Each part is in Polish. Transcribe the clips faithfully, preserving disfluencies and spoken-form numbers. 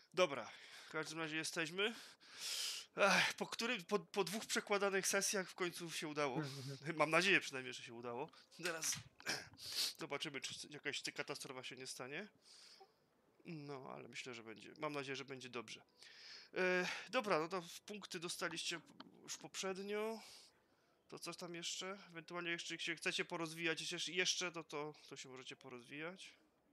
Dobra, w każdym razie jesteśmy. Ech, po, którym, po, po dwóch przekładanych sesjach w końcu się udało. Mam nadzieję przynajmniej, że się udało. Teraz zobaczymy, czy jakaś katastrofa się nie stanie. No, ale myślę, że będzie. Mam nadzieję, że będzie dobrze. E, dobra, no to punkty dostaliście już poprzednio. To coś tam jeszcze? Ewentualnie jeszcze, jeśli chcecie porozwijać jeszcze, to, to, to się możecie porozwijać.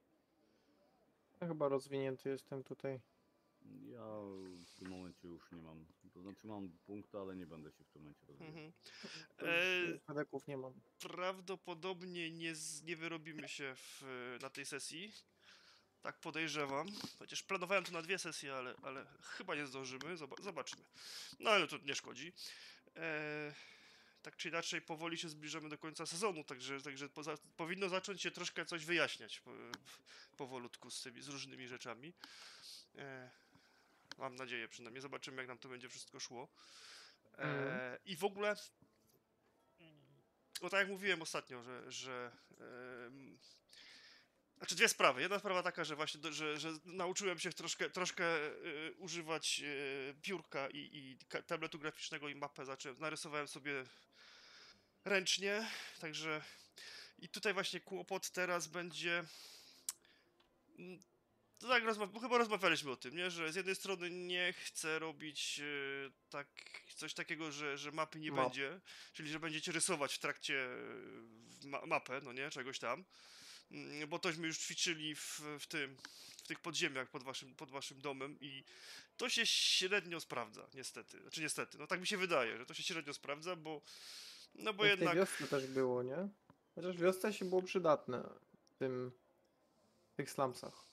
Ja chyba rozwinięty jestem tutaj. Ja w tym momencie już nie mam. To znaczy mam punkty, ale nie będę się w tym momencie rozwijał. Mhm. E... E, Fedeków nie mam. prawdopodobnie nie, z, nie wyrobimy się w, na tej sesji. Tak podejrzewam. Chociaż planowałem to na dwie sesje, ale, ale chyba nie zdążymy. Zob zobaczymy. No ale to nie szkodzi. E, tak czy inaczej powoli się zbliżamy do końca sezonu, także, także poza, powinno zacząć się troszkę coś wyjaśniać po, powolutku z tymi z różnymi rzeczami. E, mam nadzieję przynajmniej. Zobaczymy, jak nam to będzie wszystko szło. E, Mhm. I w ogóle no tak jak mówiłem ostatnio, że, że yy, znaczy dwie sprawy. Jedna sprawa taka, że właśnie do, że, że nauczyłem się troszkę, troszkę yy, używać yy, piórka i, i tabletu graficznego i mapę zacząłem, narysowałem sobie ręcznie, także i tutaj właśnie kłopot teraz będzie. mm, To tak, rozma bo chyba rozmawialiśmy o tym, nie? Że z jednej strony nie chcę robić yy, tak, coś takiego, że, że mapy nie Map. będzie, czyli że będziecie rysować w trakcie yy, ma mapę, no nie, czegoś tam, yy, bo tośmy już ćwiczyli w, w tym, w tych podziemiach pod waszym, pod waszym domem i to się średnio sprawdza, niestety, znaczy niestety, no tak mi się wydaje, że to się średnio sprawdza, bo, no bo No w tej jednak... wiosce też było, nie? Chociaż w wiosce się było przydatne w tym, w tych slumsach.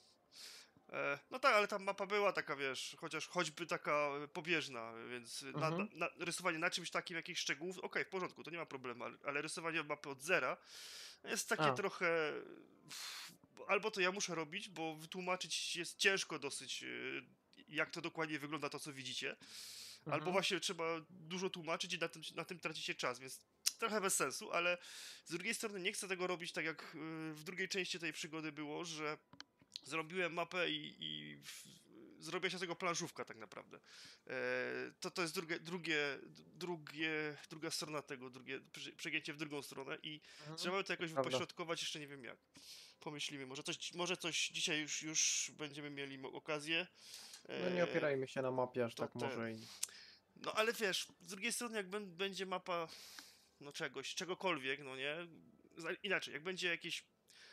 E, no tak, ale ta mapa była taka, wiesz, chociaż choćby taka e, pobieżna, więc na, na, Mhm. na rysowanie na czymś takim, jakichś szczegółów, okej, w porządku, to nie ma problemu, ale, ale rysowanie mapy od zera jest takie A. trochę... Albo to ja muszę robić, bo wytłumaczyć jest ciężko dosyć, e, jak to dokładnie wygląda, to co widzicie, albo Mhm. właśnie trzeba dużo tłumaczyć i na tym, na tym tracicie czas, więc trochę bez sensu, ale z drugiej strony nie chcę tego robić tak, jak e, w drugiej części tej przygody było, że zrobiłem mapę i, i w, zrobiła się z tego planszówka tak naprawdę. E, to, to jest drugie, drugie, drugie, druga strona tego, drugie przegięcie w drugą stronę i Mhm. trzeba to jakoś Prawda. wypośrodkować, jeszcze nie wiem jak. Pomyślimy, może coś, może coś dzisiaj już, już będziemy mieli okazję. E, No nie opierajmy się na mapie aż to tak ten. może i... No ale wiesz, z drugiej strony jak będzie mapa no czegoś, czegokolwiek, no nie? Inaczej, jak będzie jakieś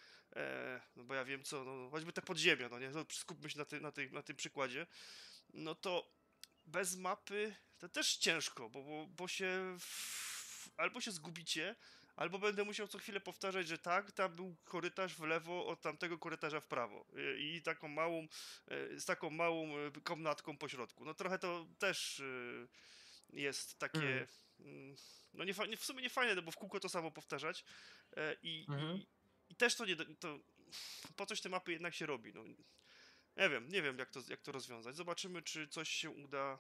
E, no bo ja wiem co, no, choćby te podziemia, no nie, no, skupmy się na, ty, na, ty, na tym przykładzie, no to bez mapy to też ciężko, bo, bo, bo się w, albo się zgubicie, albo będę musiał co chwilę powtarzać, że tak, tam był korytarz w lewo, od tamtego korytarza w prawo i, i taką małą, e, z taką małą e, komnatką po środku. No trochę to też e, jest takie, Hmm. mm, no nie, nie, w sumie nie fajne, no bo w kółko to samo powtarzać e, i, Mhm. i, i też to nie, to po coś te mapy jednak się robi, no. Nie wiem, nie wiem jak to, jak to rozwiązać. Zobaczymy, czy coś się uda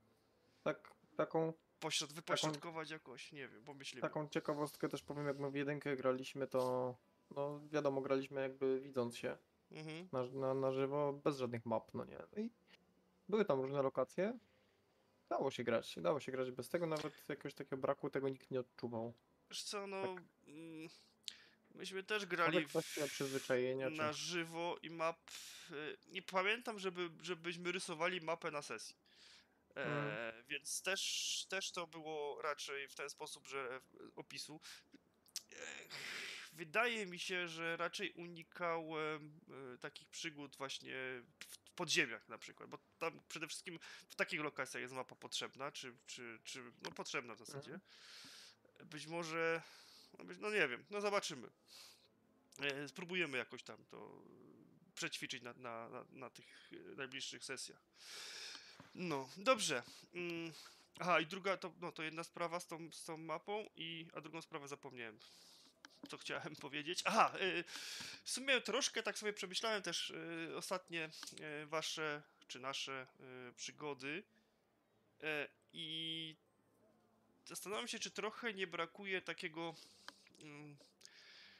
Tak, taką, pośrod, taką, wypośrodkować jakoś, nie wiem, pomyślimy. taką ciekawostkę też powiem, jak my w jedynkę graliśmy, to no wiadomo, graliśmy jakby widząc się Mhm. na, na, na żywo, bez żadnych map, no nie. No i były tam różne lokacje, dało się grać, dało się grać bez tego, nawet jakiegoś takiego braku tego nikt nie odczuwał. Wiesz co, no, Tak, mm, myśmy też może grali kwestia w, przyzwyczajenia, czy... na żywo i map, y, nie pamiętam, żeby, żebyśmy rysowali mapę na sesji. Mm. E, więc też, też to było raczej w ten sposób, że opisu. Wydaje mi się, że raczej unikałem e, takich przygód właśnie w podziemiach na przykład, bo tam przede wszystkim w takich lokacjach jest mapa potrzebna, czy, czy, czy no potrzebna w zasadzie. Mhm. Być może, no, być, no nie wiem, no zobaczymy. E, spróbujemy jakoś tam to przećwiczyć na, na, na, na tych e, najbliższych sesjach. No, dobrze. Mm. Aha, i druga, to, no, to jedna sprawa z tą, z tą mapą, i, a drugą sprawę zapomniałem. Co chciałem powiedzieć? Aha, y, w sumie troszkę tak sobie przemyślałem też y, ostatnie y, wasze, czy nasze y, przygody y, i zastanawiam się, czy trochę nie brakuje takiego, mm,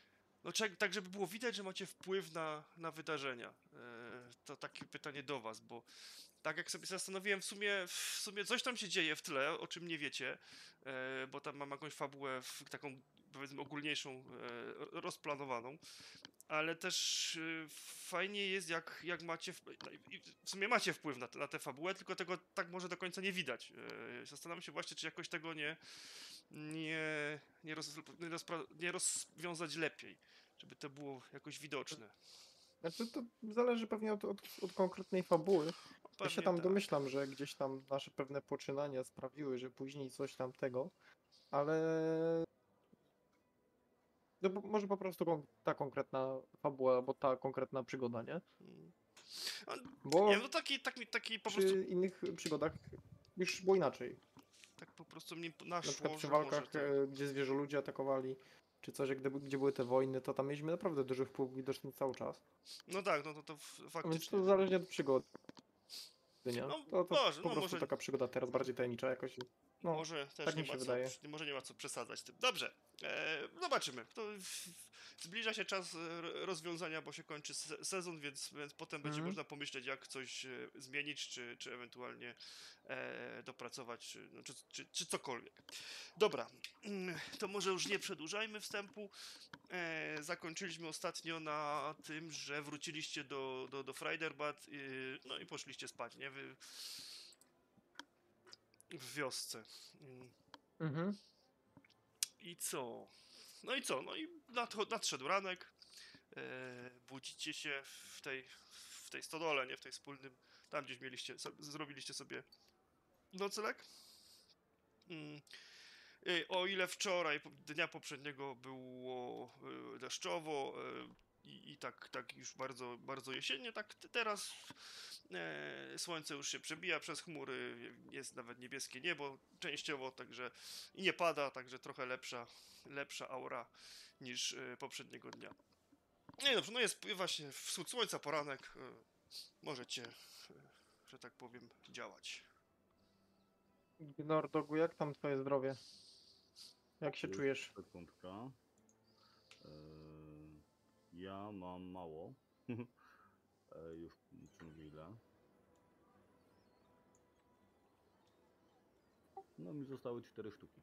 No, czek- tak, żeby było widać, że macie wpływ na, na wydarzenia. E, to takie pytanie do was, bo tak jak sobie zastanowiłem, w sumie, w sumie coś tam się dzieje w tle, o czym nie wiecie, e, bo tam mam jakąś fabułę w, taką, powiedzmy, ogólniejszą, e, rozplanowaną, ale też e, fajnie jest, jak, jak macie, w, no i w sumie macie wpływ na, te- na tę fabułę, tylko tego tak może do końca nie widać. E, zastanawiam się właśnie, czy jakoś tego nie, nie, nie, roz, nie, rozpra- nie rozwiązać lepiej, żeby to było jakoś widoczne. Znaczy to zależy pewnie od, od, od konkretnej fabuły. Ja się Pewnie tam tak. domyślam, że gdzieś tam nasze pewne poczynania sprawiły, że później coś tam tego, ale no, bo może po prostu kon- ta konkretna fabuła, albo ta konkretna przygoda, nie? Mm. A, nie Bo wiem, no taki, taki, taki po prostu, przy innych przygodach już było inaczej. tak po prostu mnie Na przykład naszło, przy że może walkach, tak. e, gdzie zwierzę ludzie atakowali, czy coś, jak gdyby, gdzie były te wojny, to tam mieliśmy naprawdę duży wpływ widoczny cały czas. No tak, no to, to f- A więc faktycznie. to zależnie od przygody, nie? No To, to może, po no prostu może, taka przygoda teraz bardziej tajemnicza jakoś. No, może też tak nie mi ma się co, wydaje. może nie ma co przesadzać tym. Dobrze, e, zobaczymy. To w, zbliża się czas e, ro- rozwiązania, bo się kończy se- sezon, więc, więc potem będzie Mhm. można pomyśleć, jak coś e, zmienić, czy, czy ewentualnie e, dopracować, czy, no, czy, czy, czy cokolwiek. Dobra, mm, to może już nie przedłużajmy wstępu. E, zakończyliśmy ostatnio na tym, że wróciliście do, do, do Freiderbad, y, no i poszliście spać, nie? Wy, w wiosce. Mm. Mhm. I co? No i co? No i nadcho- nadszedł ranek. E, budzicie się w tej, w tej stodole, nie? W tej wspólnym, tam gdzieś mieliście, so, zrobiliście sobie nocleg. Mm. Ej, o ile wczoraj, po- dnia poprzedniego było e, deszczowo e, i, i tak, tak już bardzo, bardzo jesiennie, tak t- teraz e, słońce już się przebija przez chmury, jest nawet niebieskie niebo częściowo, także i nie pada, także trochę lepsza, lepsza aura niż e, poprzedniego dnia. No i dobrze, no jest właśnie wschód słońca, poranek, e, możecie, e, że tak powiem, działać. Nordogu, jak tam twoje zdrowie? Jak się Już czujesz? sekundka. Eee, ja mam mało. Eee, już ci mówię ile. No mi zostały cztery sztuki.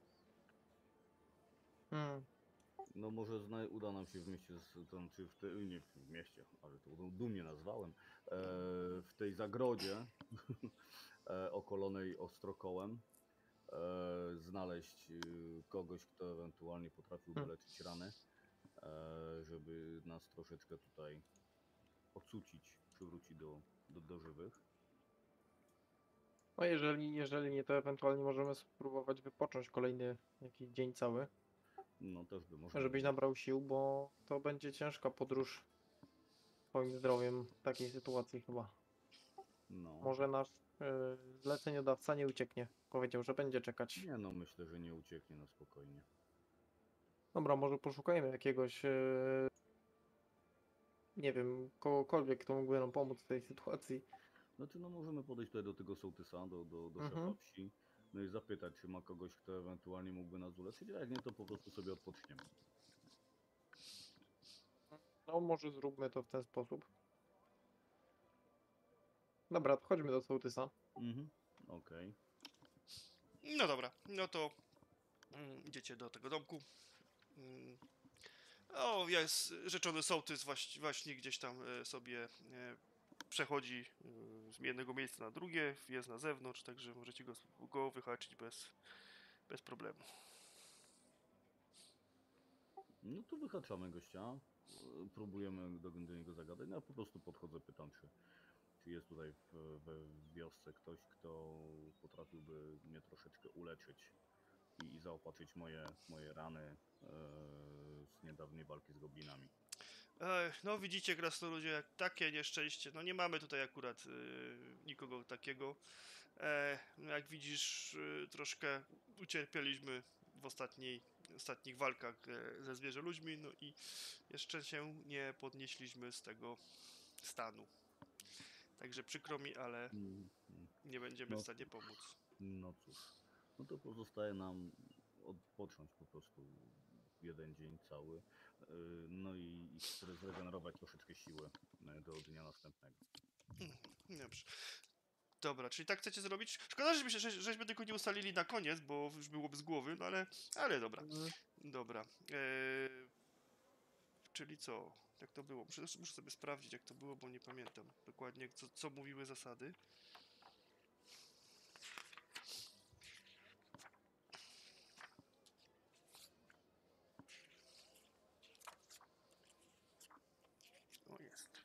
Hmm. No może zna, uda nam się w mieście, z, tam, czy w te, nie w mieście, ale to dumnie nazwałem, e, w tej zagrodzie e, okolonej ostrokołem e, znaleźć e, kogoś, kto ewentualnie potrafiłby Hmm. leczyć rany, e, żeby nas troszeczkę tutaj ocucić, przywrócić do, do, do żywych. No jeżeli, jeżeli nie, to ewentualnie możemy spróbować wypocząć kolejny jakiś dzień cały, No też by można żebyś było. nabrał sił, bo to będzie ciężka podróż twoim zdrowiem w takiej sytuacji chyba. No. Może nasz e, zleceniodawca nie ucieknie. Powiedział, że będzie czekać. Nie no, myślę, że nie ucieknie na spokojnie. Dobra, może poszukajmy jakiegoś, e, nie wiem, kogokolwiek, kto mógłby nam pomóc w tej sytuacji. Znaczy, no możemy podejść tutaj do tego sołtysa, do, do, do Mhm. szefa wsi, no i zapytać, czy ma kogoś, kto ewentualnie mógłby nas uleczyć, a jak nie, to po prostu sobie odpoczniemy. No może zróbmy to w ten sposób. Dobra, to chodźmy do sołtysa. Mhm, okej. No dobra, no to mm, idziecie do tego domku. Mm. O, jest rzeczony sołtys właśnie, właśnie gdzieś tam e, sobie e, przechodzi e, z jednego miejsca na drugie, jest na zewnątrz, także możecie go, go wyhaczyć bez, bez problemu. No to wyhaczamy gościa, e, próbujemy do, do niego zagadać, no ja po prostu podchodzę, pytam, czy, czy jest tutaj w, we wiosce ktoś, kto potrafiłby mnie troszeczkę uleczyć i, i zaopatrzyć moje, moje rany e, z niedawnej walki z goblinami. Ech, no widzicie, krasnoludzie, jak takie nieszczęście. No nie mamy tutaj akurat y, nikogo takiego. E, no jak widzisz, y, troszkę ucierpieliśmy w ostatniej, ostatnich walkach e, ze zwierzę ludźmi, no i jeszcze się nie podnieśliśmy z tego stanu. Także przykro mi, ale Mm, mm. nie będziemy w No stanie cóż, pomóc. no cóż, no to pozostaje nam odpocząć po prostu jeden dzień cały. y, no i, i chcę zregenerować troszeczkę siły y, do dnia następnego. Dobrze. Dobra, czyli tak chcecie zrobić? Szkoda, żebyśmy, że, żeśmy tylko nie ustalili na koniec, bo już byłoby z głowy, no ale, ale dobra. Mhm. Dobra. Eee, czyli co? Jak to było? Muszę, muszę sobie sprawdzić, jak to było, bo nie pamiętam dokładnie, co, co mówiły zasady. O, jest.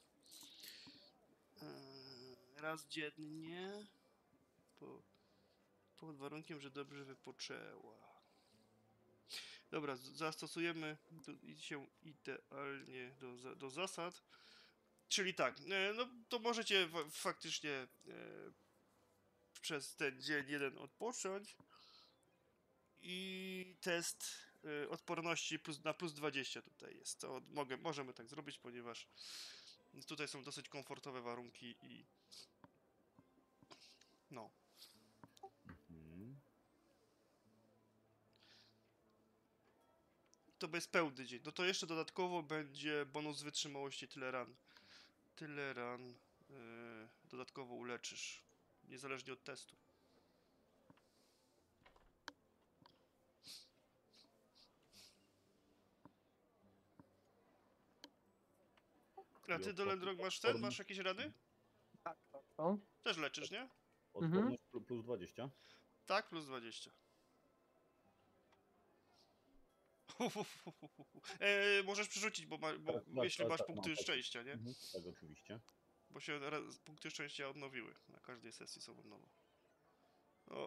Eee, raz dziennie. Po, pod warunkiem, że dobrze wypoczęła. Dobra, z- zastosujemy do, i się idealnie do, za- do zasad. Czyli tak, e, no to możecie fa- faktycznie e, przez ten dzień jeden odpocząć i test e, odporności plus, na plus dwadzieścia tutaj jest. To mogę, możemy tak zrobić, ponieważ tutaj są dosyć komfortowe warunki i no. Mhm. To bez pełny dzień. No to jeszcze dodatkowo będzie bonus wytrzymałości tyle ran. Tyle ran e, dodatkowo uleczysz. Niezależnie od testu. A ty, Dolendrog, masz ten? Masz jakieś rany? Tak, tak. O? Też leczysz, nie? Odporność plu- plus dwadzieścia. Tak, plus dwadzieścia. E, możesz przerzucić, bo, ma, bo Tak, tak, jeśli tak, masz tak, punkty mam, tak. szczęścia, nie? Mhm. Tak, oczywiście. Bo się raz, punkty szczęścia odnowiły. Na każdej sesji są od nowa. O,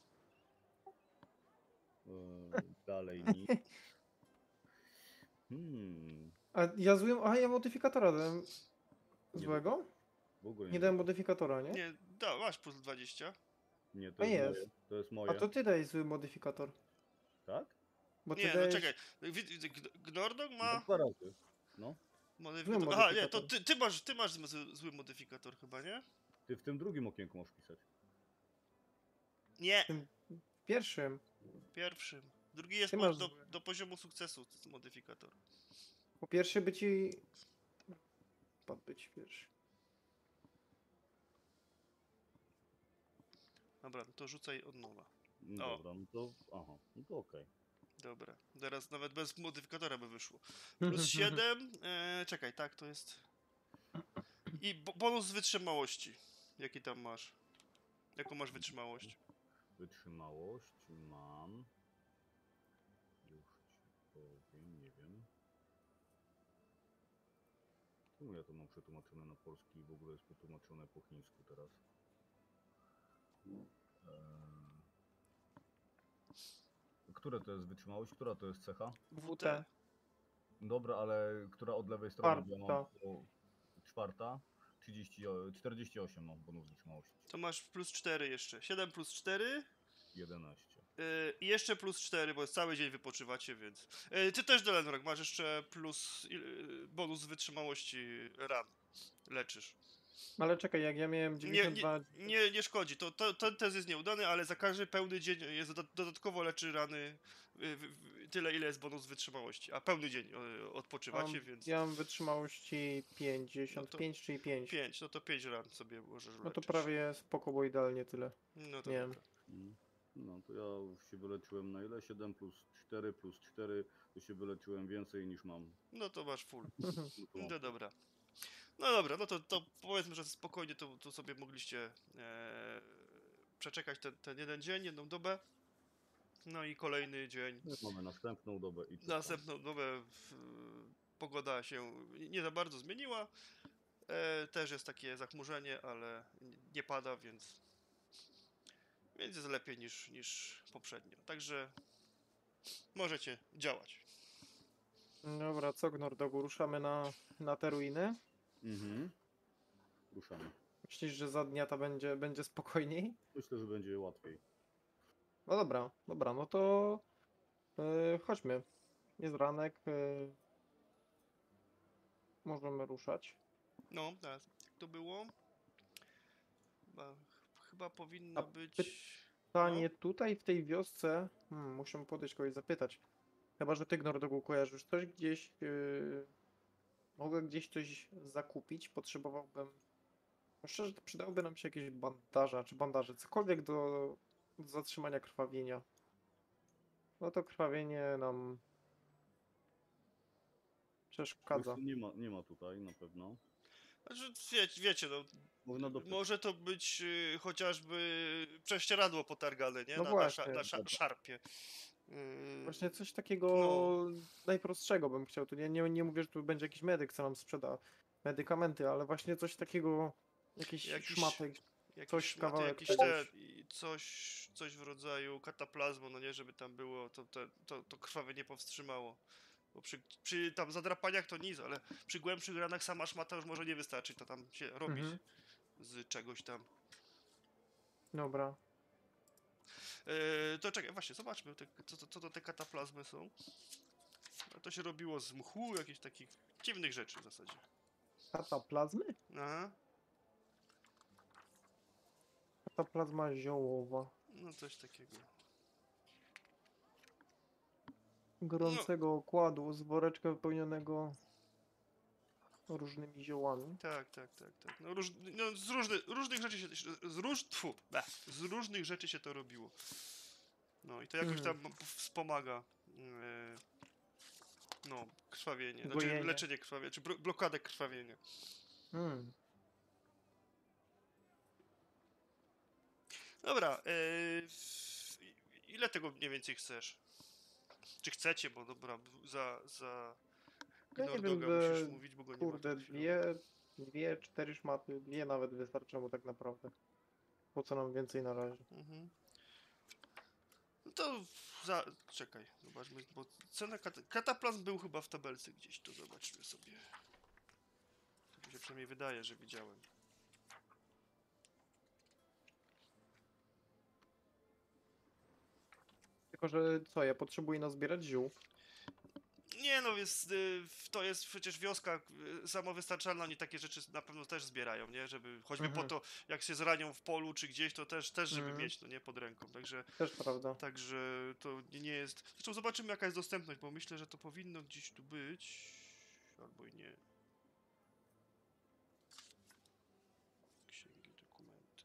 Yy, dalej nic. Hmm. A ja złym. A ja modyfikatora dałem. Nie Złego? W ogóle Nie dałem modyfikatora, nie? nie, da, masz plus dwadzieścia. Nie, to A jest, jest. moje. To jest A moje. to ty daj zły modyfikator. Tak? Bo ty Nie, no dajesz... czekaj. Wid- G- Gnordog No, ma dwa razy. No. modyfikator. Zły Aha, nie, to modyfikator. ty, ty, masz, ty masz zły, zły modyfikator chyba, nie? Ty w tym drugim okienku możesz pisać. Nie, Tym pierwszym. pierwszym. Drugi jest Ty po, masz do, zły. do poziomu sukcesu modyfikator. Po pierwsze by ci... Padł być pierwszy. Dobra, no to rzucaj od nowa. No O. dobra, no to. Aha, no to okej. Dobra, teraz nawet bez modyfikatora by wyszło. Plus siedem. E, czekaj, tak, to jest. I bo bonus z wytrzymałości. Jaki tam masz? Jaką masz wytrzymałość? Wytrzymałość mam. Już ci powiem, nie wiem. Czemu ja to mam przetłumaczone na polski i w ogóle jest przetłumaczone po chińsku teraz? Eee... Które to jest wytrzymałość? Która to jest cecha? W T. Dobra, ale która od lewej strony? Bo ja mam Czwarta. po... czwarta? trzydzieści, o- czterdzieści osiem mam bonus wytrzymałości. To masz plus cztery jeszcze. siedem plus cztery. jedenaście. Yy, I jeszcze plus cztery, bo cały dzień wypoczywacie, więc. Yy, ty też, Delenrok, masz jeszcze plus yy, bonus z wytrzymałości ran. Leczysz. Ale czekaj, jak ja miałem Nie, dziewięćdziesiąt nie, dwa... nie, nie szkodzi. To, to, ten test jest nieudany, ale za każdy pełny dzień jest doda- dodatkowo leczy rany y, w- w- tyle, ile jest bonus wytrzymałości. A pełny dzień y, odpoczywacie, Mam, więc ja mam wytrzymałości pięćdziesiąt pięć, czyli pięć. pięć, no to pięć ran sobie możesz No to leczyć. prawie spoko, bo idealnie tyle. No to nie dobra. Mm. No to ja się wyleczyłem na ile? siedem plus cztery plus cztery, to się wyleczyłem więcej niż mam. No to masz full. No to mam No dobra. No dobra, no to, to powiedzmy, że spokojnie to, to sobie mogliście e, przeczekać ten, ten jeden dzień, jedną dobę. No i kolejny dzień. Mamy następną dobę i czekamy. Następną dobę w, pogoda się nie za bardzo zmieniła. E, też jest takie zachmurzenie, ale nie pada, więc, więc jest lepiej niż, niż poprzednio. Także możecie działać. Dobra, co Gnordogu, ruszamy na, na te ruiny? Mhm. Ruszamy. Myślisz, że za dnia to będzie, będzie spokojniej? Myślę, że będzie łatwiej. No dobra, dobra, no to yy, chodźmy. Jest ranek, yy, możemy ruszać. No, teraz jak to było? Chyba, chyba powinno A być... Pytanie tutaj w tej wiosce, hmm, muszę podejść kogoś zapytać. Chyba, że ty, Gnordogu, kojarzysz coś gdzieś... Yy... Mogę gdzieś coś zakupić, potrzebowałbym... No szczerze, to przydałyby nam się jakieś bandaże, czy bandaże, cokolwiek do, do zatrzymania krwawienia. No to krwawienie nam przeszkadza. Nie ma, nie ma tutaj na pewno. Znaczy, wie, wiecie, no, Można dopytać. może to być y, chociażby prześcieradło potargane, nie? No Na, na, właśnie. sza, na sza, Dobra. szarpie. Yy, Właśnie coś takiego No. najprostszego bym chciał. Tu nie, nie, nie mówię, że tu będzie jakiś medyk, co nam sprzeda medykamenty, ale właśnie coś takiego, jakiś, Jakiś- szmatek. jakieś coś, szmaty, kawałek jakieś czegoś. te, i coś, coś w rodzaju kataplazmu, no nie, żeby tam było, to, to, to, to krwawie nie powstrzymało. Bo przy, przy tam zadrapaniach to nic, ale przy głębszych ranach sama szmata już może nie wystarczyć, to tam się robić Mhm. z czegoś tam. Dobra. Yy, to czekaj, właśnie, zobaczmy, te, co, co, co to te kataplazmy są. A to się robiło z mchu, jakichś takich dziwnych rzeczy w zasadzie. Kataplazmy? Aha, Kataplazma ziołowa. no coś takiego. Gorącego okładu z woreczka wypełnionego różnymi ziołami. Tak, tak, tak, tak. No, róż, no z różny, różnych rzeczy się, z, róż, tfu, bleh, z różnych rzeczy się to robiło. No i to jakoś Mhm. tam wspomaga yy, no, krwawienie, znaczy Gojenie. leczenie krwawienia, czy bro- blokadę krwawienia. Hmm. Dobra, yy, ile tego mniej więcej chcesz? Czy chcecie, bo dobra, za, za Ja nie wiem, Gnordoga że musisz mówić, bo go nie ma kurde, tu chwilę. dwie, dwie, cztery szmaty, dwie nawet wystarczą mu tak naprawdę. Po co nam więcej na razie? Mhm. No to za... czekaj, zobaczmy, bo cena kat... kataplazm był chyba w tabelce gdzieś, to zobaczmy sobie. Tak mi się przynajmniej wydaje, że widziałem. Tylko, że co, ja potrzebuję nazbierać ziół. Nie no, jest, y, to jest przecież wioska y, samowystarczalna, oni takie rzeczy na pewno też zbierają, nie? Żeby, choćby po Mhm. to, jak się zranią w polu czy gdzieś, to też, też żeby Mhm. mieć, no nie, pod ręką, także, Też prawda. także to nie nie jest... Zresztą zobaczymy jaka jest dostępność, bo myślę, że to powinno gdzieś tu być, albo i nie. Księgi, dokumenty.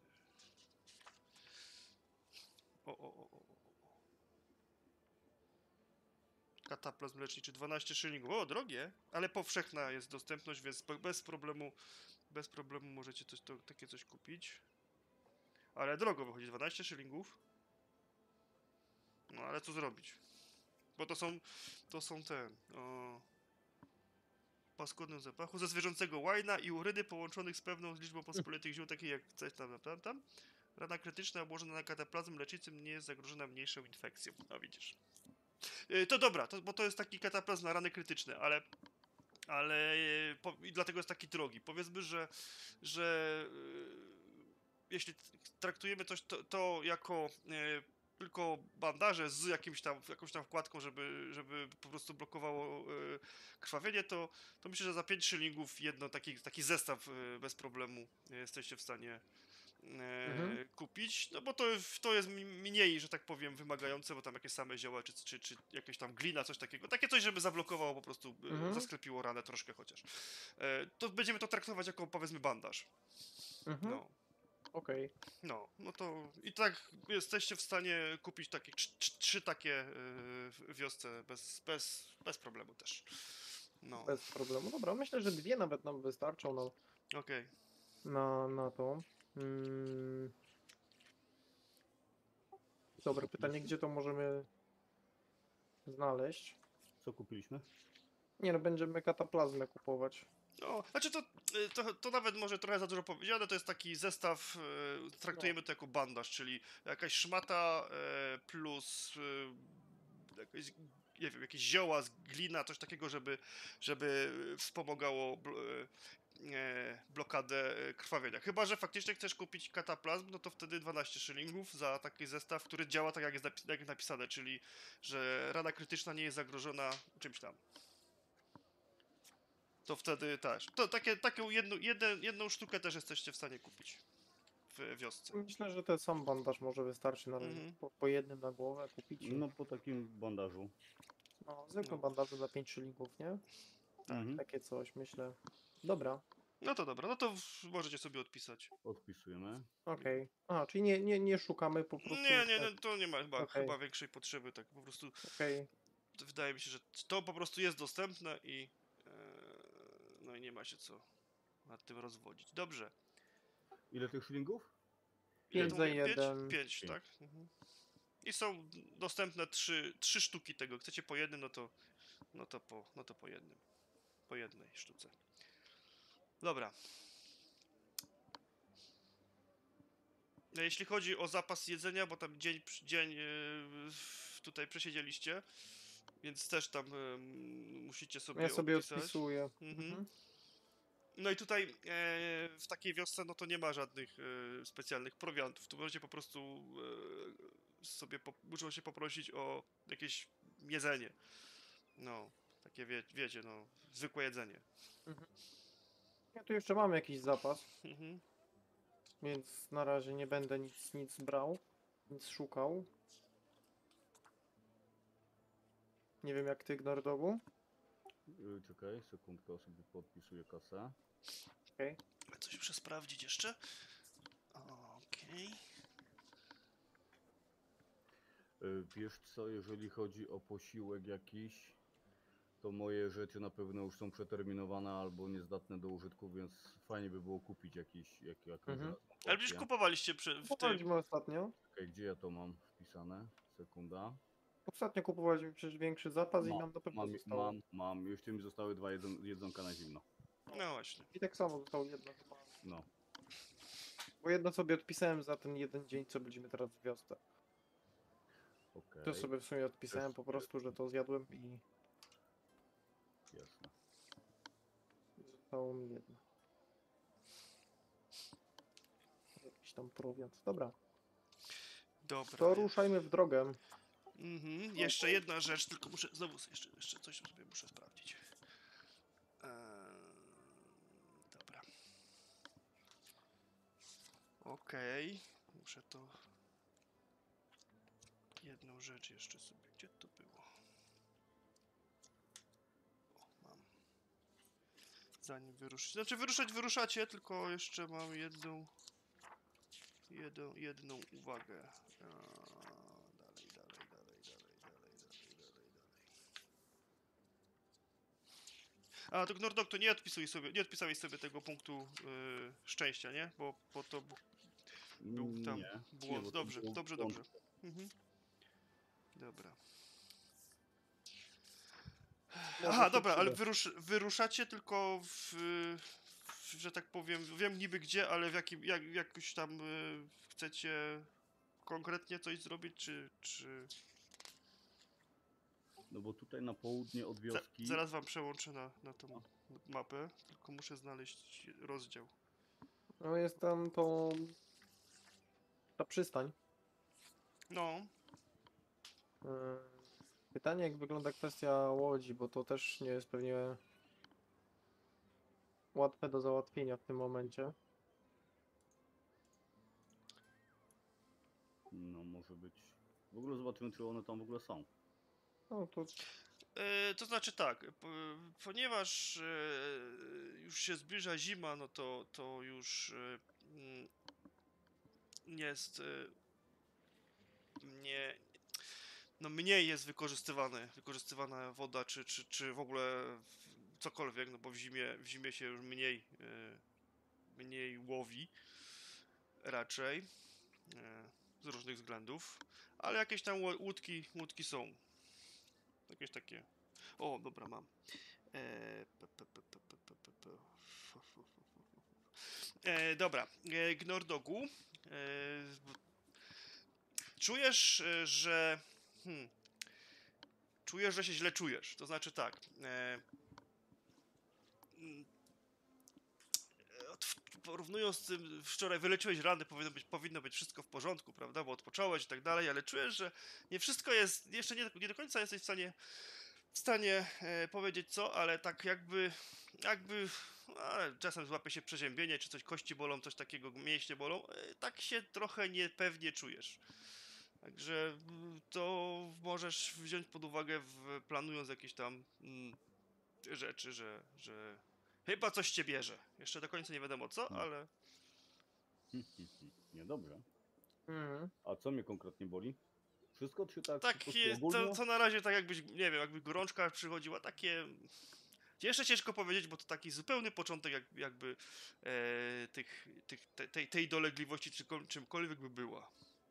O, o, o, o, o. Kataplazm leczniczy dwanaście szylingów. O, drogie, ale powszechna jest dostępność, więc be- bez problemu, bez problemu możecie coś, to, takie coś kupić. Ale drogo wychodzi, dwanaście szylingów. No ale co zrobić? Bo to są, to są ten, o... paskudnym zapachu, ze zwierzęcego łajna i uryny połączonych z pewną liczbą pospolitych ziół, takich jak coś tam, tam, tam, tam. Rana krytyczna obłożona na kataplazm leczniczym nie jest zagrożona mniejszą infekcją. No widzisz. Yy, to dobra, to, bo to jest taki kataplazm na rany krytyczne, ale ale yy, po, i dlatego jest taki drogi. Powiedzmy, że, że yy, jeśli t- traktujemy coś to, to jako yy, tylko bandaże z jakimś tam, jakąś tam wkładką, żeby, żeby po prostu blokowało yy, krwawienie, to, to myślę, że za pięć szylingów jedno taki, taki zestaw yy, bez problemu jesteście w stanie e, Mhm. kupić, no bo to, to jest mi- mniej, że tak powiem, wymagające, bo tam jakieś same zioła, czy, czy, czy jakieś tam glina, coś takiego. Takie coś, żeby zablokowało po prostu, e, Mhm. zasklepiło ranę troszkę chociaż. E, to będziemy to traktować jako, powiedzmy, bandaż. Mhm. No, Okej. no, no to i tak jesteście w stanie kupić takie, trz- trz- trzy takie e, w wiosce bez, bez, bez problemu też. No, Bez problemu. Dobra, myślę, że dwie nawet nam wystarczą na, okej. na, na to. Mm. Dobre pytanie, gdzie to możemy znaleźć? Co kupiliśmy? Nie no, będziemy kataplazmę kupować. No, znaczy to, y, to, to nawet może trochę za dużo powiedziane, to jest taki zestaw, y, traktujemy to jako bandaż, czyli jakaś szmata y, plus y, jakieś, nie wiem, jakieś zioła, z glina, coś takiego, żeby, żeby wspomagało bl, y, e, blokadę y, krwawienia. Chyba że faktycznie chcesz kupić kataplazm, no to wtedy dwanaście szylingów za taki zestaw, który działa tak jak jest napi- jak jest napisane, czyli że rana krytyczna nie jest zagrożona czymś tam. To wtedy też. To takie, taką jedną, jedną, jedną sztukę też jesteście w stanie kupić w wiosce. Myślę, że ten sam bandaż może wystarczy na razie. Mhm. Po, po jednym na głowę kupić. i- No po takim bandażu No, zwykłe No. bandaże za pięć szylingów, nie? Tak. Mhm. Takie coś, myślę. Dobra, No to dobra, no to w- możecie sobie odpisać. Odpisujemy. okej. A, czyli nie, nie, nie szukamy po prostu... Nie, nie, tak, no, to nie ma chyba, Okej. chyba większej potrzeby, tak po prostu Okej, wydaje mi się, że to po prostu jest dostępne i e, no i nie ma się co nad tym rozwodzić. Dobrze. Ile tych szylingów? Ile Pięć to za mówię? Pięć? jeden. Pięć, Pięć. tak? Mhm. I są dostępne trzy, trzy sztuki tego. Chcecie po jednym, no to, no to po, no to po jednym. Po jednej sztuce. Dobra. No, jeśli chodzi o zapas jedzenia, bo tam dzień, przy- dzień yy, w- tutaj przesiedzieliście, więc też tam yy, musicie sobie Ja sobie odpisać. odpisuję. Mhm. Mhm. No i tutaj e, w takiej wiosce no to nie ma żadnych e, specjalnych prowiantów. Tu możecie po prostu e, sobie po, muszą się poprosić o jakieś jedzenie. No, takie wie, wiecie, no, zwykłe jedzenie. Ja tu jeszcze mam jakiś zapas, Mhm. więc na razie nie będę nic, nic brał, nic szukał. Nie wiem jak ty, Gnordogu. Yy, Czekaj, sekundkę, sobie podpisuję kasę. Okej. Coś muszę sprawdzić jeszcze. Okej. Yy, Wiesz co, jeżeli chodzi o posiłek jakiś, to moje rzeczy na pewno już są przeterminowane albo niezdatne do użytku, więc fajnie by było kupić jakiś, jak, jakąś Mhm. żelazną Ale przecież porcję. kupowaliście przy, w tym. Kupowaliśmy ostatnio. Czekaj, gdzie ja to mam wpisane? Sekunda. Ostatnio kupowaliśmy przecież większy zapas i Mam, nam na pewno Mam, zostało. mam, mam. Jeszcze mi zostały dwa jedzon jedzonka na zimno. No właśnie. I tak samo zostało jedno chyba. No. Bo jedno sobie odpisałem za ten jeden dzień, co będziemy teraz w wiosce. Okej, To sobie w sumie odpisałem Też- po prostu, że to zjadłem i jasne. zostało mi jedno. Jakiś tam prowiant. Dobra, Dobra. to ruszajmy w drogę. Mhm. Jeszcze jedna rzecz, tylko muszę znowu sobie jeszcze, jeszcze coś sobie muszę sprawdzić. Eee, dobra. Okej. Muszę to... Jedną rzecz jeszcze sobie. Gdzie to było? O, mam. Zanim wyruszyć. Znaczy wyruszać wyruszacie, tylko jeszcze mam jedną... Jedną, jedną uwagę. Eee, dalej, dalej, dalej, dalej, dalej, dalej, dalej, dalej. A, to Gnordok, to nie odpisuj sobie, nie odpisałeś sobie tego punktu yy, szczęścia, nie? Bo, bo to bu- był tam Nie, błąd. nie, bo to Dobrze, był dobrze, błąd. dobrze. Mhm. Dobra. Może Aha, się dobra, ale przyda. wyrusz, wyruszacie tylko w, w, że tak powiem, wiem niby gdzie, ale w jakim, jak, jakoś tam y, chcecie konkretnie coś zrobić, czy, czy... No bo tutaj na południe od Za, wioski... zaraz wam przełączę na, na tą mapę, tylko muszę znaleźć rozdział. No jest tam to... ta przystań. No, Yy, Pytanie jak wygląda kwestia łodzi, bo to też nie jest pewnie łatwe do załatwienia w tym momencie. No może być... W ogóle zobaczymy, czy one tam w ogóle są. No to E, to znaczy tak, po, ponieważ e, już się zbliża zima, no to, to już e, mm, jest e, nie, no mniej jest wykorzystywane, wykorzystywana woda, czy, czy, czy w ogóle w- cokolwiek, no bo w zimie, w zimie się już mniej, e, mniej łowi raczej e, z różnych względów, ale jakieś tam ło- łódki, łódki są. Jakieś takie. O, dobra, mam. E, pe, pe, pe, pe, pe, pe, pe, pe. Fu, fu, fu, fu, fu, fu. E, dobra, e, Gnordogu. E, czujesz, e, że. Hmm, czujesz, że się źle czujesz. To znaczy tak. E, mm, e, od- porównując z tym, wczoraj wyleczyłeś rany, powinno być, powinno być wszystko w porządku, prawda? Bo odpocząłeś i tak dalej, ale czujesz, że nie wszystko jest. Jeszcze nie, nie do końca jesteś w stanie. w stanie e, powiedzieć co, ale tak jakby, jakby, a, czasem złapie się przeziębienie, czy coś, kości bolą, coś takiego, mięśnie bolą, e, tak się trochę niepewnie czujesz. Także mm, to możesz wziąć pod uwagę, w, planując jakieś tam mm, rzeczy, że, że chyba coś cię bierze. Jeszcze do końca nie wiadomo co, Hmm. ale Hm, hm, hm. Niedobrze. Mhm. A co mnie konkretnie boli? Wszystko czy tak po tak prostu jest, to, ogólnie? to na razie tak jakbyś, nie wiem, jakby gorączka przychodziła, takie... Jeszcze ciężko powiedzieć, bo to taki zupełny początek jak, jakby e, tych, tych, te, tej, tej dolegliwości, czy czymkolwiek by była.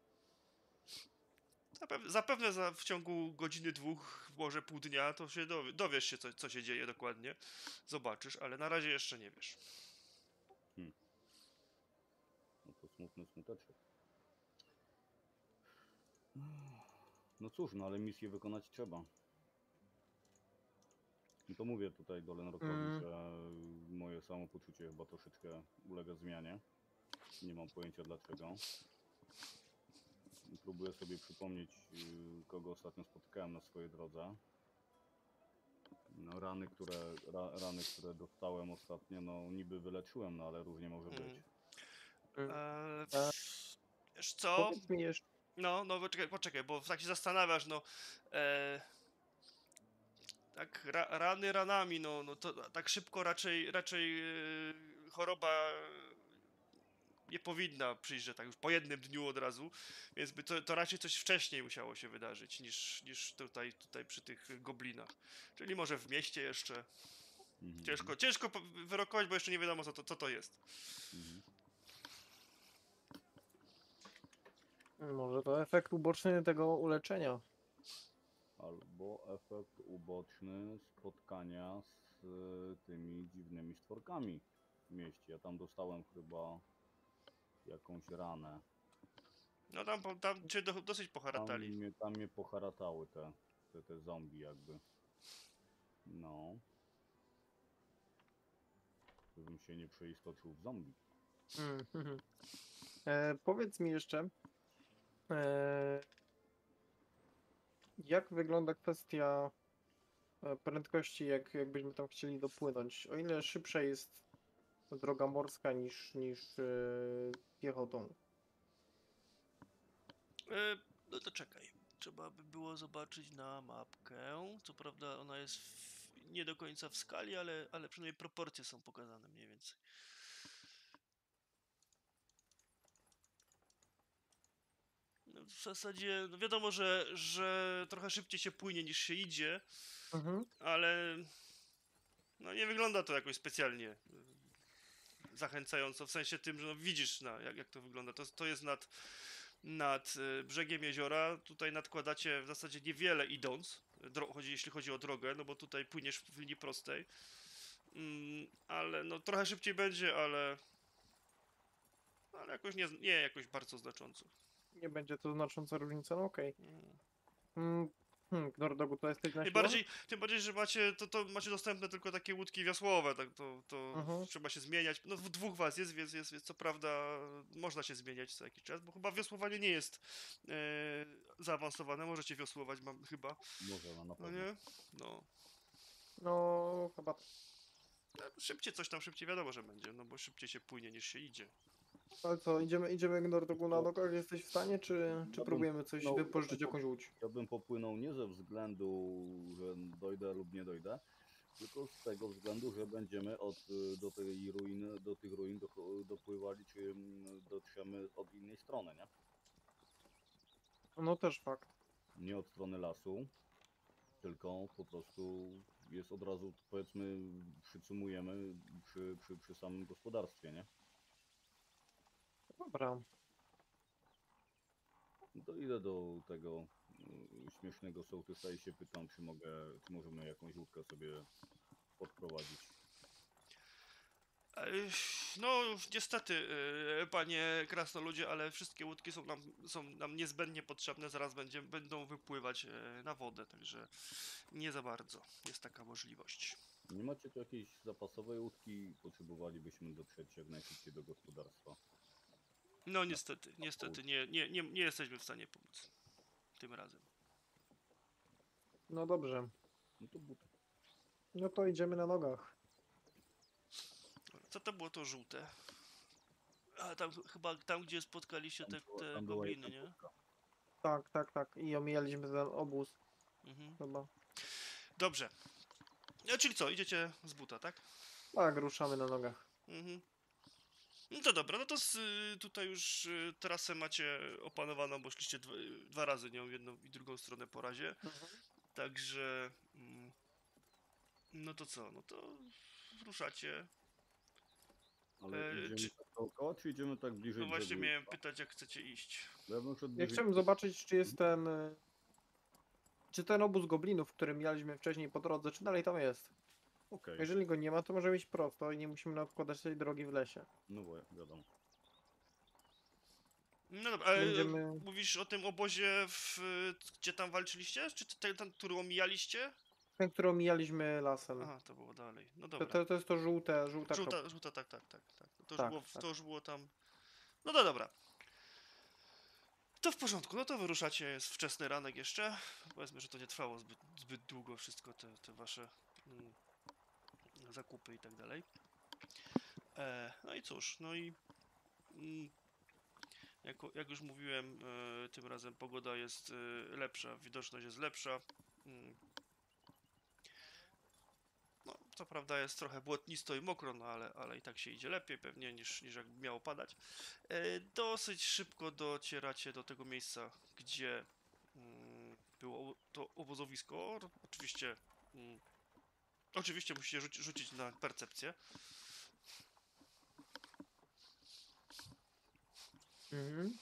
Zapewne, zapewne za, w ciągu godziny, dwóch, może pół dnia, to się dowie, dowiesz się, co, co się dzieje dokładnie. Zobaczysz, ale na razie jeszcze nie wiesz. Hmm. No to smutny smuteczek. No cóż, no ale misję wykonać trzeba. No to mówię tutaj Dolenrokowi, Mm. że moje samopoczucie chyba troszeczkę ulega zmianie. Nie mam pojęcia dlaczego. Próbuję sobie przypomnieć, yy, kogo ostatnio spotkałem na swojej drodze. No, rany, które, ra, rany, które dostałem ostatnio, no niby wyleczyłem, no ale różnie może być. Mm. Mm. E, E, wiesz co? Powiedz mi jeszcze. No, no poczekaj, poczekaj, bo tak się zastanawiasz, no... E, tak, ra, rany ranami, no, no to tak szybko raczej, raczej e, choroba nie powinna przyjść, że tak już po jednym dniu od razu, więc by to, to raczej coś wcześniej musiało się wydarzyć niż, niż tutaj, tutaj przy tych goblinach. Czyli może w mieście jeszcze. Mhm. Ciężko, ciężko po- wyrokować, bo jeszcze nie wiadomo co to, co to jest. Mhm. Może to efekt uboczny tego uleczenia. Albo efekt uboczny spotkania z y, tymi dziwnymi stworkami w mieście. Ja tam dostałem chyba jakąś ranę. No tam, po- tam cię do, dosyć Tam poharatali. mnie, tam mnie poharatały te, te, te zombie jakby. No. Żebym się nie przeistoczył w zombie. Mm, mhm. E, powiedz mi jeszcze, e, jak wygląda kwestia e, prędkości, jak, jakbyśmy tam chcieli dopłynąć? O ile szybsza jest droga morska niż, niż e, piechotą? E, no to czekaj. Trzeba by było zobaczyć na mapkę. Co prawda ona jest w, nie do końca w skali, ale, ale przynajmniej proporcje są pokazane mniej więcej. No, w zasadzie no wiadomo, że, że trochę szybciej się płynie niż się idzie, Mhm. ale no nie wygląda to jakoś specjalnie y, zachęcająco, w sensie tym, że no widzisz na, jak, jak to wygląda. To, to jest nad, nad y, brzegiem jeziora, tutaj nadkładacie w zasadzie niewiele idąc, dro- chodzi, jeśli chodzi o drogę, no bo tutaj płyniesz w linii prostej, mm, ale no trochę szybciej będzie, ale, ale jakoś nie, nie jakoś bardzo znacząco. Nie będzie to znacząca różnica, no okej. Mm. Mm, hmm, Nordogu, to jesteś na Tym siłach? bardziej, tym bardziej, że macie, to, to macie dostępne tylko takie łódki wiosłowe, tak to, to Mhm. trzeba się zmieniać. No w dwóch was jest, więc jest, jest co prawda można się zmieniać co jakiś czas, bo chyba wiosłowanie nie jest e, zaawansowane, możecie wiosłować, mam chyba, Może no, na no pewno. nie? No. No, chyba tak. No, szybciej coś tam, szybciej wiadomo, że będzie, no bo szybciej się płynie niż się idzie. Ale co, idziemy, idziemy Nordogu na Co? nogach? Jesteś w stanie, czy, czy Ja bym próbujemy coś popłynął- wypożyczyć, ja bym jakąś łódź? Ja bym popłynął nie ze względu, że dojdę lub nie dojdę, tylko z tego względu, że będziemy od, y, do tej ruiny, do tych ruin do, dopływali, czy mm, dotrzemy od innej strony, nie? No też fakt. Nie od strony lasu, tylko po prostu jest od razu, powiedzmy, przycumujemy przy, przy, przy samym gospodarstwie, nie? Dobra. No to idę do tego y, śmiesznego sołtysa i się pytam, czy mogę, czy możemy jakąś łódkę sobie podprowadzić. Ej, no niestety, e, panie krasnoludzie, ale wszystkie łódki są nam, są nam niezbędnie potrzebne, zaraz będzie, będą wypływać e, na wodę, także nie za bardzo jest taka możliwość. Nie macie tu jakiejś zapasowej łódki? Potrzebowalibyśmy dotrzeć jak najszybciej do gospodarstwa. No niestety, niestety nie, nie, nie, nie jesteśmy w stanie pomóc tym razem. No dobrze. No to buty. No to idziemy na nogach. Dobra, co to było to żółte? A tam chyba tam, gdzie spotkaliście Tam te, była- te tam była gobliny, jedna nie? łódka. Tak, tak, tak. I omijaliśmy ten obóz Mhm. chyba. Dobrze. No, czyli co, idziecie z buta, tak? Tak, ruszamy na nogach. Mhm. No to dobra, no to z, y, tutaj już y, trasę macie opanowaną, bo szliście dwa, dwa razy nią, jedną i drugą stronę po razie. Mhm. Także... mm, No to co, no to ruszacie. Ale E, idziemy czy, tak dookoła, czy idziemy tak bliżej no właśnie brzegu? miałem pytać, jak chcecie iść. Bo ja bym szedł Ja bliżej chciałbym brzegu. zobaczyć, czy jest ten... y, Czy ten obóz goblinów, który mijaliśmy wcześniej po drodze, czy dalej tam jest? Okej, Jeżeli go nie ma, to możemy iść prosto i nie musimy nakładać tej drogi w lesie. no bo wiadomo. No dobra, ale Będziemy... mówisz o tym obozie, w, gdzie tam walczyliście? Czy ten, ten, który omijaliście? Ten, który omijaliśmy lasem. Aha, to było dalej. No To, dobra. to, to jest to żółte, żółta kropka. Żółta, żółta, tak, tak, tak, tak. To już, Tak, było, tak. to już było tam. No to dobra. To w porządku, no to wyruszacie, jest wczesny ranek jeszcze. Powiedzmy, że to nie trwało zbyt, zbyt długo wszystko te, te wasze mm, zakupy i tak dalej. E, no i cóż, no i mm, jak, jak już mówiłem, e, tym razem pogoda jest e, lepsza, widoczność jest lepsza. Mm, no, co prawda jest trochę błotnisto i mokro, no ale, ale i tak się idzie lepiej pewnie niż, niż jak miało padać. E, dosyć szybko docieracie do tego miejsca, gdzie mm, było to obozowisko. Oczywiście, mm, oczywiście musicie rzuci, rzucić na percepcję. Mhm.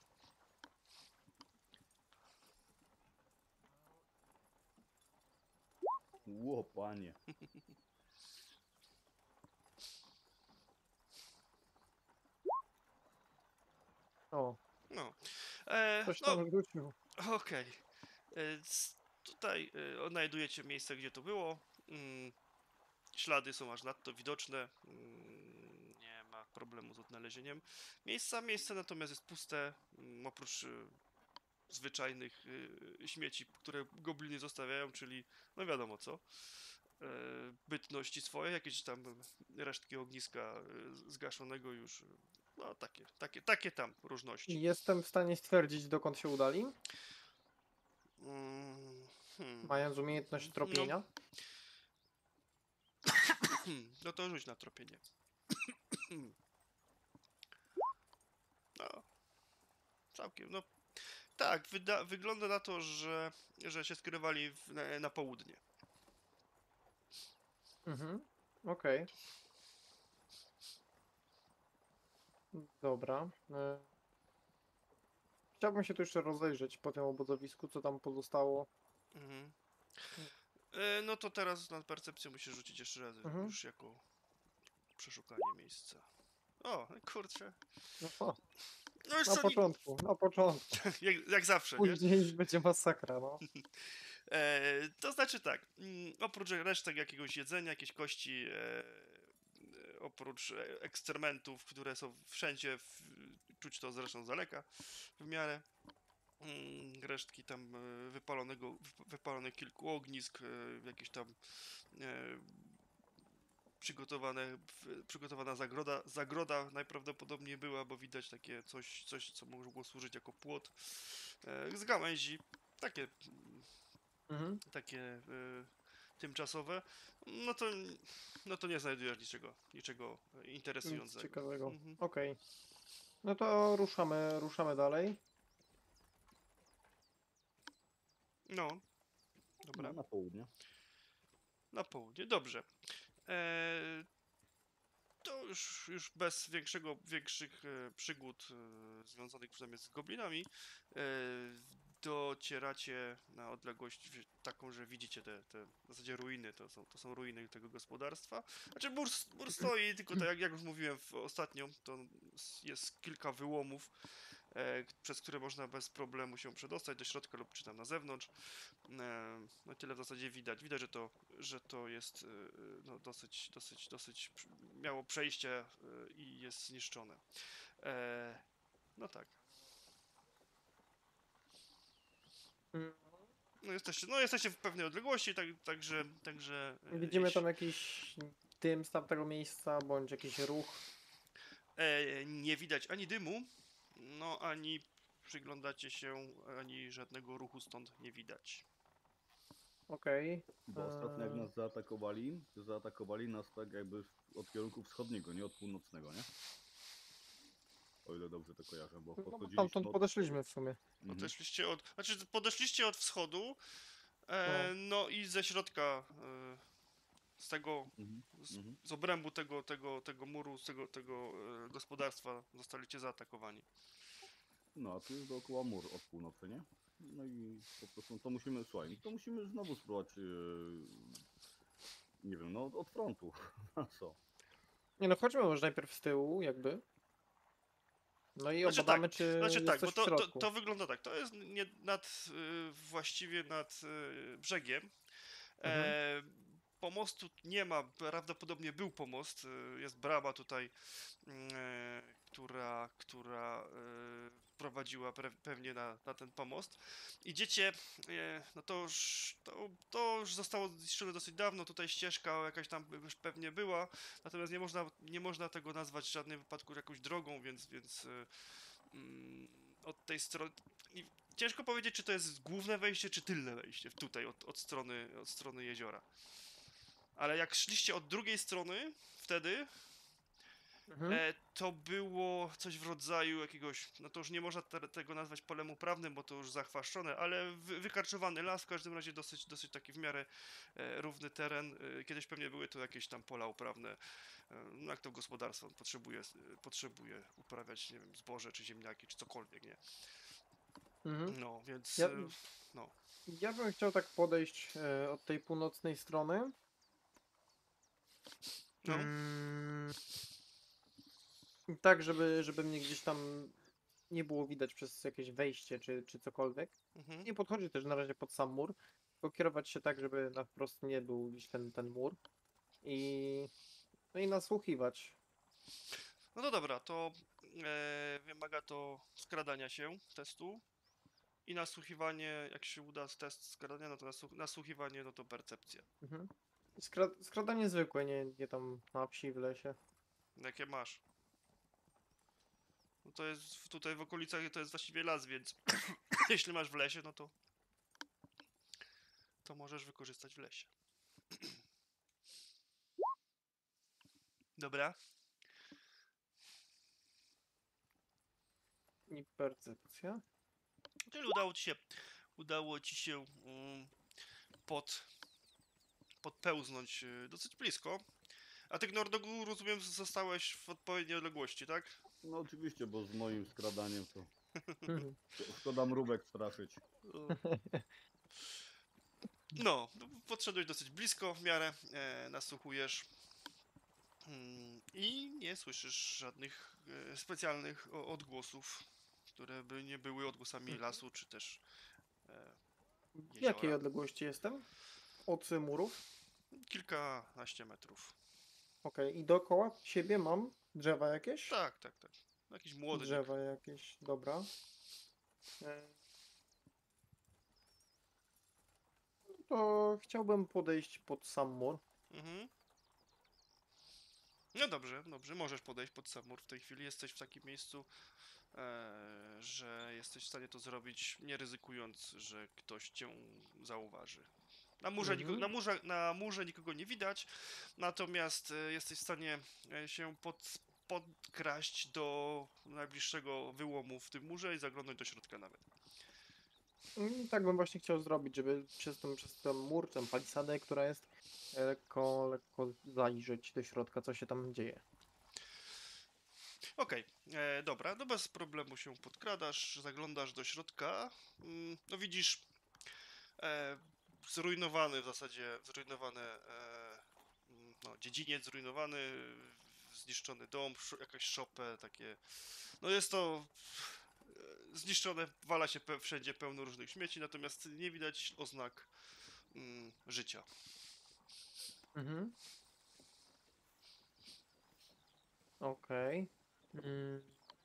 Ło, panie. O, No, e, coś no tam rzucił. okej. E, c- Tutaj e, odnajdujecie miejsce, gdzie to było. Mm, Ślady są aż nadto widoczne. Mm, Nie ma problemu z odnalezieniem miejsca. Miejsce natomiast jest puste, mm, oprócz e, zwyczajnych e, śmieci, które gobliny zostawiają, czyli no wiadomo co. E, Bytności swoje, jakieś tam resztki ogniska e, zgaszonego już. No takie, takie, takie tam różności. Jestem w stanie stwierdzić, dokąd się udali, Mm, hmm. mając umiejętność No, tropienia. Hmm, no to rzuć na tropienie. No, całkiem, no. Tak, wyda- wygląda na to, że, że się skierowali w, na, na południe. Mhm. Okej. Dobra. E, Chciałbym się tu jeszcze rozejrzeć po tym obozowisku, co tam pozostało. Mhm. E, no to teraz na percepcję musisz rzucić jeszcze raz, Mhm. już jako przeszukanie miejsca. O, kurczę. No, o, No już na co, ni- początku, na początku. jak, jak zawsze, nie? Później już będzie masakra, no. E, to znaczy tak, mm, oprócz resztek jakiegoś jedzenia, jakieś kości, e, e, oprócz e, ekstrementów, które są wszędzie, w, czuć to zresztą z daleka w miarę, mm, resztki tam e, wypalonego, wyp- wypalonych kilku ognisk, e, jakieś tam e, przygotowane, w- przygotowana zagroda, zagroda najprawdopodobniej była, bo widać takie coś, coś co mogło służyć jako płot e, z gałęzi, takie Mhm. takie y, tymczasowe, no to, no to nie znajdujesz niczego, niczego Nic interesującego. ciekawego. Mhm. Okej. No to ruszamy, ruszamy dalej. No, dobra, No, na południe. na południe, dobrze. E, to już, już bez większego, większych e, przygód e, związanych przynajmniej z goblinami, e, docieracie na odległość wi- taką, że widzicie te, te w zasadzie ruiny, to są, to są ruiny tego gospodarstwa. Znaczy mur, s- mur stoi, tylko tak jak, jak już mówiłem w, ostatnio, to s- jest kilka wyłomów, e, k- przez które można bez problemu się przedostać do środka lub czy tam na zewnątrz. E, no tyle w zasadzie widać. Widać, że to, że to jest e, no, dosyć, dosyć, dosyć przy- miało przejście e, i jest zniszczone. E, no tak. Mm. No jesteście, no jesteście w pewnej odległości, tak, także, także e, Widzimy jeśli- tam jakiś dym z tamtego miejsca, bądź jakiś ruch. e, nie widać ani dymu, no ani przyglądacie się, ani żadnego ruchu stąd nie widać. Okej. Bo ostatnio jak Eee, nas zaatakowali, to zaatakowali nas tak jakby w- od kierunku wschodniego, nie od północnego, nie? O ile dobrze to kojarzę, bo No bo podchodziliśmy tamtąd od... podeszliśmy w sumie. Mhm. Podeszliście od, znaczy podeszliście od wschodu, e, No. no i ze środka, e, z tego, Mhm. z, Mhm. z obrębu tego, tego, tego muru, z tego, tego e, gospodarstwa zostaliście zaatakowani. No, a tu jest dookoła mur od północy, nie? No i po prostu to musimy, słuchaj, to musimy znowu spróbować, yy, nie wiem, no od frontu. A co? Nie no, chodźmy może najpierw z tyłu, jakby. No i Znaczy obadamy, tak, czy Znaczy jest tak, coś bo w to, to, środku. to wygląda tak. To jest nie, nad, y, właściwie nad y, brzegiem. Mhm. E, Pomostu nie ma, prawdopodobnie był pomost. y, Jest brama tutaj, mm, e, która, która e, prowadziła pre, pewnie na, na ten pomost. Idziecie, e, no to już, to, to już zostało zniszczone dosyć dawno. Tutaj ścieżka jakaś tam już pewnie była, natomiast nie można, nie można tego nazwać w żadnym wypadku jakąś drogą, więc, więc e, mm, od tej strony. i Ciężko powiedzieć, czy to jest główne wejście, czy tylne wejście tutaj od, od strony, od strony jeziora. Ale jak szliście od drugiej strony, wtedy Mhm. e, to było coś w rodzaju jakiegoś, no to już nie można te, tego nazwać polem uprawnym, bo to już zachwaszczone, ale wy, wykarczowany las, w każdym razie dosyć, dosyć taki w miarę e, równy teren. E, kiedyś pewnie były to jakieś tam pola uprawne, e, no jak to gospodarstwo potrzebuje, e, potrzebuje uprawiać, nie wiem, zboże, czy ziemniaki, czy cokolwiek, nie? Mhm. No, więc, Ja, e, no. ja bym chciał tak podejść e, od tej północnej strony. No, Mm, tak, żeby, żeby mnie gdzieś tam nie było widać przez jakieś wejście czy, czy cokolwiek. mhm. Nie podchodzi też na razie pod sam mur, tylko kierować się tak, żeby na wprost nie był gdzieś ten, ten mur. I, no i nasłuchiwać. No to dobra, to e, wymaga to skradania się, testu. I nasłuchiwanie, jak się uda test skradania, no to nasłuch nasłuchiwanie, no to percepcja. Mhm. Skra skradanie zwykłe, nie, nie tam na wsi, w lesie. Jakie masz? No to jest w- tutaj w okolicach, to jest właściwie las, więc jeśli masz w lesie, no to to możesz wykorzystać w lesie. Dobra. I percepcja. Czyli udało ci się, udało ci się um, pod, podpełznąć y, dosyć blisko. A ty, Nordogu, rozumiem, zostałeś w odpowiedniej odległości, tak? No oczywiście, bo z moim skradaniem to Mhm. szko- szkoda mrówek straszyć. O. No, no, podszedłeś dosyć blisko w miarę, e, nasłuchujesz. Mm, I nie słyszysz żadnych e, specjalnych o- odgłosów, które by nie były odgłosami lasu czy też e, W jakiej jeziora. odległości jestem? Od murów? Kilkanaście metrów. Okej, i dookoła siebie mam drzewa jakieś? Tak, tak, tak. Jakiś młodnik. Drzewa jakieś, dobra. E, no to chciałbym podejść pod sam mur. Mhm. No dobrze, dobrze. Możesz podejść pod sam mur w tej chwili. Jesteś w takim miejscu, e, że jesteś w stanie to zrobić, nie ryzykując, że ktoś cię zauważy. Na murze, niko, Mhm. na, murze, na murze nikogo nie widać, natomiast e, jesteś w stanie e, się pod, podkraść do najbliższego wyłomu w tym murze i zaglądnąć do środka nawet. Mm, tak bym właśnie chciał zrobić, żeby przez ten, przez ten mur, tę palisadę, która jest, e, lekko, lekko zajrzeć do środka, co się tam dzieje. Okej, e, dobra, no bez problemu się podkradasz, zaglądasz do środka, mm, no widzisz e, zrujnowany w zasadzie, zrujnowany e, mm, no, dziedziniec, zrujnowany, zniszczony dom, sz- jakaś szopę, takie, no jest to e, zniszczone, wala się pe wszędzie pełno różnych śmieci, natomiast nie widać oznak mm, życia. Mhm. Okej. Mm.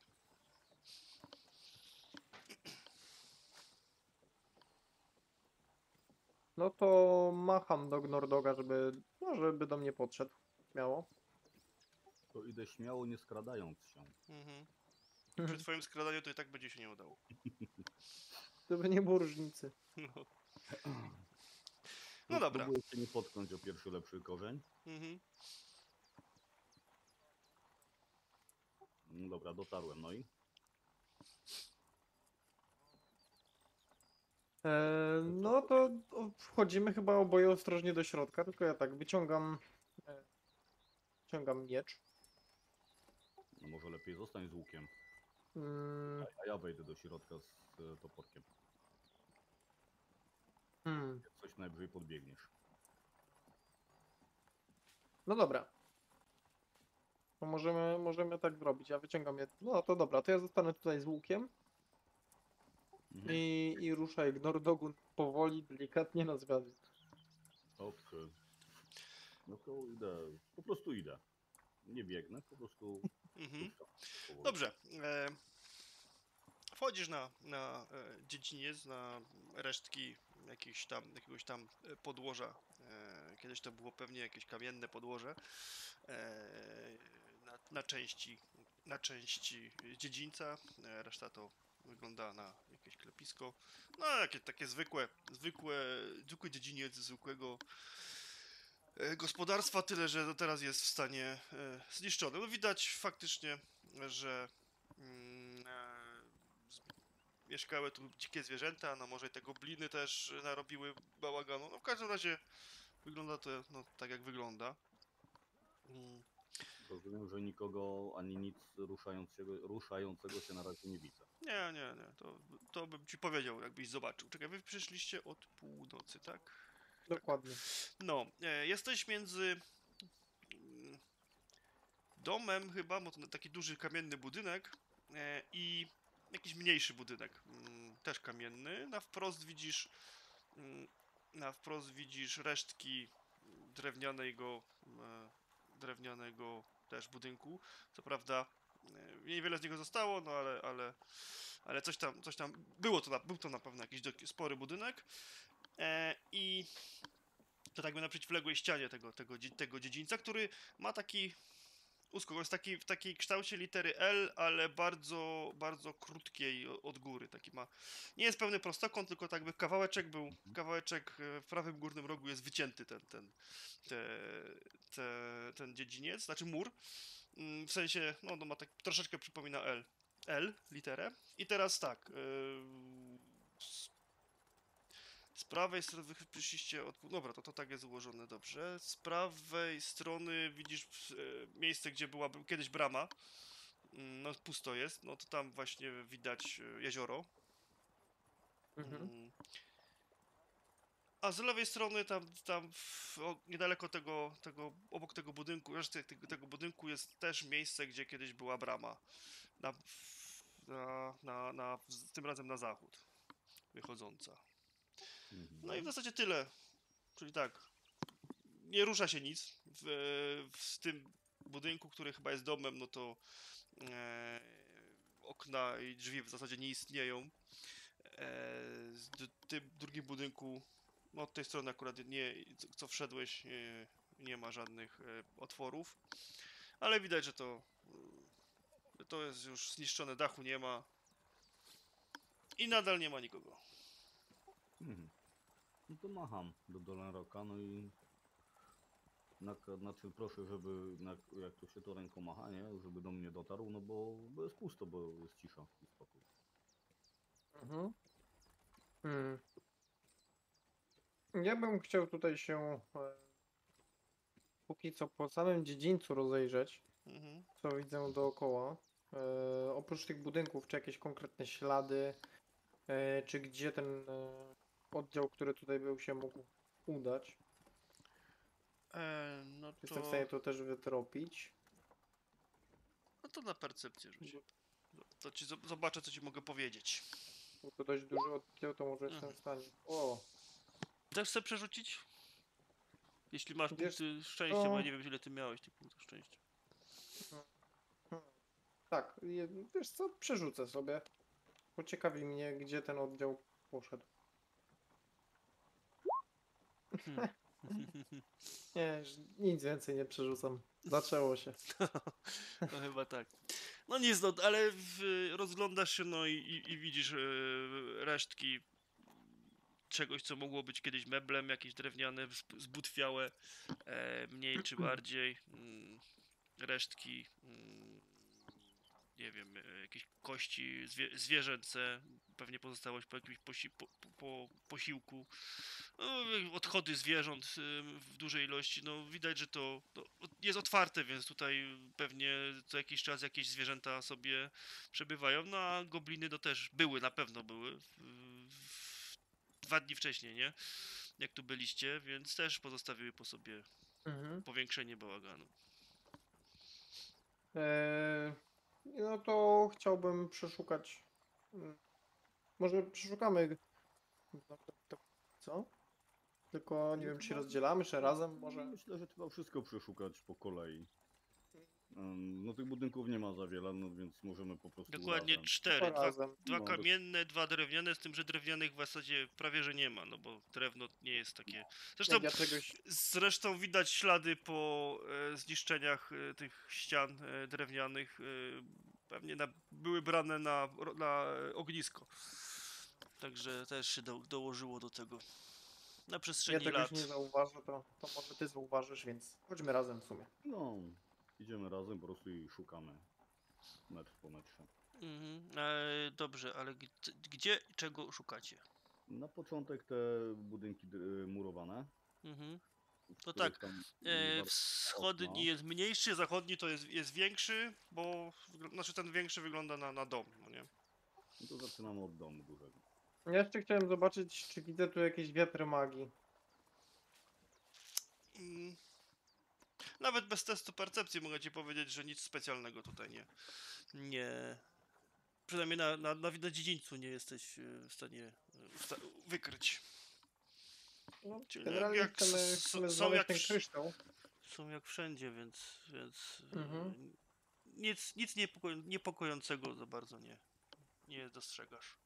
No to macham do Gnordoga, żeby, no, żeby do mnie podszedł. Śmiało. To idę śmiało, nie skradając się. Mhm. Przy twoim skradaniu to i tak będzie się nie udało. Żeby nie było różnicy. No, No, no dobra. Próbuję się nie potknąć o pierwszy lepszy korzeń. Mhm. No dobra, dotarłem, no i? E, no to o, wchodzimy chyba oboje ostrożnie do środka, tylko ja tak wyciągam, e, wyciągam miecz. No może lepiej zostań z łukiem, Mm, a ja wejdę do środka z e, toporkiem. hmm. Jak coś najwyżej podbiegniesz. No dobra. To możemy, możemy tak zrobić. Ja wyciągam je. No to dobra, to ja zostanę tutaj z łukiem Mhm. i, i ruszaj Gnordogun powoli, delikatnie na zwiady. Okej. No to idę, po prostu idę. Nie biegnę, po prostu Mhm. puszczam powoli. Dobrze. E, wchodzisz na, na e, dziedziniec, na resztki jakichś tam, jakiegoś tam e, podłoża. E, kiedyś to było pewnie jakieś kamienne podłoże. E, na, na części, na części dziedzińca. E, reszta to wygląda na jakieś klepisko. No, jakie takie zwykłe, zwykłe, zwykły dziedziniec zwykłego e, gospodarstwa, tyle że no teraz jest w stanie e, zniszczony. No widać faktycznie, że mm, e, z- mieszkały tu dzikie zwierzęta, no może i te gobliny też narobiły bałaganu. No w każdym razie wygląda to no, tak jak wygląda. Mm, Rozumiem, że nikogo ani nic ruszającego, ruszającego się na razie nie widzę. Nie, nie, nie, to, to bym ci powiedział, jakbyś zobaczył. Czekaj, wy przyszliście od północy, tak? Dokładnie. No, e, jesteś między mm, domem chyba, bo to taki duży kamienny budynek e, i jakiś mniejszy budynek, mm, też kamienny. Na wprost widzisz mm, na wprost widzisz resztki drewnianego e, drewnianego też budynku. Co prawda e, niewiele z niego zostało, no ale, ale, ale coś tam, coś tam było to na, był to na pewno jakiś doki- spory budynek. E, I to tak jakby na przeciwległej ścianie tego, tego, dzie- tego dziedzińca, który ma taki uskok, jest taki, w takiej kształcie litery L, ale bardzo, bardzo krótkiej o- od góry. Taki ma. Nie jest pełny prostokąt, tylko tak by kawałeczek był, kawałeczek e, w prawym górnym rogu jest wycięty ten, ten, te, te, ten dziedziniec, znaczy mur. Mm, W sensie, no, no ma tak troszeczkę przypomina L. L literę. I teraz tak. Yy, z, z prawej strony wy przyszliście od. Dobra, to to tak jest ułożone dobrze. Z prawej strony widzisz e, miejsce, gdzie była b- kiedyś brama. Mm, No pusto jest. No to tam właśnie widać e, jezioro. Mhm. Mm, A z lewej strony, tam, tam w, o, niedaleko tego, tego, obok tego budynku, reszty tego, tego budynku jest też miejsce, gdzie kiedyś była brama. Na, w- na, na, na, z- tym razem na zachód wychodząca. No i w Mhm. zasadzie tyle. Czyli tak, nie rusza się nic. W, w tym budynku, który chyba jest domem, no to e, okna i drzwi w zasadzie nie istnieją. E, z d- tym drugim budynku, no od tej strony akurat nie, co, co wszedłeś, e, nie ma żadnych e, otworów, ale widać, że to, e, to jest już zniszczone, dachu nie ma i nadal nie ma nikogo. Mhm. No to macham do Dolenroka, no i na, znaczy proszę, żeby na, jak to się to ręką macha, nie? Żeby do mnie dotarł, no bo, bo jest pusto, bo jest cisza i spokój. Mhm. Hmm. Ja bym chciał tutaj się e, póki co po samym dziedzińcu rozejrzeć, Mhm. co widzę dookoła. E, oprócz tych budynków, czy jakieś konkretne ślady, e, czy gdzie ten e, oddział, który tutaj był, się mógł udać. E, no Jestem w to, stanie to też wytropić. no to na percepcję rzuć. To ci zob- zobaczę, co ci mogę powiedzieć. Bo to dość duży oddział, to może jestem Mhm. w stanie. O, Też chcę przerzucić? Jeśli masz Wiesz punkty szczęścia, bo ja co? nie wiem, ile ty miałeś tych punktów szczęścia. hmm. Tak, je- wiesz co, przerzucę sobie. Pociekawi mnie, gdzie ten oddział poszedł. Hmm. Nie, już nic więcej nie przerzucam. Zaczęło się. No chyba tak. No nic, no, ale w, rozglądasz się, no i, i, i widzisz e, resztki czegoś, co mogło być kiedyś meblem, jakieś drewniane, zb- zbutwiałe, e, mniej czy bardziej. Mm, resztki, mm, nie wiem, e, jakieś kości zwie, zwierzęce, pewnie pozostałość po jakimś posi, po, po, po posiłku. No, odchody zwierząt y, w dużej ilości, no widać, że to no, jest otwarte, więc tutaj pewnie co jakiś czas jakieś zwierzęta sobie przebywają, no a gobliny to też były, na pewno były w, w, dwa dni wcześniej, nie? Jak tu byliście, więc też pozostawiły po sobie Mhm. powiększenie bałaganu. Eee, no to chciałbym przeszukać. mm, Może przeszukamy. Co? Tylko nie No wiem, czy się chyba, rozdzielamy, czy razem może. myślę, że trzeba wszystko przeszukać po kolei. Ym, No tych budynków nie ma za wiele, no więc możemy po prostu Dokładnie razem. cztery, To dwa, razem. dwa No, do- kamienne, dwa drewniane, z tym, że drewnianych w zasadzie prawie, że nie ma, no bo drewno nie jest takie... Zresztą Jak ja czegoś. Zresztą widać ślady po e, zniszczeniach e, tych ścian e, drewnianych. E, pewnie na, były brane na, ro- na e, ognisko. Także też się do, dołożyło do tego. Na Ja przestrzeni czegoś nie lat. zauważę, to, to może ty zauważysz, więc chodźmy razem w sumie. No, idziemy razem po prostu i szukamy metr po metrze. Mhm. E, dobrze, ale gdzie, gdzie czego szukacie? Na początek te budynki dy- murowane, Mhm. w To których tak, tam nie e, bardzo wschodni okna. jest mniejszy, zachodni to jest, jest większy, bo wygl- znaczy ten większy wygląda na, na dom, no nie? No to zaczynamy od domu dużego. Ja jeszcze chciałem zobaczyć, czy widzę tu jakieś wiatry magii. Mm. Nawet bez testu percepcji mogę ci powiedzieć, że nic specjalnego tutaj nie. Nie. Przynajmniej na, na, na, na dziedzińcu nie jesteś e, w stanie e, wsta- wykryć. No, Czyli no jak, generalnie jak chcemy, s- chcemy są znaleźć jak ten wsz- kryształ. są jak wszędzie, więc, więc e, Mhm. nic, nic niepoko niepokojącego za bardzo nie, nie dostrzegasz.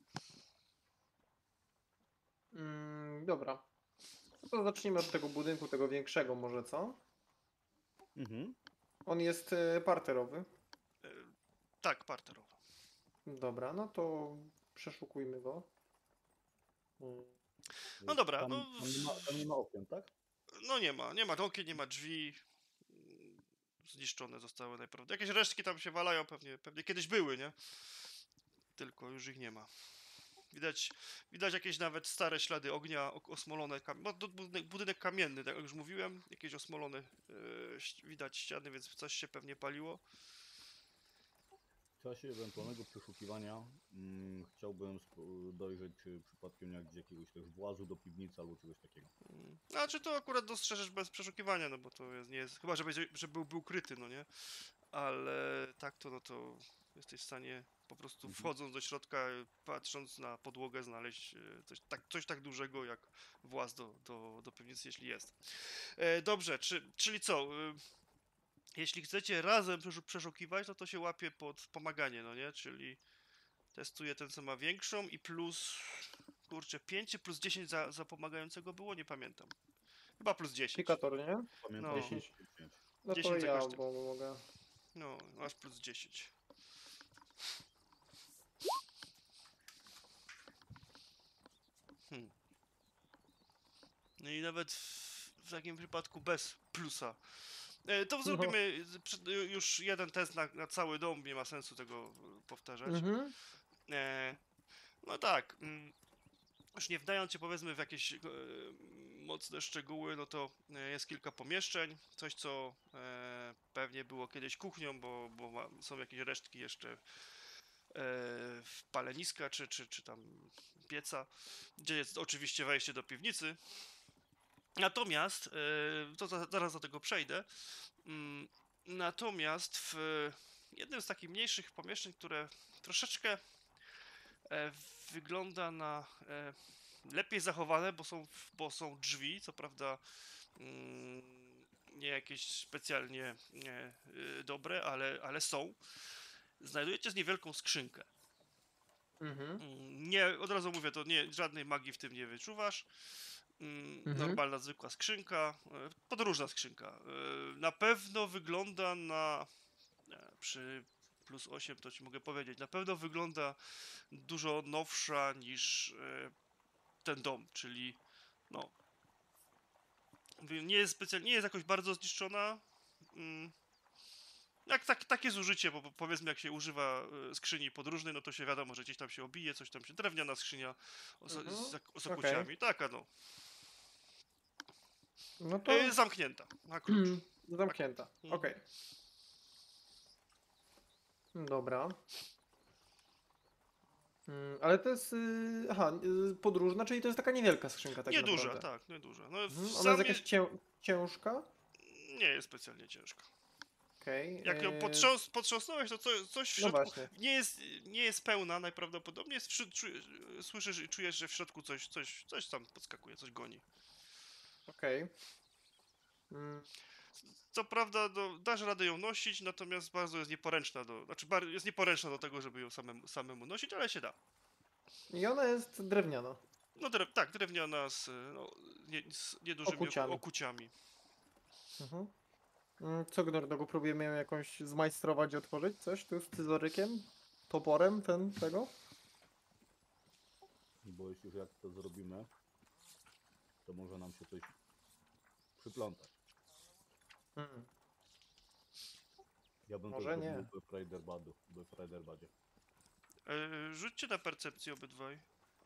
Mm, dobra. No to zacznijmy od tego budynku, tego większego może, co? Mhm. On jest e, parterowy. E, tak, parterowo. Dobra, no to przeszukujmy go. Mm. No dobra, Tam, no, tam, nie ma, tam nie ma okien, tak? no nie ma, nie ma okien, nie ma drzwi. Mm, Zniszczone zostały najprawdopodobniej. Jakieś resztki tam się walają, pewnie, pewnie kiedyś były, nie? Tylko już ich nie ma. Widać, widać jakieś nawet stare ślady ognia, ok- osmolone, kam- no, to budynek, budynek kamienny, tak jak już mówiłem, jakieś osmolone e, ś- widać ściany, więc coś się pewnie paliło. W czasie ewentualnego przeszukiwania mm, chciałbym sp- dojrzeć, czy przypadkiem jak gdzie jakiegoś też włazu do piwnicy albo czegoś takiego. Mm. A czy to akurat dostrzeżesz bez przeszukiwania, no bo to jest, nie jest, chyba że, będzie, że był, był ukryty, no nie? Ale tak to, no to jesteś w stanie po prostu Mhm. wchodząc do środka, e, patrząc na podłogę, znaleźć e, coś tak, coś tak dużego jak właz do, do, do piwnicy, jeśli jest. E, dobrze, czy, czyli co? E, jeśli chcecie razem przeszu- przeszukiwać, no to się łapie pod pomaganie, no nie? Czyli testuje ten, co ma większą i plus, kurczę, pięć czy plus dziesięć za, za pomagającego było? Nie pamiętam. Chyba plus dziesięć. Pikator, nie? Pamiętam, No. dziesięć. No to dziesięć za ja, kosztem. bo mogę. No, masz plus dziesięć. Hmm. No i nawet w, w takim przypadku bez plusa. E, to zrobimy z- przy- już jeden test na, na cały dom, nie ma sensu tego e, powtarzać. Mhm. E, no tak, mm, już nie wdając się powiedzmy w jakieś e, mocne szczegóły, no to e, jest kilka pomieszczeń, coś co e, pewnie było kiedyś kuchnią, bo, bo ma, są jakieś resztki jeszcze e, paleniska czy, czy, czy tam pieca, gdzie jest oczywiście wejście do piwnicy. Natomiast, e, to za, zaraz do tego przejdę, mm, natomiast w jednym z takich mniejszych pomieszczeń, które troszeczkę e, wygląda na e, lepiej zachowane, bo są, bo są drzwi, co prawda mm, nie jakieś specjalnie nie, y, dobre, ale, ale są. Znajdujecie z niewielką skrzynkę. Mhm. Mm, Nie, od razu mówię, to nie, żadnej magii w tym nie wyczuwasz. Mm, Mhm. Normalna, zwykła skrzynka, e, podróżna skrzynka. E, Na pewno wygląda na, e, przy plus osiem, to ci mogę powiedzieć. Na pewno wygląda dużo nowsza niż e, ten dom, czyli no mówię, nie jest specjalnie, nie jest jakoś bardzo zniszczona. Mm, jak tak, takie zużycie, bo bo powiedzmy jak się używa e, skrzyni podróżnej, no to się wiadomo, że gdzieś tam się obije, coś tam się, drewniana skrzynia oso, Mhm. z zak- Okej. osokłociami, taka no. No to E, zamknięta, na klucz. zamknięta. Mhm. Okej. Dobra. Mm, Ale to jest. y, Aha, y, podróżna, czyli to jest taka niewielka skrzynka tak Nieduża, naprawdę. tak, nieduża. No, Mhm. w Ona jest samie jakaś cię, ciężka. nie jest specjalnie ciężka. Okej. Jak ją y, potrząs, potrząsnąłeś, to co, coś w No środku właśnie. nie jest, nie jest pełna najprawdopodobniej. Jest w, środ- czu- słyszysz i czujesz, że w środku coś, coś, coś tam podskakuje, coś goni. Okej. Mm, Co prawda do, dasz radę ją nosić, natomiast bardzo jest nieporęczna do, znaczy bar, jest nieporęczna do tego, żeby ją samemu, samemu nosić, ale się da. I ona jest drewniana. No drew, tak, drewniana z, no, nie, z niedużymi oku, Okuciami. okuciami. Mhm. Mm, Co Gnordego, próbujemy ją jakąś zmajstrować i otworzyć? Coś tu z scyzorykiem? Toporem ten, tego? Bo jeśli jak to zrobimy, to może nam się coś przyplątać. Mm. Ja bym Może to nie. zrobił w Raiderbadu, w Raiderbadzie. E, rzućcie na percepcję obydwaj.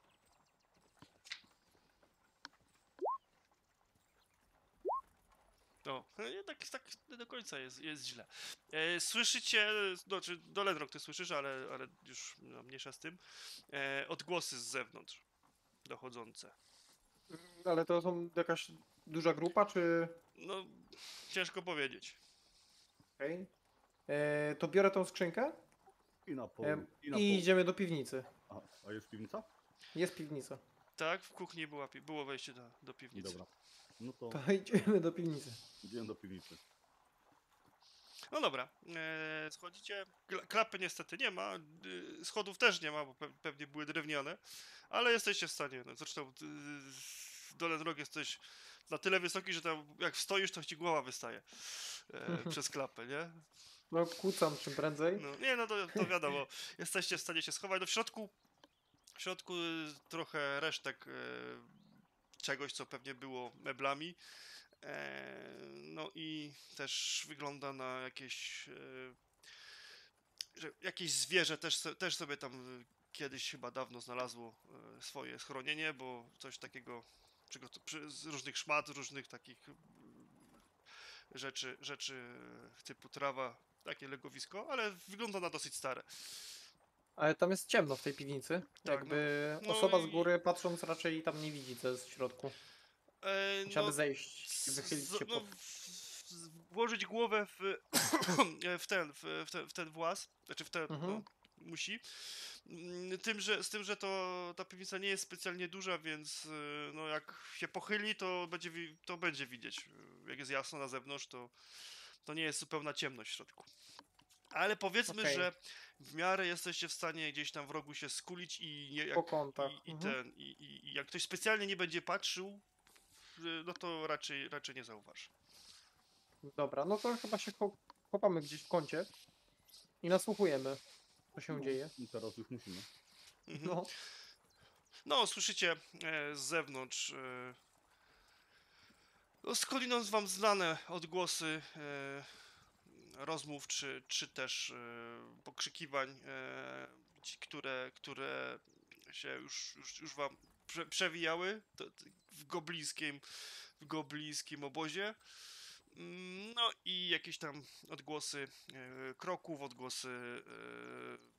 O, nie, tak, tak nie do końca jest, jest źle. E, słyszycie, znaczy Dolenrok ty słyszysz, ale, ale już no, mniejsza z tym, e, odgłosy z zewnątrz dochodzące. Ale to są jakaś duża grupa, czy... No, ciężko powiedzieć. Okej. E, To biorę tą skrzynkę I na pół, e, i na i pół. idziemy do piwnicy. A, a jest piwnica? Jest piwnica. Tak, w kuchni była, pi- było wejście do, do piwnicy. Dobra. No to To idziemy do piwnicy. idziemy do piwnicy. No dobra, e, schodzicie, Kla- klapy niestety nie ma, y, schodów też nie ma, bo pe pewnie były drewniane, ale jesteście w stanie, no, zresztą y, Dolenrog jesteś na tyle wysoki, że tam jak stoisz, to ci głowa wystaje e, przez klapę, nie? No kłócam czym prędzej. No, nie, no to, to wiadomo, jesteście w stanie się schować, no w środku, w środku y, trochę resztek e, czegoś, co pewnie było meblami, e, no i też wygląda na jakieś e, że jakieś zwierzę też, se- też sobie tam y, kiedyś chyba dawno znalazło e, swoje schronienie, bo coś takiego czego to, przy, z różnych szmat, różnych takich y, rzeczy, rzeczy typu trawa, takie legowisko, ale wygląda na dosyć stare. Ale tam jest ciemno w tej piwnicy. Tak, Jakby no- no osoba z i- góry patrząc raczej tam nie widzi, co jest w środku. E, Musiałaby no, zejść i wychylić z- się no, pod... w- w- włożyć głowę w, w ten, w, w, ten, w ten włas, znaczy w ten, Mhm. no, musi. Mm, Tym, że, z tym, że to ta piwnica nie jest specjalnie duża, więc y, no jak się pochyli, to będzie, wi- to będzie widać. Y, Jak jest jasno na zewnątrz, to, to nie jest zupełna ciemność w środku. Ale powiedzmy, Okej. że w miarę jesteście w stanie gdzieś tam w rogu się skulić i nie, jak, Po kątach. i, i Mhm. ten, i, i, i jak ktoś specjalnie nie będzie patrzył, y, no to raczej, raczej nie zauważy. Dobra, no to chyba się cho- chowamy gdzieś w kącie i nasłuchujemy, co się No, dzieje. i teraz już musimy. Mhm. No, No, słyszycie e, z zewnątrz e, no, skądinąd wam znane odgłosy e, rozmów, czy, czy też e, pokrzykiwań, e, ci, które, które się już, już, już wam prze, przewijały to, to w goblińskim, w goblińskim obozie. Mm, No i jakieś tam odgłosy e, kroków, odgłosy e,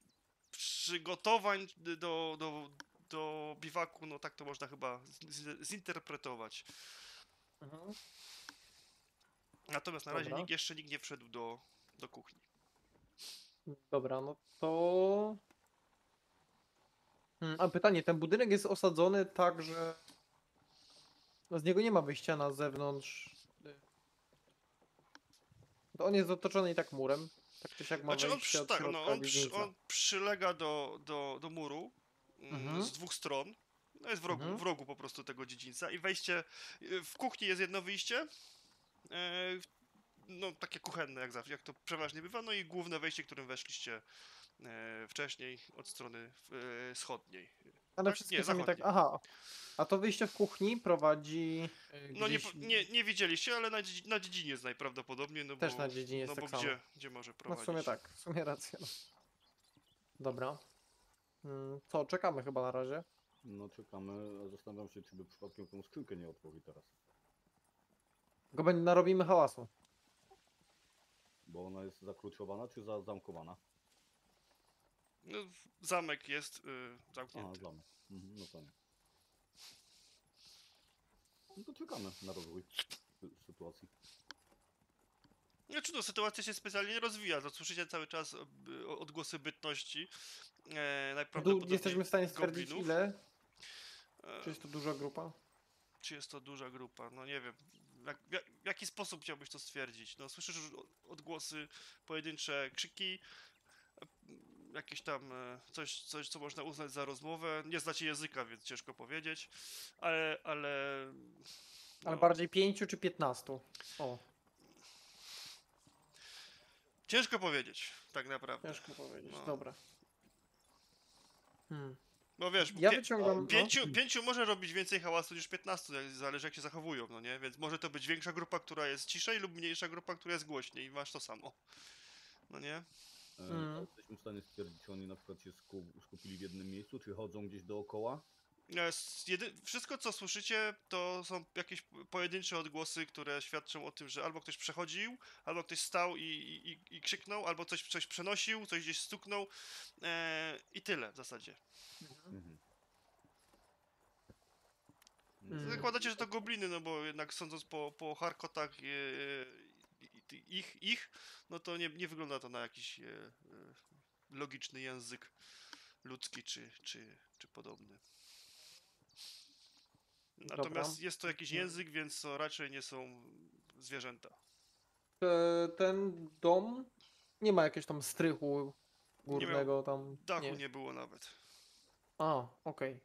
przygotowań do, do, do biwaku, no tak to można chyba z, zinterpretować. mhm. Natomiast na razie Dobra. nikt, jeszcze nikt nie wszedł do, do kuchni. Dobra, no to... Hmm, A pytanie, ten budynek jest osadzony tak, że no z niego nie ma wyjścia na zewnątrz. To on jest otoczony i tak murem. Tak czy siak ma Znaczy on, wejście przy, od tak, środka no, on, przy, piwnica. on przylega do, do, do muru mm, Mhm. z dwóch stron. No jest w rogu, Mhm. w rogu po prostu tego dziedzińca i wejście, y, w kuchni jest jedno wyjście, e, no takie kuchenne jak zawsze, jak to przeważnie bywa, no i główne wejście, którym weszliście e, wcześniej od strony e, wschodniej. Ale Tak? wszystkie Nie, są mi tak, zachodniej. aha. A to wyjście w kuchni prowadzi y, No nie, gdzieś po- nie, nie widzieliście, ale na, dziedzi- na dziedziniec najprawdopodobniej, no też bo, na dziedziniec no bo tak samo. gdzie, gdzie może No w prowadzić? sumie tak, w sumie racja. No. Dobra. Mm, Co, czekamy chyba na razie. No czekamy, a zastanawiam się, czy by przypadkiem tą skrzynkę nie otworzyć teraz. Tylko będzie narobimy hałasu. Bo ona jest zakluczowana czy za zamkowana? No, zamek jest y, A, zamknięty. zamek. Mhm, no to nie. No to czekamy na rozwój sy- sytuacji. Znaczy no, sytuacja się specjalnie nie rozwija, to słyszycie cały czas y, odgłosy bytności. E, Tu najprawdopodobniej jesteśmy w stanie stwierdzić goblinów. ile? E, Czy jest to duża grupa? Czy jest to duża grupa? No nie wiem. Jak, w, jak, w jaki sposób chciałbyś to stwierdzić? No słyszysz już o- odgłosy, pojedyncze krzyki, e, jakieś tam e, coś, coś, co można uznać za rozmowę. Nie znacie języka, więc ciężko powiedzieć, ale, ale... Ale no, bardziej pięciu czy piętnastu? O, ciężko powiedzieć, tak naprawdę. ciężko powiedzieć. No. Dobra. Hmm. Bo wiesz, Ja pie- wyciągam. No. pięciu, pięciu może robić więcej hałasu niż piętnastu, jak- zależy jak się zachowują, no nie? Więc może to być większa grupa, która jest ciszej lub mniejsza grupa, która jest głośniej i masz to samo. No nie? E, Mm. a Jesteśmy w stanie stwierdzić, czy oni na przykład się sku- skupili w jednym miejscu, czy chodzą gdzieś dookoła? E, s- Jedy... Wszystko co słyszycie to są jakieś p- pojedyncze odgłosy, które świadczą o tym, że albo ktoś przechodził, albo ktoś stał i, i, i- i krzyknął, albo coś, coś przenosił, coś gdzieś stuknął e, i tyle w zasadzie. Mhm. No Mm. to- Zakładacie, że to gobliny, no bo jednak sądząc po, po harkotach e, i- i- ich, ich, no to nie, nie wygląda to na jakiś e, e, logiczny język ludzki czy, czy, czy podobny. Natomiast Dobra. jest to jakiś język, więc to raczej nie są zwierzęta. E, Ten dom nie ma jakiegoś tam strychu górnego tam. Dachu Nie. nie było nawet. A, okej.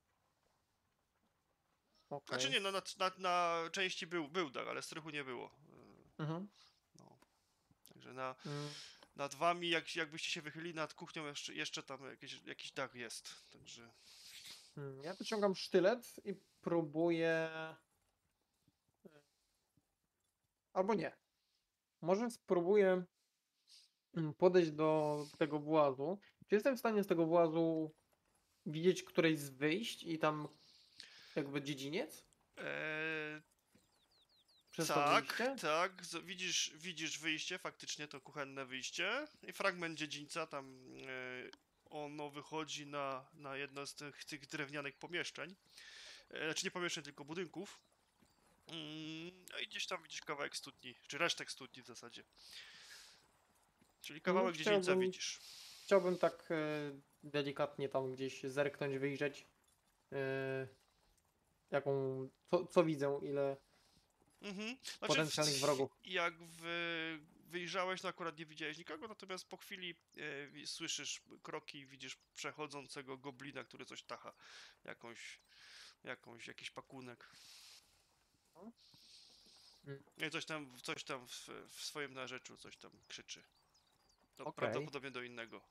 Okej. Znaczy nie, no na, na, na części był, był dach, ale strychu nie było. E, Mhm. No. Także na, Mm. nad wami, jak, jakbyście się wychylili nad kuchnią, jeszcze, jeszcze tam jakiś, jakiś dach jest. Także Mm, Ja wyciągam sztylet i próbuję. e, Albo nie. Może spróbuję mm, podejść do tego włazu. Czy jestem w stanie z tego włazu widzieć któreś z wyjść i tam jakby dziedziniec? e, Przez to tak, wyjście? tak, z- widzisz, widzisz wyjście, faktycznie to kuchenne wyjście i fragment dziedzińca, tam e, ono wychodzi na, na jedno z tych, tych drewnianych pomieszczeń, e, znaczy nie pomieszczeń, tylko budynków. Mm, no i gdzieś tam widzisz kawałek studni, czy resztek studni w zasadzie. Czyli kawałek dziedzińca chciałbym- widzisz. Chciałbym tak e, delikatnie tam gdzieś zerknąć, wyjrzeć. E, jaką. Co, co widzę, ile Mhm. Znaczy, potencjalnych w- wrogów. Jak wy, wyjrzałeś, no akurat nie widziałeś nikogo, natomiast po chwili e, wi- słyszysz kroki, widzisz przechodzącego goblina, który coś tacha, jakąś, jakąś, jakiś pakunek. Mm. No i coś tam, coś tam w, w swoim narzeczu, coś tam krzyczy. No, Okej. prawdopodobnie do innego.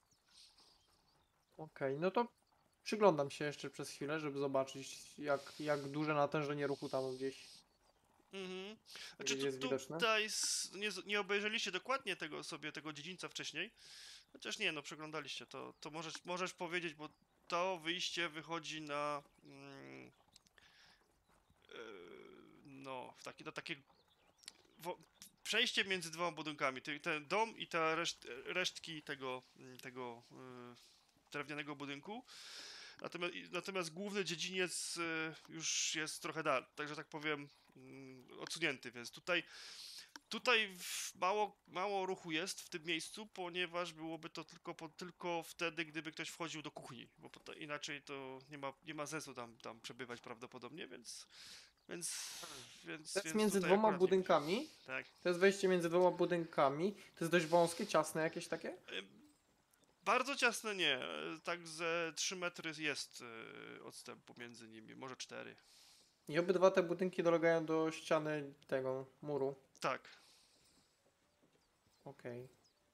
Okej, no to przyglądam się jeszcze przez chwilę, żeby zobaczyć jak, jak duże natężenie ruchu tam gdzieś. Mhm. Znaczy Gdzieś jest tu, widoczne? tutaj s- nie, z- nie obejrzeliście dokładnie tego sobie, tego dziedzińca wcześniej. Chociaż nie, no przeglądaliście to. To możesz, możesz powiedzieć, bo to wyjście wychodzi na mm, e, no, w taki, na takie wo, przejście między dwoma budynkami. Ty- Ten dom i te reszt, resztki tego, mm, tego e, drewnianego budynku. Natomiast, i- natomiast główny dziedziniec e, już jest trochę dalej, także tak powiem mm, odsunięty, więc tutaj tutaj w- mało, mało ruchu jest w tym miejscu, ponieważ byłoby to tylko, po, tylko wtedy, gdyby ktoś wchodził do kuchni, bo to, inaczej to nie ma, nie ma sensu tam, tam przebywać prawdopodobnie, więc więc, więc, To jest więc między tutaj dwoma akurat nie- budynkami. Tak. To jest wejście między dwoma budynkami. To jest dość wąskie, ciasne jakieś takie? Bardzo ciasne nie, e, tak ze trzy metry jest e, odstępu między nimi, może cztery. I obydwa te budynki dolegają do ściany tego muru. Tak. Okej.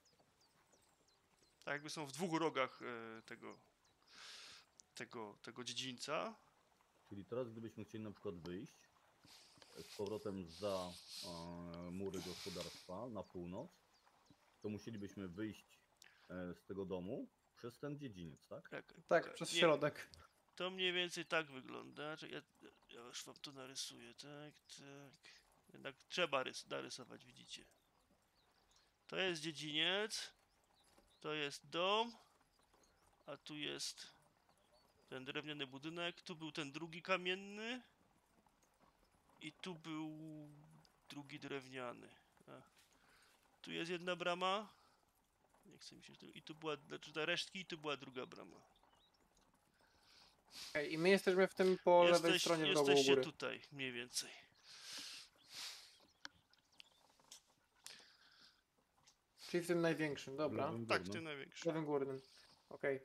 Tak jakby są w dwóch rogach e, tego, tego, tego dziedzińca. Czyli teraz gdybyśmy chcieli na przykład wyjść e, z powrotem za e, mury gospodarstwa na północ, to musielibyśmy wyjść e, z tego domu przez ten dziedziniec, tak? Tak, Tak, przez nie, środek. to mniej więcej tak wygląda. Czekaj, Ja, ja już wam to narysuję, tak, tak. Jednak trzeba rys narysować, widzicie. To jest dziedziniec, to jest dom, a tu jest ten drewniany budynek, tu był ten drugi kamienny i tu był drugi drewniany. A. Tu jest jedna brama, nie chcę mi się, i tu była, znaczy te resztki i tu była druga brama. Okej, i my jesteśmy w tym po lewej Jesteś, stronie w rogu u jesteście góry. tutaj, mniej więcej. Czyli w tym największym, W dobra. lewym Tak, w górnym. tym W największym. lewym górnym. Okej.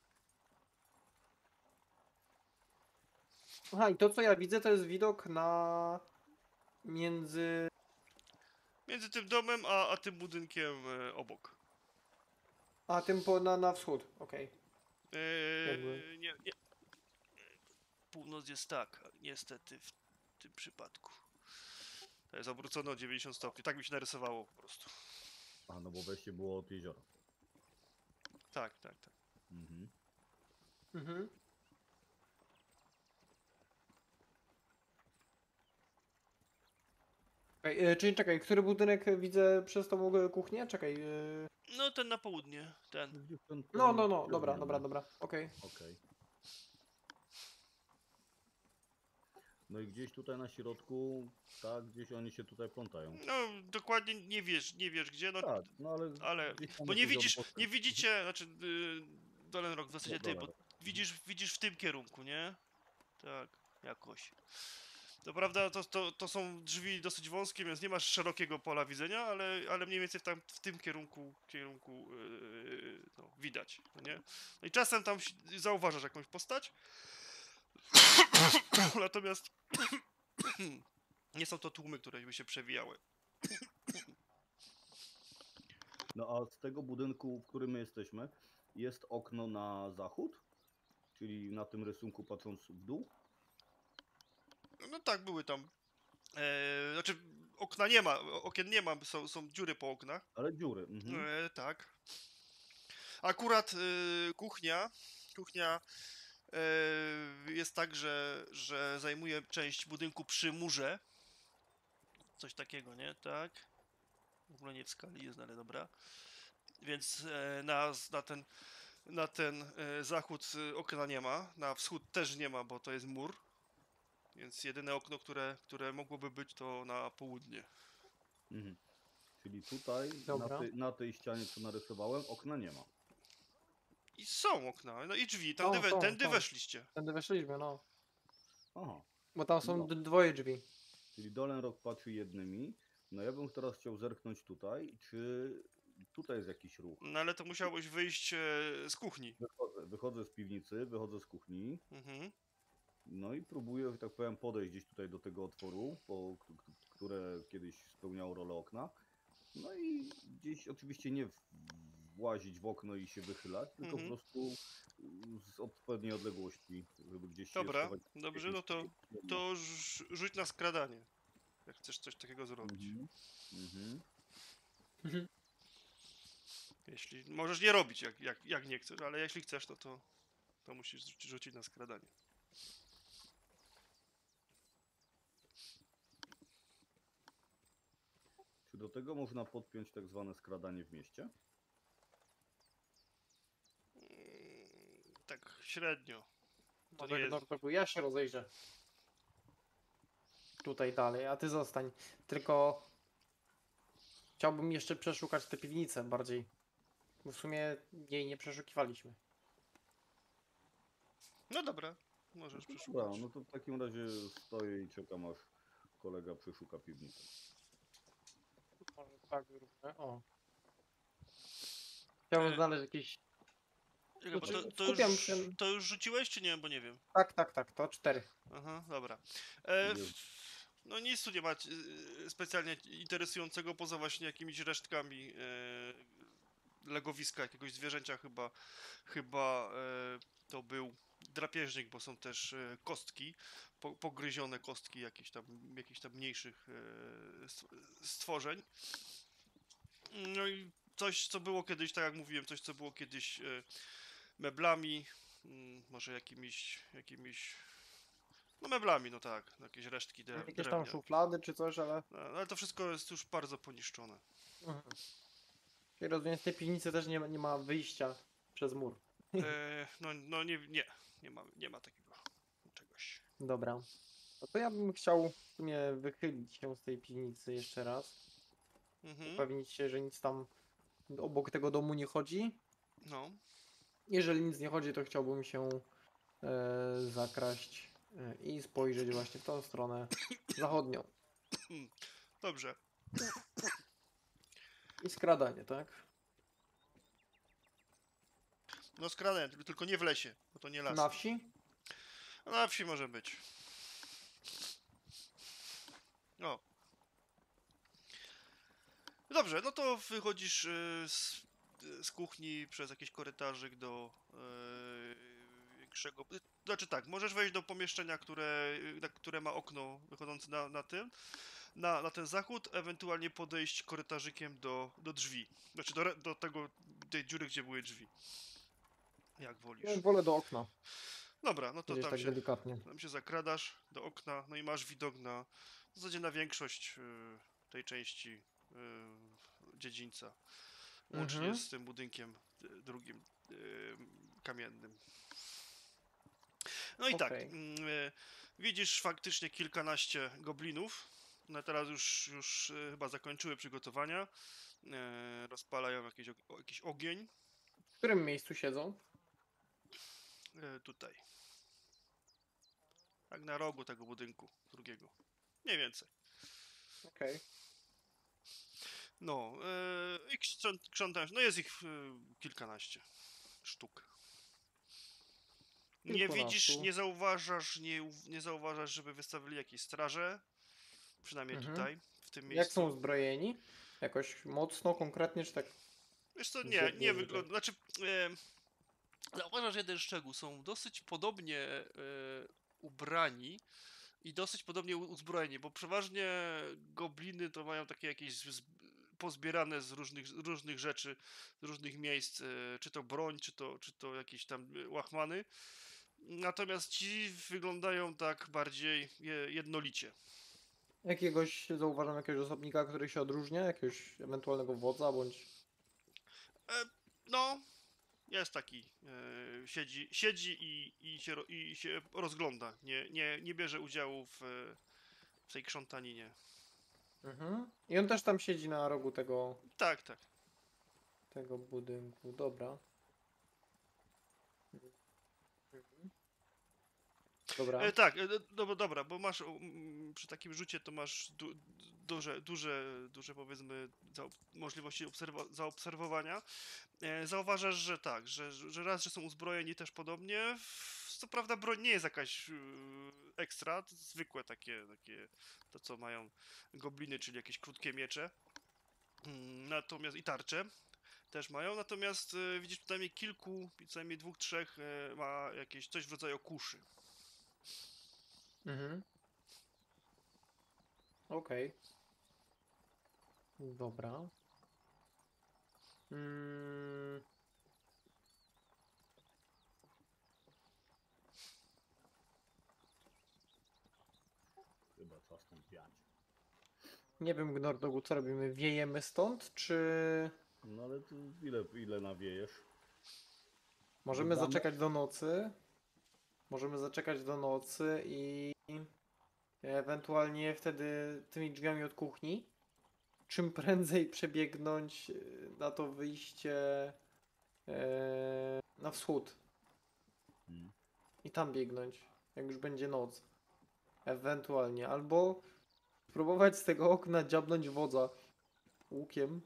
Aha, i to co ja widzę to jest widok na... między... Między tym domem a, a tym budynkiem e, obok. A, tym po, na, na wschód, okej. Jakby. Eee, nie, nie. Północ jest tak, niestety w tym przypadku. To jest obrócone o dziewięćdziesiąt stopni. Tak mi się narysowało po prostu. A, no bo wejście było od jeziora. Tak, tak, tak. Mhm. Mhm. Okej, e, czyli czekaj, który budynek widzę przez tą e, kuchnię? Czekaj. e, No ten na południe, ten. Gdzieś ten, No, ten no, no, dobra, drewniany. dobra, dobra. Okej. Okej. No i gdzieś tutaj na środku, tak, gdzieś oni się tutaj plątają. No dokładnie nie wiesz, nie wiesz gdzie, no Tak, no ale... ale. gdzieś tam Bo nie jakoś widzisz, od boku. nie widzicie, znaczy yy, Dolenrok w zasadzie No, ty, dobra. bo widzisz, widzisz w tym kierunku, nie? Tak, jakoś. To prawda, to, to, to są drzwi dosyć wąskie, więc nie masz szerokiego pola widzenia, ale, ale mniej więcej w, tam, w tym kierunku, kierunku yy, no, widać, no nie? No i czasem tam si- zauważasz jakąś postać, natomiast nie są to tłumy, które by się przewijały. No a z tego budynku, w którym my jesteśmy, jest okno na zachód? Czyli na tym rysunku patrząc w dół? No tak, były tam. E, znaczy, okna nie ma, o- okien nie ma, są, są dziury po oknach. Ale dziury. Mhm. E, tak. Akurat y, kuchnia, kuchnia y, jest tak, że, że zajmuje część budynku przy murze. Coś takiego, nie? Tak. W ogóle nie w skali jest, no ale dobra. Więc e, na, na ten, na ten e, zachód y, okna nie ma, na wschód też nie ma, bo to jest mur. Więc jedyne okno, które, które mogłoby być, to na południe. Mhm. Czyli tutaj, na, Dobra. ty, na tej ścianie, co narysowałem, okna nie ma. I są okna, no i drzwi, Są, tędy, we, są, tędy są. weszliście. Tędy weszliśmy, no. Aha. Bo tam są No. d- dwoje drzwi. Czyli Dolenrok patrzy jednymi. No ja bym teraz chciał zerknąć tutaj, czy tutaj jest jakiś ruch. No ale to musiałeś wyjść e, z kuchni. Wychodzę, wychodzę z piwnicy, wychodzę z kuchni. Mhm. No i próbuję, że tak powiem, podejść gdzieś tutaj do tego otworu, po, k- k- które kiedyś spełniało rolę okna. No i gdzieś oczywiście nie w- włazić w okno i się wychylać, tylko Mhm. po prostu y, z odpowiedniej odległości, żeby gdzieś się Dobra, schować. dobrze, no to, to rz- rzuć na skradanie. Jak chcesz coś takiego zrobić. Mhm. Mhm. Mhm. Jeśli możesz nie robić, jak, jak, jak nie chcesz, ale jeśli chcesz, no to, to musisz rzucić, rzucić na skradanie. Czy do tego można podpiąć tak zwane skradanie w mieście? Mm, tak średnio. To No nie tak, jest... Nortoku, ja się rozejrzę. Tutaj dalej, a ty zostań. Tylko chciałbym jeszcze przeszukać tę piwnicę bardziej. Bo w sumie jej nie przeszukiwaliśmy. No dobra, możesz Dobra, przeszukać. no to w takim razie stoję i czekam, aż kolega przeszuka piwnicę. Może tak zróbmy. O. Chciałbym E, znaleźć jakieś... Czekaj, bo to, Znaczy, to, skupiam już, się- to już rzuciłeś, czy nie? Bo nie wiem. Tak, tak, tak, to cztery. Aha, dobra. E, Jest. w, No nic tu nie ma e, specjalnie interesującego poza właśnie jakimiś resztkami e, legowiska jakiegoś zwierzęcia chyba, chyba e, to był drapieżnik, bo są też e, kostki, po, pogryzione kostki jakichś tam, jakichś tam mniejszych e, stw- stworzeń. No i coś, co było kiedyś, tak jak mówiłem, coś, co było kiedyś e, meblami, mm, może jakimiś, jakimiś, no meblami, no tak, jakieś resztki drew, Jakieś tam drewnia. szuflady czy coś, ale... No, ale to wszystko jest już bardzo poniszczone. Mhm. Czyli rozumiem, z tej piwnicy też nie ma, nie ma wyjścia przez mur. E, no, no nie, nie, nie ma, nie ma takiego czegoś. Dobra. No to ja bym chciał w sumie wychylić się z tej piwnicy jeszcze raz. Mhm, Upewnić się, że nic tam obok tego domu nie chodzi. no, Jeżeli nic nie chodzi, to chciałbym się e, zakraść e, i spojrzeć właśnie w tą stronę zachodnią. dobrze. I skradanie, tak? No skradanie, tylko nie w lesie, bo to nie las. Na wsi? No, na wsi może być. O. Dobrze, no to wychodzisz y, z, z kuchni przez jakiś korytarzyk do y, większego. y, Znaczy tak, możesz wejść do pomieszczenia, które, y, na, które ma okno wychodzące na, na tym, na, na ten zachód, ewentualnie podejść korytarzykiem do, do drzwi. Znaczy do, re- do tego, tej dziury, gdzie były drzwi. Jak Ja wolisz. wolę do okna. Dobra, no to Gdzieś tam tak się, delikatnie. tam się zakradasz do okna, no i masz widok na w zasadzie na większość y, tej części y, dziedzińca. Łącznie Mhm. z tym budynkiem y, drugim y, kamiennym. No i tak, Okej. mm, y, widzisz faktycznie kilkanaście goblinów. No teraz już, już y, chyba zakończyły przygotowania. Y, rozpalają jakiś, og- o- jakiś ogień. W którym miejscu siedzą? Y, tutaj. Tak na rogu tego budynku drugiego. Mniej więcej. Okej. No, yy, i krząt, krzątań, no jest ich yy, kilkanaście sztuk. Nie widzisz, Kilkunastu. nie zauważasz, nie, uw- nie zauważasz, żeby wystawili jakieś straże. Przynajmniej Mhm. tutaj, w tym Jak są miejscu. uzbrojeni? Jakoś mocno, konkretnie, czy tak Wiesz co, nie, nie zwięźle? wygląda, znaczy, yy, zauważasz jeden szczegół, są dosyć podobnie yy, ubrani i dosyć podobnie u- uzbrojeni, bo przeważnie gobliny to mają takie jakieś z, z, pozbierane z różnych, z różnych rzeczy, z różnych miejsc, e, czy to broń, czy to, czy to jakieś tam e, łachmany. Natomiast ci wyglądają tak bardziej je- jednolicie. Jakiegoś, zauważam jakiegoś osobnika, który się odróżnia? Jakiegoś ewentualnego wodza, bądź... E, no, jest taki, e, siedzi, siedzi i, i, się, ro- i się rozgląda. Nie, nie, nie bierze udziału w, e, w tej krzątaninie. Mhm. I on też tam siedzi na rogu tego, Tak, tak. tego budynku. Dobra. Mhm. Dobra. E, tak, e, do, do, dobra, bo masz mm, przy takim rzucie to masz du, duże, duże, duże powiedzmy zaob możliwości obserwa zaobserwowania. E, zauważasz, że tak, że, że raz, że są uzbrojeni też podobnie. W- Co prawda broń nie jest jakaś yy, ekstra, to zwykłe takie, takie, to co mają gobliny, czyli jakieś krótkie miecze. Mm, natomiast i tarcze też mają, natomiast e, widzisz przynajmniej kilku, co najmniej dwóch, trzech e, ma jakieś coś w rodzaju kuszy. Mhm. Okej. Dobra. Mm, Chyba czas tam piać. nie wiem, Gnordogu, co robimy? Wiejemy stąd, czy No ale tu ile, ile nawiejesz? możemy Wydamy- zaczekać do nocy? Możemy zaczekać do nocy i ewentualnie wtedy tymi drzwiami od kuchni czym prędzej przebiegnąć e, na to wyjście e, na wschód Hmm. i tam biegnąć, jak już będzie noc. Ewentualnie. Albo spróbować z tego okna dziabnąć wodza łukiem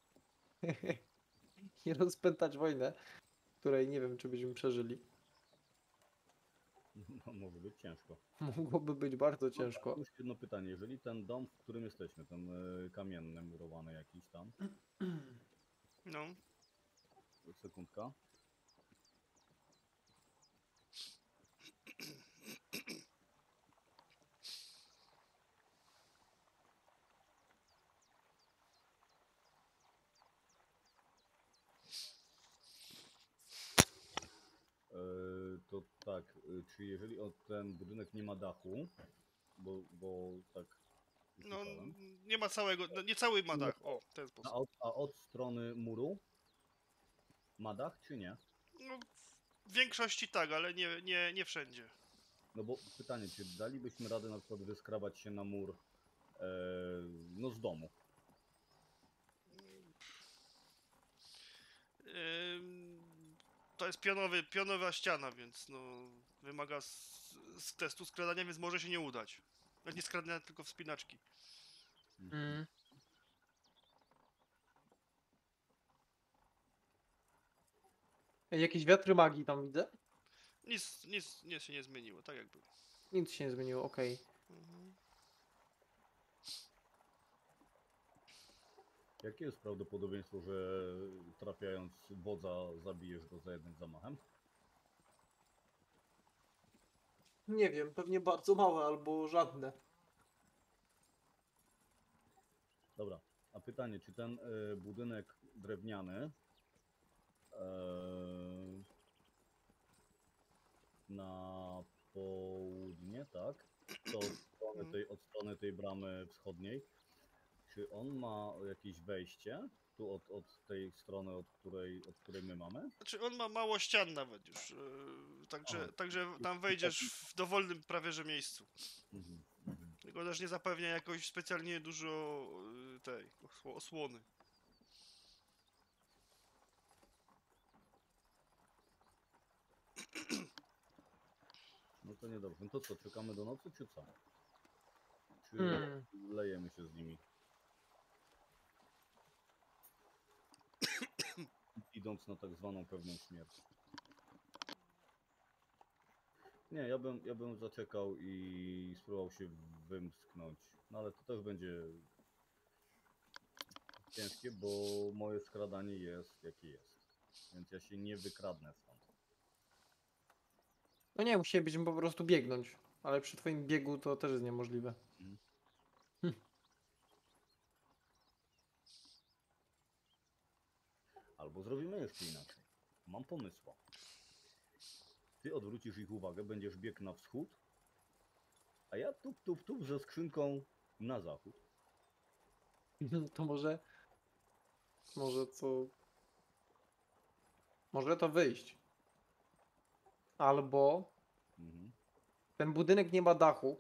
i rozpętać wojnę, której nie wiem, czy byśmy przeżyli. No Może być ciężko. Mogłoby być bardzo Mam ciężko. już jedno pytanie. Jeżeli ten dom, w którym jesteśmy, ten e, kamienny, murowany jakiś tam, No. sekundka. E, to tak, e, czy jeżeli o, ten budynek nie ma dachu, bo, bo tak No, usłyszałem, nie ma całego, no, nie cały ma dach. O, w ten a sposób. od, a od strony muru ma dach, czy nie? No, w większości tak, ale nie, nie, nie wszędzie. No bo pytanie, czy dalibyśmy radę na przykład wyskrabać się na mur e, no z domu? Ym, To jest pionowy, pionowa ściana, więc no, wymaga z, z testu skradania, więc może się nie udać. No, nie skradania, tylko wspinaczki. Mm. Jakieś wiatry magii tam widzę? Nic, nic, nic się nie zmieniło, tak jak było. Nic się nie zmieniło, okej. Mhm. Jakie jest prawdopodobieństwo, że trafiając wodza zabijesz go za jednym zamachem? Nie wiem, pewnie bardzo małe albo żadne. Dobra, a pytanie, czy ten e, budynek drewniany e, na południe, tak? To od strony Mhm. tej, od strony tej bramy wschodniej, czy on ma jakieś wejście? Tu od, od tej strony, od której, od której my mamy? Znaczy on ma mało ścian nawet już, yy, także, Aha. także tam wejdziesz w dowolnym prawie że miejscu. Mhm, mhm. Tylko też nie zapewnia jakoś specjalnie dużo yy, tej osło- osłony. No to niedobrze. No to co, czekamy do nocy, czy co? Czy Hmm. lejemy się z nimi? Idąc na tak zwaną pewną śmierć. Nie, ja bym, ja bym zaczekał i spróbował się wymsknąć. No ale to też będzie ciężkie, bo moje skradanie jest jakie jest. Więc ja się nie wykradnę stąd. No nie, musielibyśmy po prostu biegnąć. Ale przy twoim biegu to też jest niemożliwe. Mhm. Hm. Albo zrobimy jeszcze inaczej. Mam pomysła. Ty odwrócisz ich uwagę, będziesz biegł na wschód, a ja tup, tup, tup ze skrzynką na zachód. To może... Może co... Może to wyjść. Albo... Mhm. Ten budynek nie ma dachu.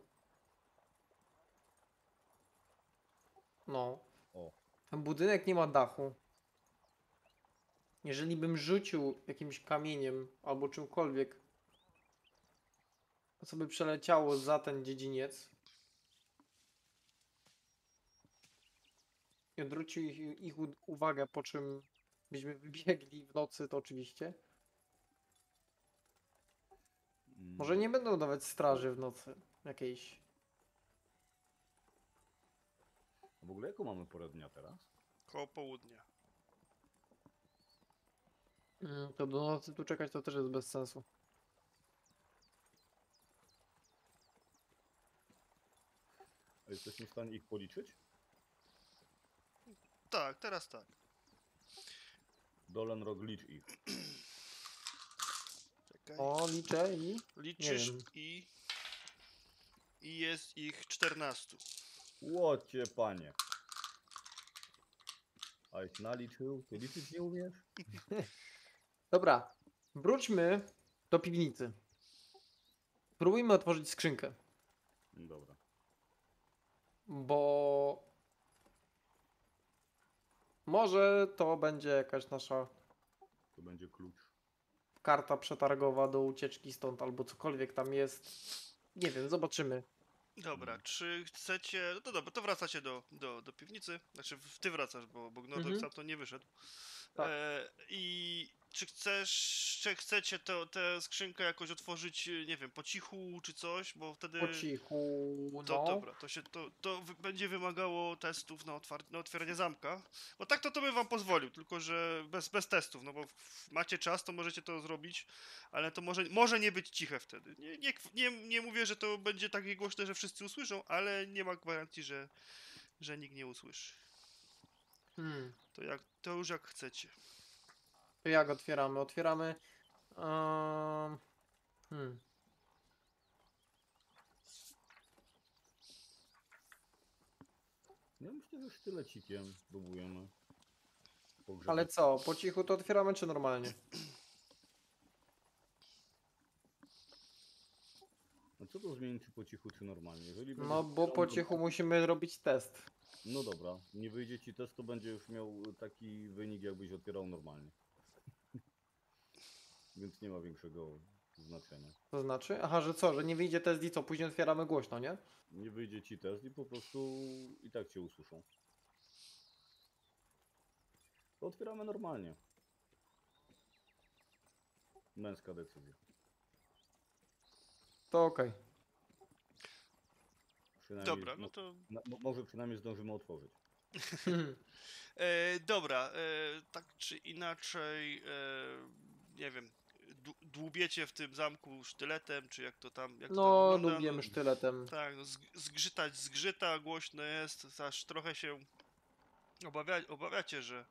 No. O, Ten budynek nie ma dachu. Jeżeli bym rzucił jakimś kamieniem albo czymkolwiek, co by przeleciało za ten dziedziniec i odwrócił ich, ich u- uwagę, po czym byśmy wybiegli w nocy, to oczywiście. mm. Może nie będą dawać straży w nocy jakiejś. A w ogóle jaką mamy porę dnia teraz? Koło południa. Mm, To do nocy tu czekać to też jest bez sensu. A jesteśmy w stanie ich policzyć? Tak, teraz tak. Dolen licz ich. Czekaj. O, liczę i... nie Liczysz wiem. i... I jest ich czternastu. Łocie panie. Aś naliczył? Ty liczyć nie umiesz? Dobra, wróćmy do piwnicy. Spróbujmy otworzyć skrzynkę, Dobra. bo może to będzie jakaś nasza To będzie klucz. karta przetargowa do ucieczki stąd, albo cokolwiek tam jest. Nie wiem, zobaczymy. Dobra, Mhm. czy chcecie... No to dobra, to wracacie do, do, do piwnicy. Znaczy w- ty wracasz, bo, bo Gnodor Mhm. sam to nie wyszedł. Tak. E, I czy chcesz, czy chcecie to, tę skrzynkę jakoś otworzyć, e, nie wiem, po cichu czy coś, bo wtedy... Po cichu, To no. dobra, to się to, to wy- będzie wymagało testów na, otwar- na otwieranie zamka. Bo tak to to bym wam pozwolił, tylko że bez, bez testów, no bo w- macie czas, to możecie to zrobić, ale to może, może nie być ciche wtedy. Nie, nie, kw- nie, nie mówię, że to będzie takie głośne, że wszyscy usłyszą, ale nie ma gwarancji, że, że nikt nie usłyszy. Hmm. To, jak, to już jak chcecie. To jak otwieramy? Otwieramy... em, hmm. Ja myślę, że sztylecikiem próbujemy pogrzebać. Ale co, po cichu to otwieramy czy normalnie? No co to zmieni, czy po cichu, czy normalnie? Jeżeli będziesz No bo otwierał, po to- cichu musimy robić test. No dobra, nie wyjdzie ci test, to będzie już miał taki wynik, jakbyś otwierał normalnie. Więc nie ma większego znaczenia. To znaczy? Aha, że co, że nie wyjdzie test i co, później otwieramy głośno, nie? Nie wyjdzie ci test i po prostu i tak cię usłyszą. To otwieramy normalnie. Męska decyzja. To okej. Przynajmniej, Dobra, no no, to... na, mo- może przynajmniej zdążymy otworzyć. E, dobra, e, tak czy inaczej, e, nie wiem, dłu- dłubiecie w tym zamku sztyletem, czy jak to tam, jak to tam No, wygląda? lubię No, sztyletem. tak, no, zg- zgrzytać zgrzyta, głośno jest, aż trochę się obawia, obawiacie, że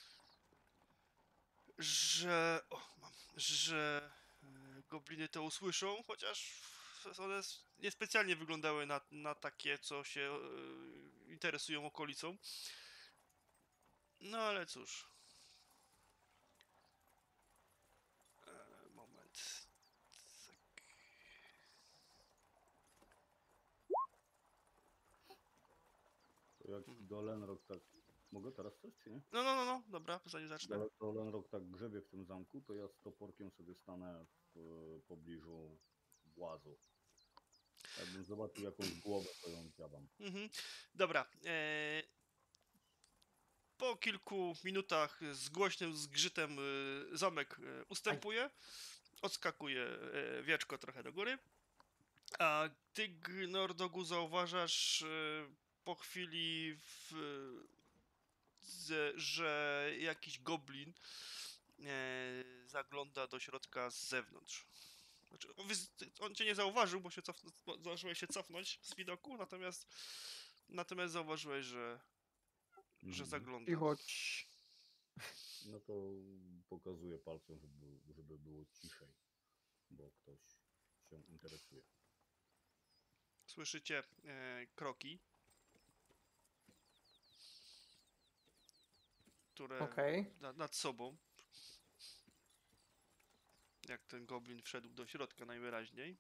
że o, mam, że e, gobliny to usłyszą, chociaż one s- niespecjalnie wyglądały na, na takie, co się e, interesują okolicą. No ale cóż. E, moment. Tak. To jak Dolenrok tak... Mogę teraz coś, czy nie? No, no, no, no, dobra, zanim zacznę. Dole- Dolenrok tak grzebie w tym zamku, to ja z toporkiem sobie stanę w e, pobliżu włazu. Jakbym zobaczył jakąś głowę, to ją zjadam. Mhm. Dobra. E, po kilku minutach z głośnym zgrzytem e, zamek e, ustępuje. Odskakuje e, wieczko trochę do góry. A ty, Gnordogu, zauważasz e, po chwili, w, z, że jakiś goblin e, zagląda do środka z zewnątrz. Znaczy, on, wy- on cię nie zauważył, bo się cofnął, bo zdążyłeś się cofnąć z widoku, natomiast natomiast zauważyłeś, że, że Mhm. zagląda. I chodź. No to pokazuję palcem, żeby, żeby było ciszej, bo ktoś się interesuje. Słyszycie e, kroki, które Okej. na, nad sobą. Jak ten goblin wszedł do środka najwyraźniej.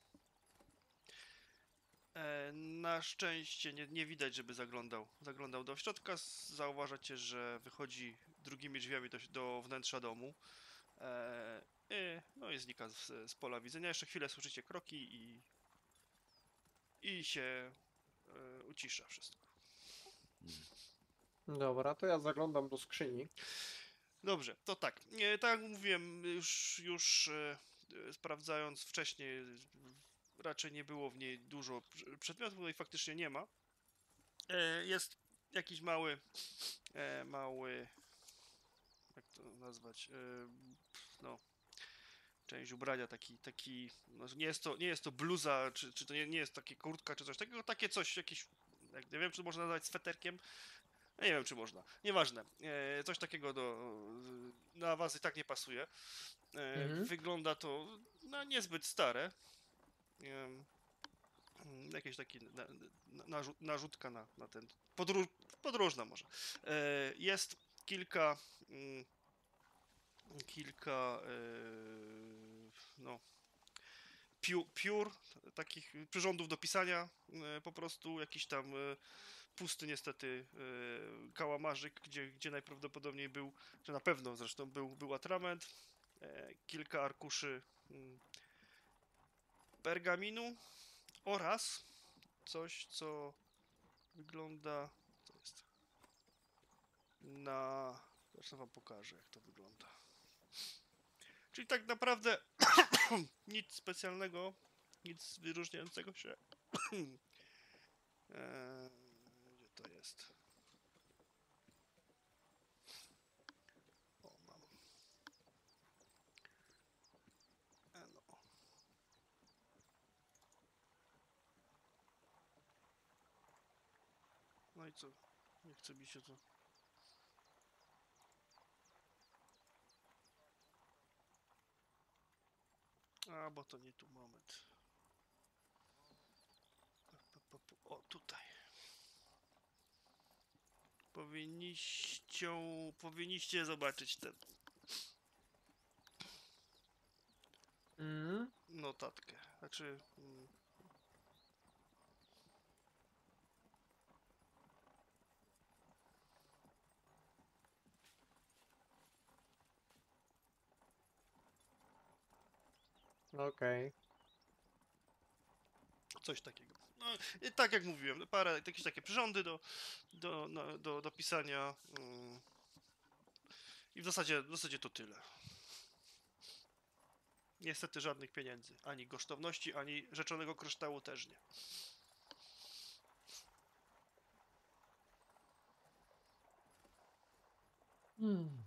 E, na szczęście nie, nie widać, żeby zaglądał, zaglądał do środka. S- Zauważacie, że wychodzi drugimi drzwiami do, do wnętrza domu. E, i, no i znika z, z pola widzenia. Jeszcze chwilę słyszycie kroki i, i się e, ucisza wszystko. Mhm. Dobra, to ja zaglądam do skrzyni. Dobrze, to tak. E, tak jak mówiłem, już, już e, e, sprawdzając wcześniej, e, raczej nie było w niej dużo prze- przedmiotów, no i faktycznie nie ma. E, jest jakiś mały, e, mały, jak to nazwać, e, no, część ubrania, taki, taki, no, nie jest to, nie jest to bluza, czy, czy to nie, nie jest takie kurtka, czy coś takiego, takie coś, jakiś, jak, nie wiem, czy to można nazwać sweterkiem. Ja nie wiem, czy można. Nieważne. E, coś takiego do, na was i tak nie pasuje. E, Mhm. wygląda to na niezbyt stare. Em, mm, jakieś takie na, na, narzu- narzutka na, na ten. Podróż, podróżna może. E, jest kilka. Mm, kilka. E, no. Piór, piór, takich przyrządów do pisania, e, po prostu jakiś tam e, pusty niestety e, kałamarzyk, gdzie, gdzie najprawdopodobniej był, że na pewno zresztą był, był atrament, e, kilka arkuszy mm, pergaminu oraz coś, co wygląda, co jest, na Zresztą wam pokażę, jak to wygląda. Czyli tak naprawdę nic specjalnego, nic wyróżniającego się. Eee, gdzie to jest? O, mam. E, no. No i co? Nie chce mi się to. A, bo to nie tu moment. O, tutaj. Powinniście, powinniście zobaczyć ten Mm. notatkę. Znaczy. Mm, Okej. coś takiego. No, i tak jak mówiłem, parę jakieś takie przyrządy do, do, no, do, do pisania. Mm, I w zasadzie, w zasadzie to tyle. Niestety żadnych pieniędzy. Ani kosztowności, ani rzeczonego kryształu też nie. Hmm.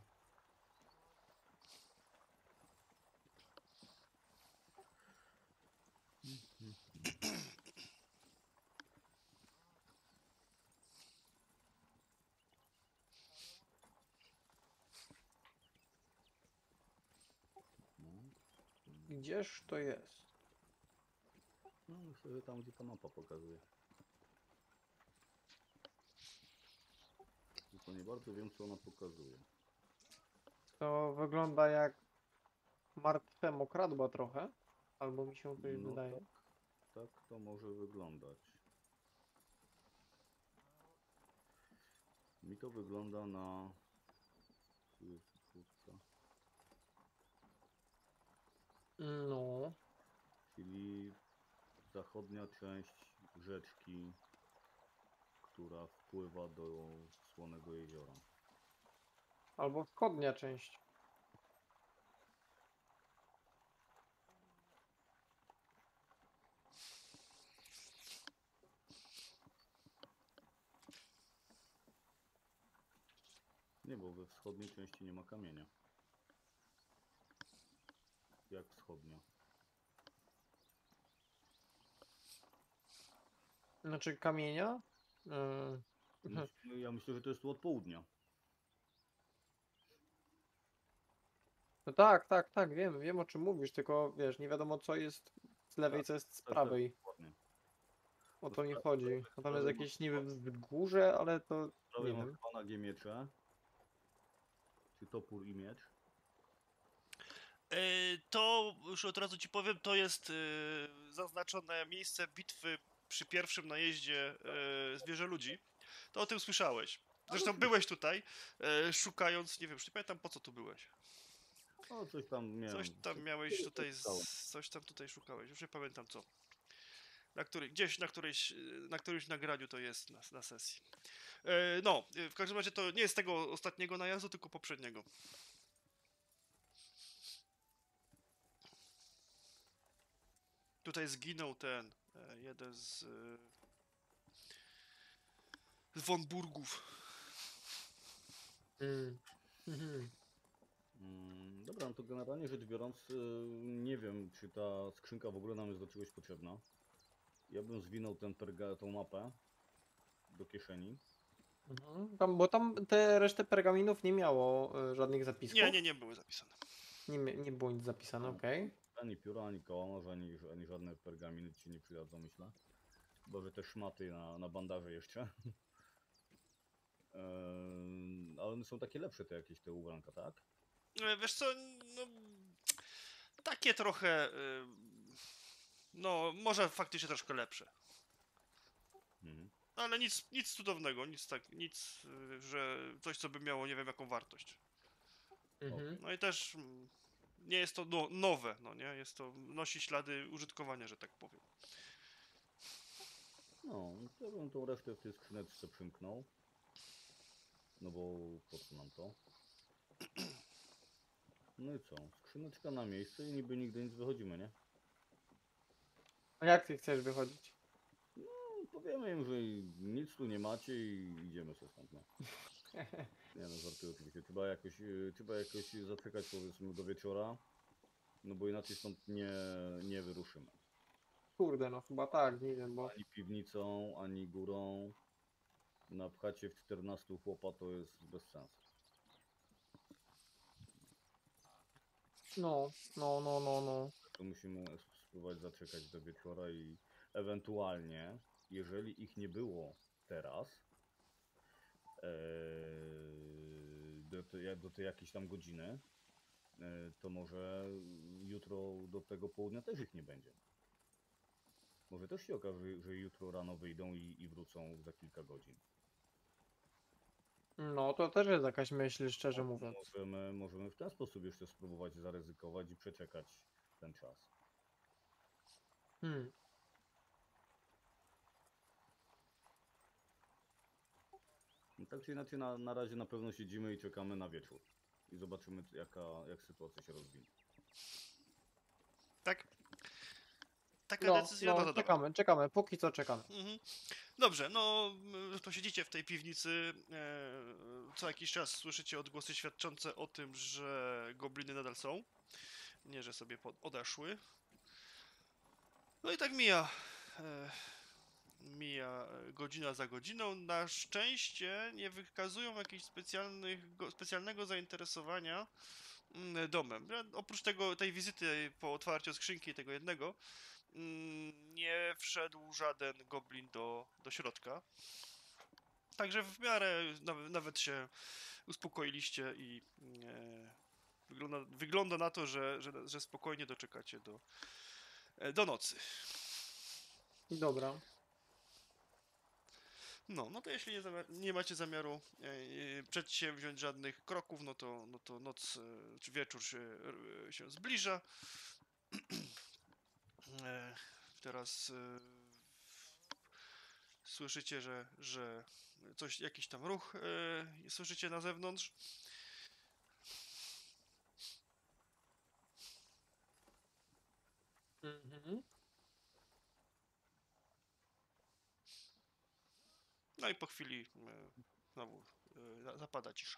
No, Gdzież to jest? no myślę, że tam gdzie ta mapa pokazuje. Tylko nie bardzo wiem, co ona pokazuje. To wygląda jak martwe mokradła trochę. Albo mi się coś No wydaje. tak, tak to może wyglądać. Mi to wygląda na... Tu jest twórca. No. Czyli zachodnia część rzeczki, która wpływa do Słonego Jeziora. Albo wschodnia część. Nie, bo we wschodniej części nie ma kamienia. Jak wschodnia? Znaczy kamienia? Yy. Myślę, ja myślę, że to jest tu od południa. No tak, tak, tak, wiem, wiem o czym mówisz, tylko wiesz, nie wiadomo co jest z lewej, Tak, co jest z tak, tak, prawej. dokładnie. O To to mi spra- chodzi. Natomiast prawej ma jakieś niby wzgórze, ale to prawej nie ma wiem. chyba nagie miecze. Czy topór i miecz? E, to już od razu ci powiem, to jest e, zaznaczone miejsce bitwy przy pierwszym najeździe e, zwierzę ludzi. To o tym słyszałeś. Zresztą byłeś tutaj, e, szukając, nie wiem, już nie pamiętam po co tu byłeś. No coś tam Coś miałem. tam miałeś tutaj, Szukałem. z, coś tam tutaj szukałeś, już nie pamiętam co. Na który, gdzieś na którejś, e, na którymś nagraniu to jest na, na sesji. E, no, e, w każdym razie to nie jest tego ostatniego najazdu, tylko poprzedniego. Tutaj zginął ten, e, jeden z, e, z von Burgów. Mm. Mhm. Mm, dobra, no to generalnie rzecz biorąc, y, nie wiem, czy ta skrzynka w ogóle nam jest do czegoś potrzebna. Ja bym zwinął ten perga, tą mapę do kieszeni. Mhm. Tam, bo tam te resztę pergaminów nie miało y, żadnych zapisków. Nie, nie, nie były zapisane. Nie, mia- nie było nic zapisane, No. okej. Ani pióra, ani kałamarz, ani, ani żadne pergaminy ci nie przydadzą, myślę. Chyba, że te szmaty na, na bandaże jeszcze. Eee, ale one są takie lepsze te jakieś te ubranka, tak? E, Wiesz co, no takie trochę, y, no może faktycznie troszkę lepsze. Mhm. Ale nic, nic cudownego, nic tak, nic, y, że coś co by miało nie wiem jaką wartość. Mhm. No i też mm, nie jest to no, nowe, no nie, jest to, nosi ślady użytkowania, że tak powiem. No, to ja bym tą resztę w tej skrzyneczce przymknął. No bo po co nam to? No i co? Skrzyneczka na miejsce i niby nigdy nic wychodzimy, nie? A jak ty chcesz wychodzić? No, powiemy im, że nic tu nie macie i idziemy sobie stąd, no. Nie no, żartuję oczywiście. Trzeba jakoś, y, trzeba jakoś zaczekać powiedzmy do wieczora, no bo inaczej stąd nie, nie wyruszymy. Kurde, no chyba tak, nie wiem, bo... Ani piwnicą, ani górą. Napchacie w czternastu chłopa to jest bez sensu. No, no, no, no, no. To musimy spróbować zaczekać do wieczora i ewentualnie, jeżeli ich nie było teraz, ee, do, te, do tej jakiejś tam godziny, e, to może jutro do tego południa też ich nie będzie. Może też się okaże, że jutro rano wyjdą i, i wrócą za kilka godzin. No, to też jest jakaś myśl, szczerze mówiąc. Możemy, możemy w ten sposób jeszcze spróbować zaryzykować i przeczekać ten czas. Hmm. No tak czy inaczej, na, na razie na pewno siedzimy i czekamy na wieczór. I zobaczymy, jaka, jak sytuacja się rozwinie. Tak? Taka No, decyzja, no, no, to dobra. czekamy, czekamy, póki co czekamy. Mhm. Dobrze, no m, to siedzicie w tej piwnicy. E, co jakiś czas słyszycie odgłosy świadczące o tym, że gobliny nadal są. Nie, że sobie po- odeszły. No i tak mija. E, mija e, godzina za godziną. Na szczęście nie wykazują jakiegoś specjalnych, go, specjalnego zainteresowania mm, domem. Ja, oprócz tego, tej wizyty po otwarciu skrzynki tego jednego, mm, nie wszedł żaden goblin do, do środka. Także w miarę nawet, nawet się uspokoiliście i e, wygląda, wygląda na to, że, że, że spokojnie doczekacie do, e, do nocy. Dobra. No, no to jeśli nie, zamiar, nie macie zamiaru e, e, przedsięwziąć żadnych kroków, no to, no to noc e, czy wieczór się, e, się zbliża. E, teraz e, słyszycie, że, że coś, jakiś tam ruch e, słyszycie na zewnątrz. Mhm. No i po chwili e, znowu e, za- zapada cisza.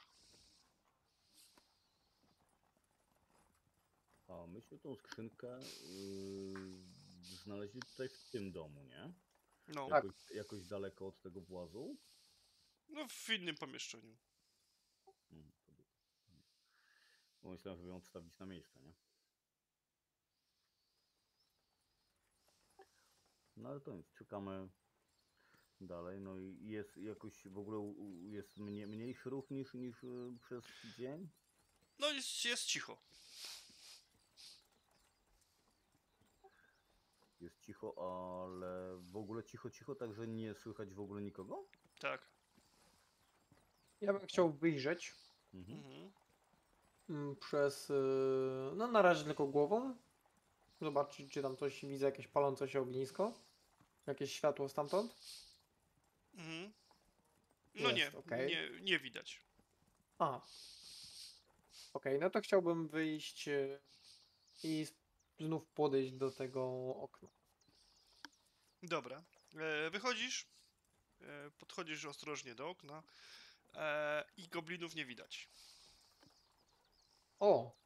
A myśmy tą skrzynkę yy, znaleźli tutaj w tym domu, nie? No, Tak. Jakoś, jakoś daleko od tego włazu? no w innym pomieszczeniu. Hmm, to by- Bo myślałem, żeby ją odstawić na miejsce, nie? No ale to nic, czekamy dalej, no i jest jakoś w ogóle u- u- jest mnie, mniejszy ruch niż, niż y, przez dzień? No jest, jest cicho. Jest cicho, ale w ogóle cicho, cicho, także nie słychać w ogóle nikogo? Tak. Ja bym chciał wyjrzeć Mhm. Mhm. mm, przez, y, no na razie tylko głową. Zobaczyć, czy tam coś widzę, jakieś palące się ognisko. Jakieś światło stamtąd. Mhm. No Jest, nie, okej. nie, nie widać. A. Okej, no to chciałbym wyjść y, i s- znów podejść do tego okna. Dobra. E, wychodzisz, e, podchodzisz ostrożnie do okna e, i goblinów nie widać. O!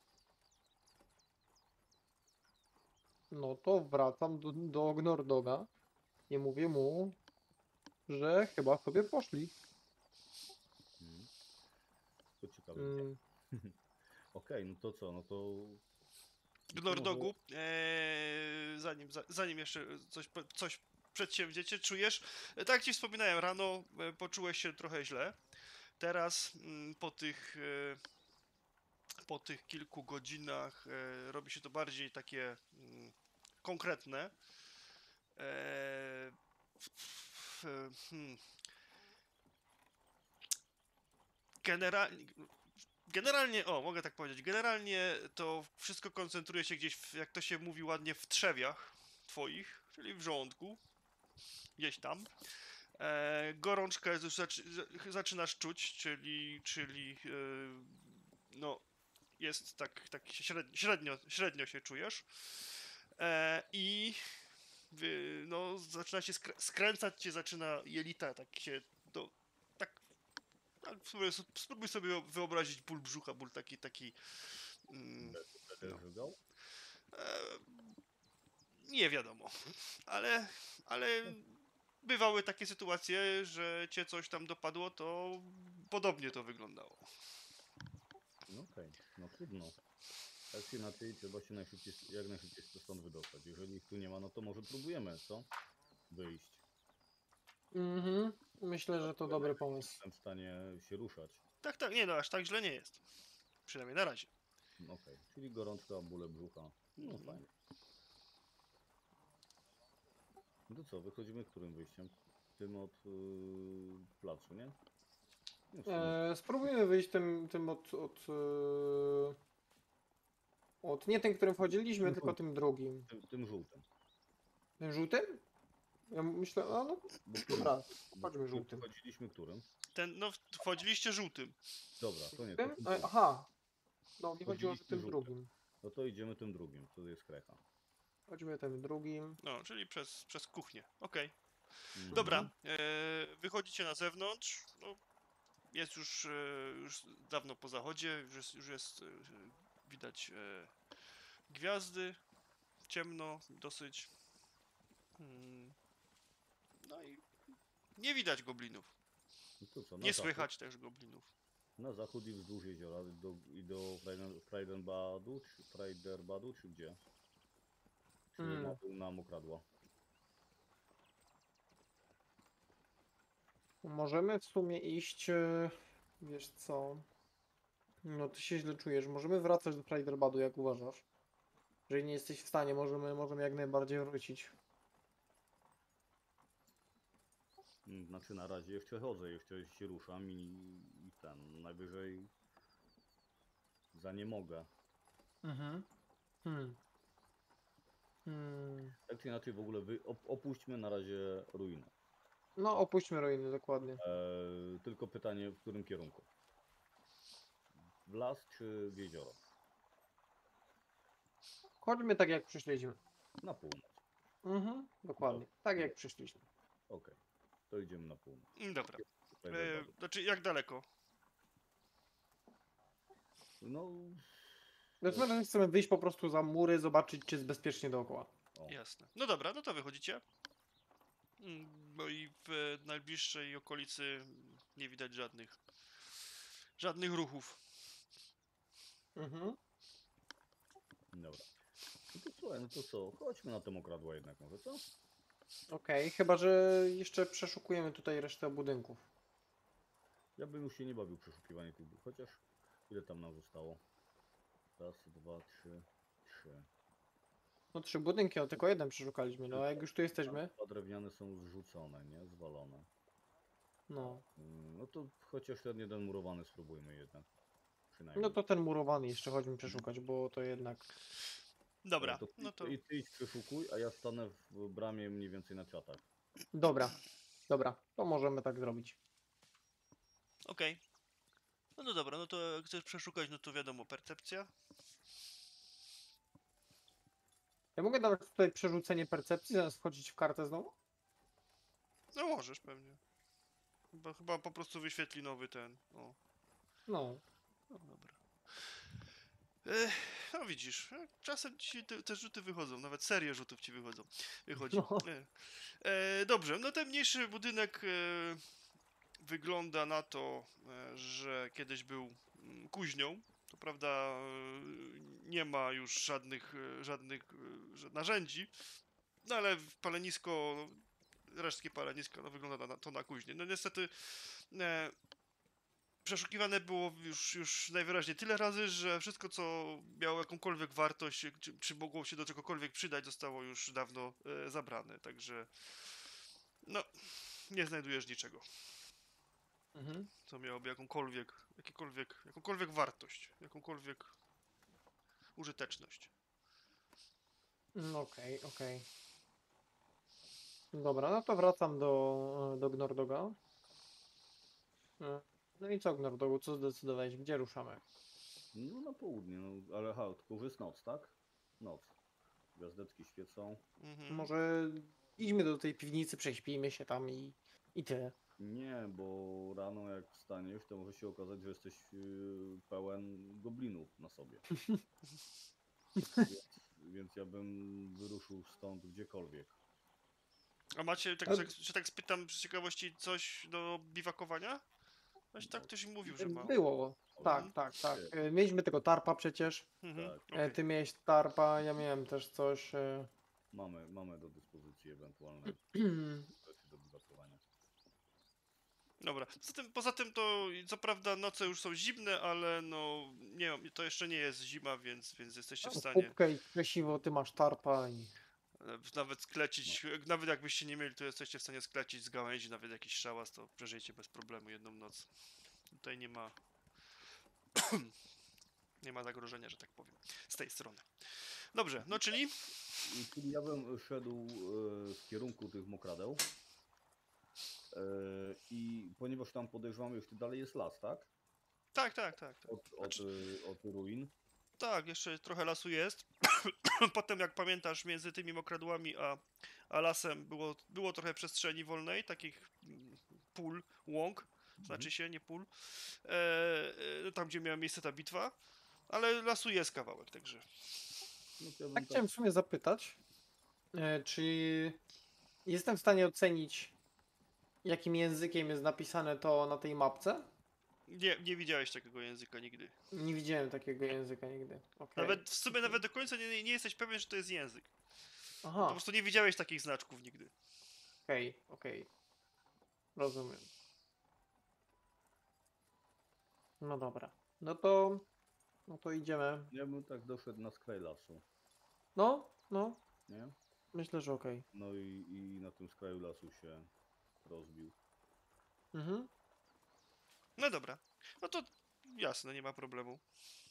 No to wracam do, do Gnordoga i mówię mu, że chyba sobie poszli. Mhm. To ciekawe. Mm, Okej, no to co, no to... Gnordogu, e, zanim, za, zanim jeszcze coś, po- coś przedsięwzięcie, czujesz, e, tak jak ci wspominałem, rano e, poczułeś się trochę źle. Teraz mm, po tych e, po tych kilku godzinach e, robi się to bardziej takie mm, konkretne. E, f- f- hmm. Generalnie, generalnie, o, mogę tak powiedzieć, generalnie to wszystko koncentruje się gdzieś, w, jak to się mówi ładnie, w trzewiach twoich, czyli w żołądku, gdzieś tam. E, gorączkę już zaczy, za- zaczynasz czuć, czyli, czyli e, no, jest tak, tak się średnio, średnio, średnio się czujesz. E, I wy, no, zaczyna się skrę- skręcać cię, zaczyna jelita, tak się, do, tak, tak spróbuj, spróbuj sobie wyobrazić ból brzucha, ból taki, taki, mm, Będę no, żygał? e, nie wiadomo, ale, ale bywały takie sytuacje, że cię coś tam dopadło, to podobnie to wyglądało. No okej, no trudno. Tak czy inaczej trzeba się najszybciej, jak najszybciej stąd wydostać. Jeżeli ich tu nie ma, no to może próbujemy, co? Wyjść. Mhm. Myślę, że to dobry pomysł. Jestem w stanie się ruszać. Tak, tak, nie no, aż tak źle nie jest. Przynajmniej na razie. No okej, czyli gorączka, bóle brzucha. No Mhm. fajnie. No to co, wychodzimy którym wyjściem? Tym od yy, placu, nie? No w sumie E, spróbujmy wyjść tym, tym od, od, e, od... Nie tym, którym wchodziliśmy, Tym tylko żółtym. tym drugim. tym, tym żółtym. Tym żółtym? Ja myślę, a no Bo którym, dobra, bo chodźmy żółtym. wchodziliśmy którym? Ten, no, wchodziliście żółtym. Dobra, to nie, to Tym? tym E, drugim. aha, no mi chodziło, że Chodziliśmy tym żółtym. drugim. No to idziemy tym drugim, to jest krecha. Chodźmy tym drugim. No, czyli przez, przez kuchnię. Okej. Mhm. Dobra, e, wychodzicie na zewnątrz. No, jest już, e, już dawno po zachodzie, już jest, już jest e, widać e, gwiazdy, ciemno dosyć. Hmm. No i nie widać goblinów. No to co, na Nie zachód, słychać też goblinów. na zachód i wzdłuż jeziora do, i do Frajden- Frajdenbadu, czy Frajderbadu, czy gdzie? Czy Mm. na dół na Mokradła? Możemy w sumie iść, e, wiesz co, no ty się źle czujesz, możemy wracać do Priderbadu, jak uważasz? Jeżeli nie jesteś w stanie, możemy, możemy jak najbardziej wrócić. Mm, Znaczy na razie jeszcze chodzę, jeszcze się ruszam i, i ten, najwyżej za nie mogę. Mhm. Hmm. Hmm. Tak czy inaczej w ogóle wy, op, opuśćmy na razie ruinę. No opuśćmy ruiny, dokładnie. Eee, tylko pytanie, w którym kierunku? W las czy w jezioro? Chodźmy tak jak przyszliśmy. Na północ. Mhm. Dokładnie, tak jak przyszliśmy. Okej, to idziemy na północ. Mm, Dobra. E, Frajderbadu. znaczy, jak daleko? No, Znaczy, że chcemy wyjść po prostu za mury, zobaczyć, czy jest bezpiecznie dookoła. o, Jasne. No dobra, no to wychodzicie. Mm, No i w najbliższej okolicy nie widać żadnych żadnych ruchów. Mhm. dobra. No to słuchaj, no to co? Chodźmy na te Mokradła jednak może, co? Okej, chyba że jeszcze przeszukujemy tutaj resztę budynków. Ja bym już się nie bawił w przeszukiwanie tych dróg, chociaż ile tam nam zostało? Raz, dwa, trzy, trzy. No trzy budynki, ale tylko jeden przeszukaliśmy, no a jak już tu jesteśmy, Dwa drewniane są zrzucone, nie? Zwalone. no. Mm, No to chociaż ten jeden murowany spróbujmy jednak. Przynajmniej. No to ten murowany jeszcze chodźmy przeszukać, bo to jednak... Dobra, to ty, no to I ty idź przeszukuj, a ja stanę w bramie mniej więcej na czatach. Dobra, dobra, to możemy tak zrobić. okej. No, no dobra, no to jak chcesz przeszukać, no to wiadomo, percepcja. Ja mogę dawać tutaj przerzucenie percepcji, zamiast wchodzić w kartę znowu? No możesz pewnie. Chyba, chyba po prostu wyświetli nowy ten. O, No. no dobra. Ech, no widzisz, e, czasem ci te, te rzuty wychodzą, nawet serie rzutów ci wychodzą. Wychodzi. No. E, e, dobrze, no ten mniejszy budynek e, wygląda na to, e, że kiedyś był mm, kuźnią. To prawda, e, nie ma już żadnych, e, żadnych e, że- narzędzi, no ale palenisko, resztki paleniska, no wygląda na to na kuźnię. No niestety e, przeszukiwane było już, już najwyraźniej tyle razy, że wszystko, co miało jakąkolwiek wartość, czy, czy mogło się do czegokolwiek przydać, zostało już dawno e, zabrane. Także no, nie znajdujesz niczego, Mhm. co miałoby jakąkolwiek, jakiekolwiek, jakąkolwiek wartość, jakąkolwiek użyteczność. No okej, okej. Dobra, no to wracam do, do Gnordoga. E, No i co Gnordogu, co zdecydowałeś? Gdzie ruszamy? No na południe, no ale ha, tylko że jest noc, tak? Noc. Gwiazdeczki świecą. Mhm. Może idźmy do tej piwnicy, prześpijmy się tam i, i tyle. Nie, bo rano jak wstaniesz, to może się okazać, że jesteś yy, pełen goblinów na sobie. Więc, więc ja bym wyruszył stąd gdziekolwiek. A macie, tak, A- że, że tak spytam z ciekawości, coś do biwakowania? Coś tak No, ktoś mi mówił, że ma. Było. Tak, Mhm. tak, tak. Jest. E, Mieliśmy tego tarpa przecież. Mhm. Tak. E, Okej. Ty miałeś tarpa, ja miałem też coś. e, Mamy, mamy do dyspozycji ewentualne rzeczy do biwakowania. Dobra. Poza tym, poza tym to co prawda noce już są zimne, ale no nie wiem, to jeszcze nie jest zima, więc, więc jesteście w stanie Kubkę i kresiwo, ty masz tarpa i... e, nawet sklecić, nawet jakbyście nie mieli, to jesteście w stanie sklecić z gałęzi nawet jakiś szałas, to przeżyjecie bez problemu jedną noc. Tutaj nie ma nie ma zagrożenia, że tak powiem, z tej strony. Dobrze, no czyli I Czyli ja bym szedł e, w kierunku tych mokradeł. E, I ponieważ tam podejrzewam, jeszcze dalej jest las, tak? tak, tak, tak, tak. Od, od, Znaczy, e, od ruin. tak, jeszcze trochę lasu jest. Potem, jak pamiętasz, między tymi mokradłami a, a lasem było, było trochę przestrzeni wolnej, takich mm, pól, łąk, znaczy się, nie pól, e, e, tam gdzie miała miejsce ta bitwa, ale lasu jest kawałek, także. No to ja Tak bym tak, chciałem w sumie zapytać, e, czy jestem w stanie ocenić, jakim językiem jest napisane to na tej mapce? Nie, nie widziałeś takiego języka nigdy. Nie widziałem takiego języka nigdy. Okej. Nawet w sumie nawet do końca nie, nie jesteś pewien, że to jest język. Po Aha, prostu nie widziałeś takich znaczków nigdy. okej, okej. Rozumiem. No dobra. No to... No to idziemy. ja bym tak doszedł na skraj lasu, No, no. nie? Myślę, że okej. No i, i na tym skraju lasu się rozbił. Mhm. No dobra. No to jasne, nie ma problemu.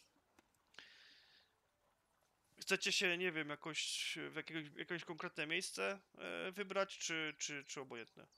Chcecie się, nie wiem, jakoś w jakiegoś, jakieś konkretne miejsce e, wybrać, czy, czy, czy obojętne?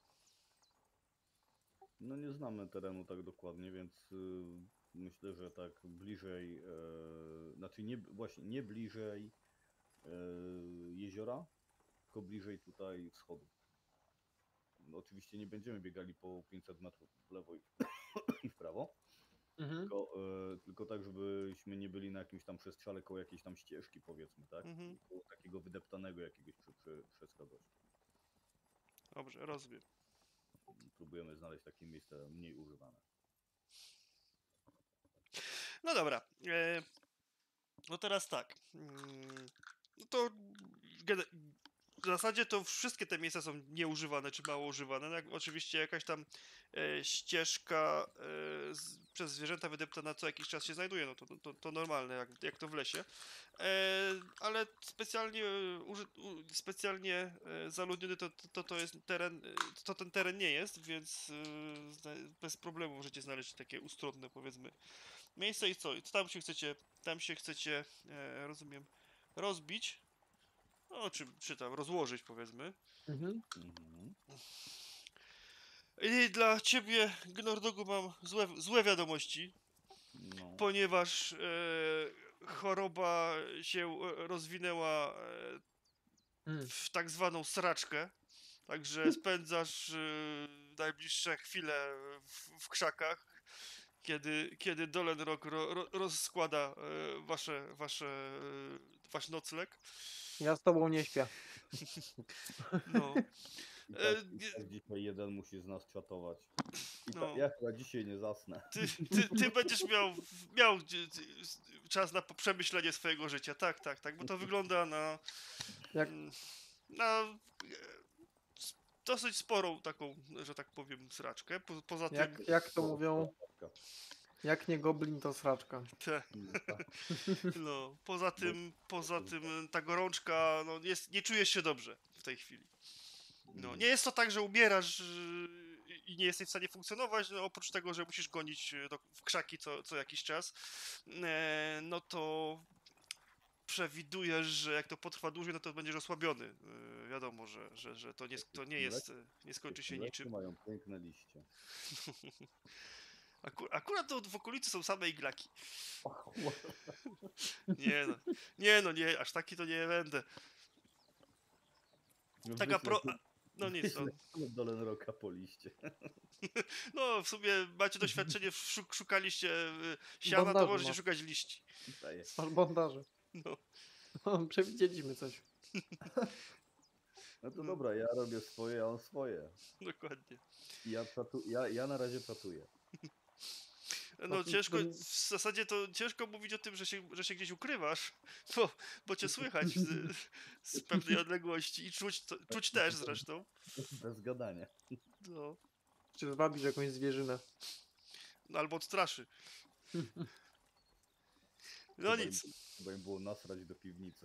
No nie znamy terenu tak dokładnie, więc y, myślę, że tak bliżej, e, znaczy nie, właśnie nie bliżej e, jeziora, tylko bliżej tutaj wschodu. No, oczywiście nie będziemy biegali po pięćset metrów w lewo i, i w prawo, Mhm. tylko, e, tylko tak, żebyśmy nie byli na jakimś tam przestrzale koło jakiejś tam ścieżki, powiedzmy, tak? Mhm. Koło takiego wydeptanego jakiegoś przy, przy, przeskazać. Dobrze, rozumiem. Próbujemy znaleźć takie miejsce mniej używane. No dobra. E, no teraz tak. Mm, no to gene- w zasadzie to wszystkie te miejsca są nieużywane, czy mało używane. No, jak, oczywiście jakaś tam e, ścieżka e, z, przez zwierzęta wydeptana co jakiś czas się znajduje, no to, to, to normalne, jak, jak to w lesie. E, ale specjalnie, e, uży, u, specjalnie e, zaludniony to, to, to jest teren, e, to ten teren nie jest, więc e, zna- bez problemu możecie znaleźć takie ustronne, powiedzmy, miejsce i co? I tam się chcecie, tam się chcecie, e, rozumiem, rozbić. No, czy, czy tam rozłożyć, powiedzmy. Mhm. Mhm. I dla ciebie, Gnordogu, mam złe, złe wiadomości, No. ponieważ e, choroba się e, rozwinęła e, Mm. w tak zwaną sraczkę. Także spędzasz e, najbliższe chwile w, w krzakach, kiedy, kiedy Dolenrok ro, ro, rozskłada e, wasze, wasze, e, wasz nocleg. Ja z tobą nie śpię. No. I E, tak, i tak dzisiaj jeden musi z nas czatować. I No. tak, ja chyba dzisiaj nie zasnę. Ty, ty, ty będziesz miał, miał e, e, czas na przemyślenie swojego życia. Tak, tak, tak, bo to wygląda na, Jak, mm, na e, s- dosyć sporą taką, że tak powiem, sraczkę. Po, poza tym, jak, jak to mówią, jak nie goblin, to sraczka. te, no, poza tym, poza tym ta gorączka, no, jest, nie czujesz się dobrze w tej chwili. No, nie jest to tak, że umierasz yy, i nie jesteś w stanie funkcjonować, no, oprócz tego, że musisz gonić yy, do, w krzaki co, co jakiś czas, e, no to przewidujesz, że jak to potrwa dłużej, no to będziesz osłabiony. Yy, wiadomo, że, że, że to, nie, to nie jest, e, nie skończy się Lecy niczym. mają piękne liście. Aku, akurat to w okolicy są same iglaki. O, Nie no, nie no, nie, aż taki to nie będę. Taka pro... a, No nic, no, Wyślę Dolen Rocka po liście. no w sumie macie doświadczenie, szuk, szukaliście y, siana, to Bandaży możecie masz. szukać liści. Daję. Masz bandaże. No, Przewidzieliśmy coś. No to No. dobra, ja robię swoje, a on swoje. dokładnie. Ja, czatu, ja, ja na razie czatuję. No No to- ciężko, to- w zasadzie to ciężko mówić o tym, że się, że się gdzieś ukrywasz, bo, bo cię słychać z, z pewnej odległości i czuć, to, czuć też zresztą. Bez gadania. No, Czy zwabisz jakąś zwierzynę? no albo odstraszy. No Chyba nic. Im, chyba im było nasrać do piwnicy.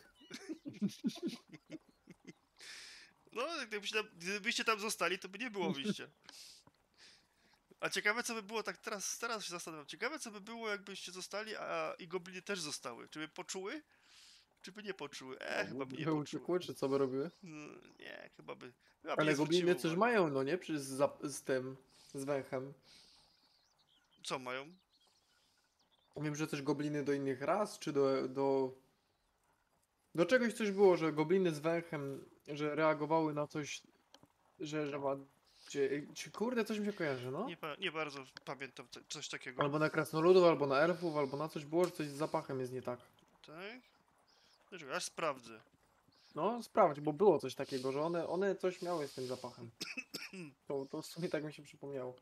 No, gdybyście tam, gdybyście tam zostali, to by nie było wyjścia. A ciekawe co by było, tak teraz, teraz się zastanawiam, ciekawe co by było jakbyście zostali, a i gobliny też zostały. Czy by poczuły? Czy by nie poczuły? E, chyba by nie By poczuły. uciekły, czy co by robiły? No, nie, chyba by. Chyba by Ale nie gobliny zwróciły coś uwagi. mają, no nie? Przy, z, zap- z tym, z węchem. Co mają? Wiem, że też gobliny do innych ras, czy do, do... Do czegoś coś było, że gobliny z węchem, że reagowały na coś, że, że ma... Czy, czy kurde, coś mi się kojarzy, no? Nie, pa- nie bardzo pamiętam te, coś takiego. Albo na krasnoludów, albo na elfów, albo na coś było, że coś z zapachem jest nie tak. Tak? Dlaczego? Aż sprawdzę. No, sprawdź, bo było coś takiego, że one, one coś miały z tym zapachem. To, to w sumie tak mi się przypomniało.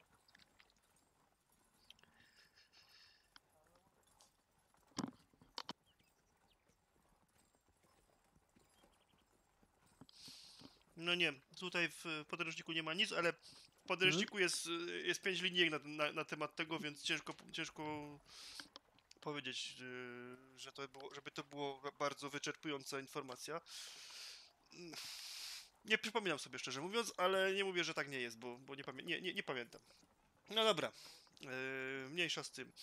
No nie, tutaj w podręczniku nie ma nic, ale w podręczniku jest, y, jest pięć linijek na, na, na temat tego, więc ciężko, ciężko powiedzieć, y, że to było, żeby to było bardzo wyczerpująca informacja. Mm, Nie przypominam sobie szczerze mówiąc, ale nie mówię, że tak nie jest, bo, bo nie, pamię nie, nie, nie pamiętam. No dobra, yy, mniejsza z tym.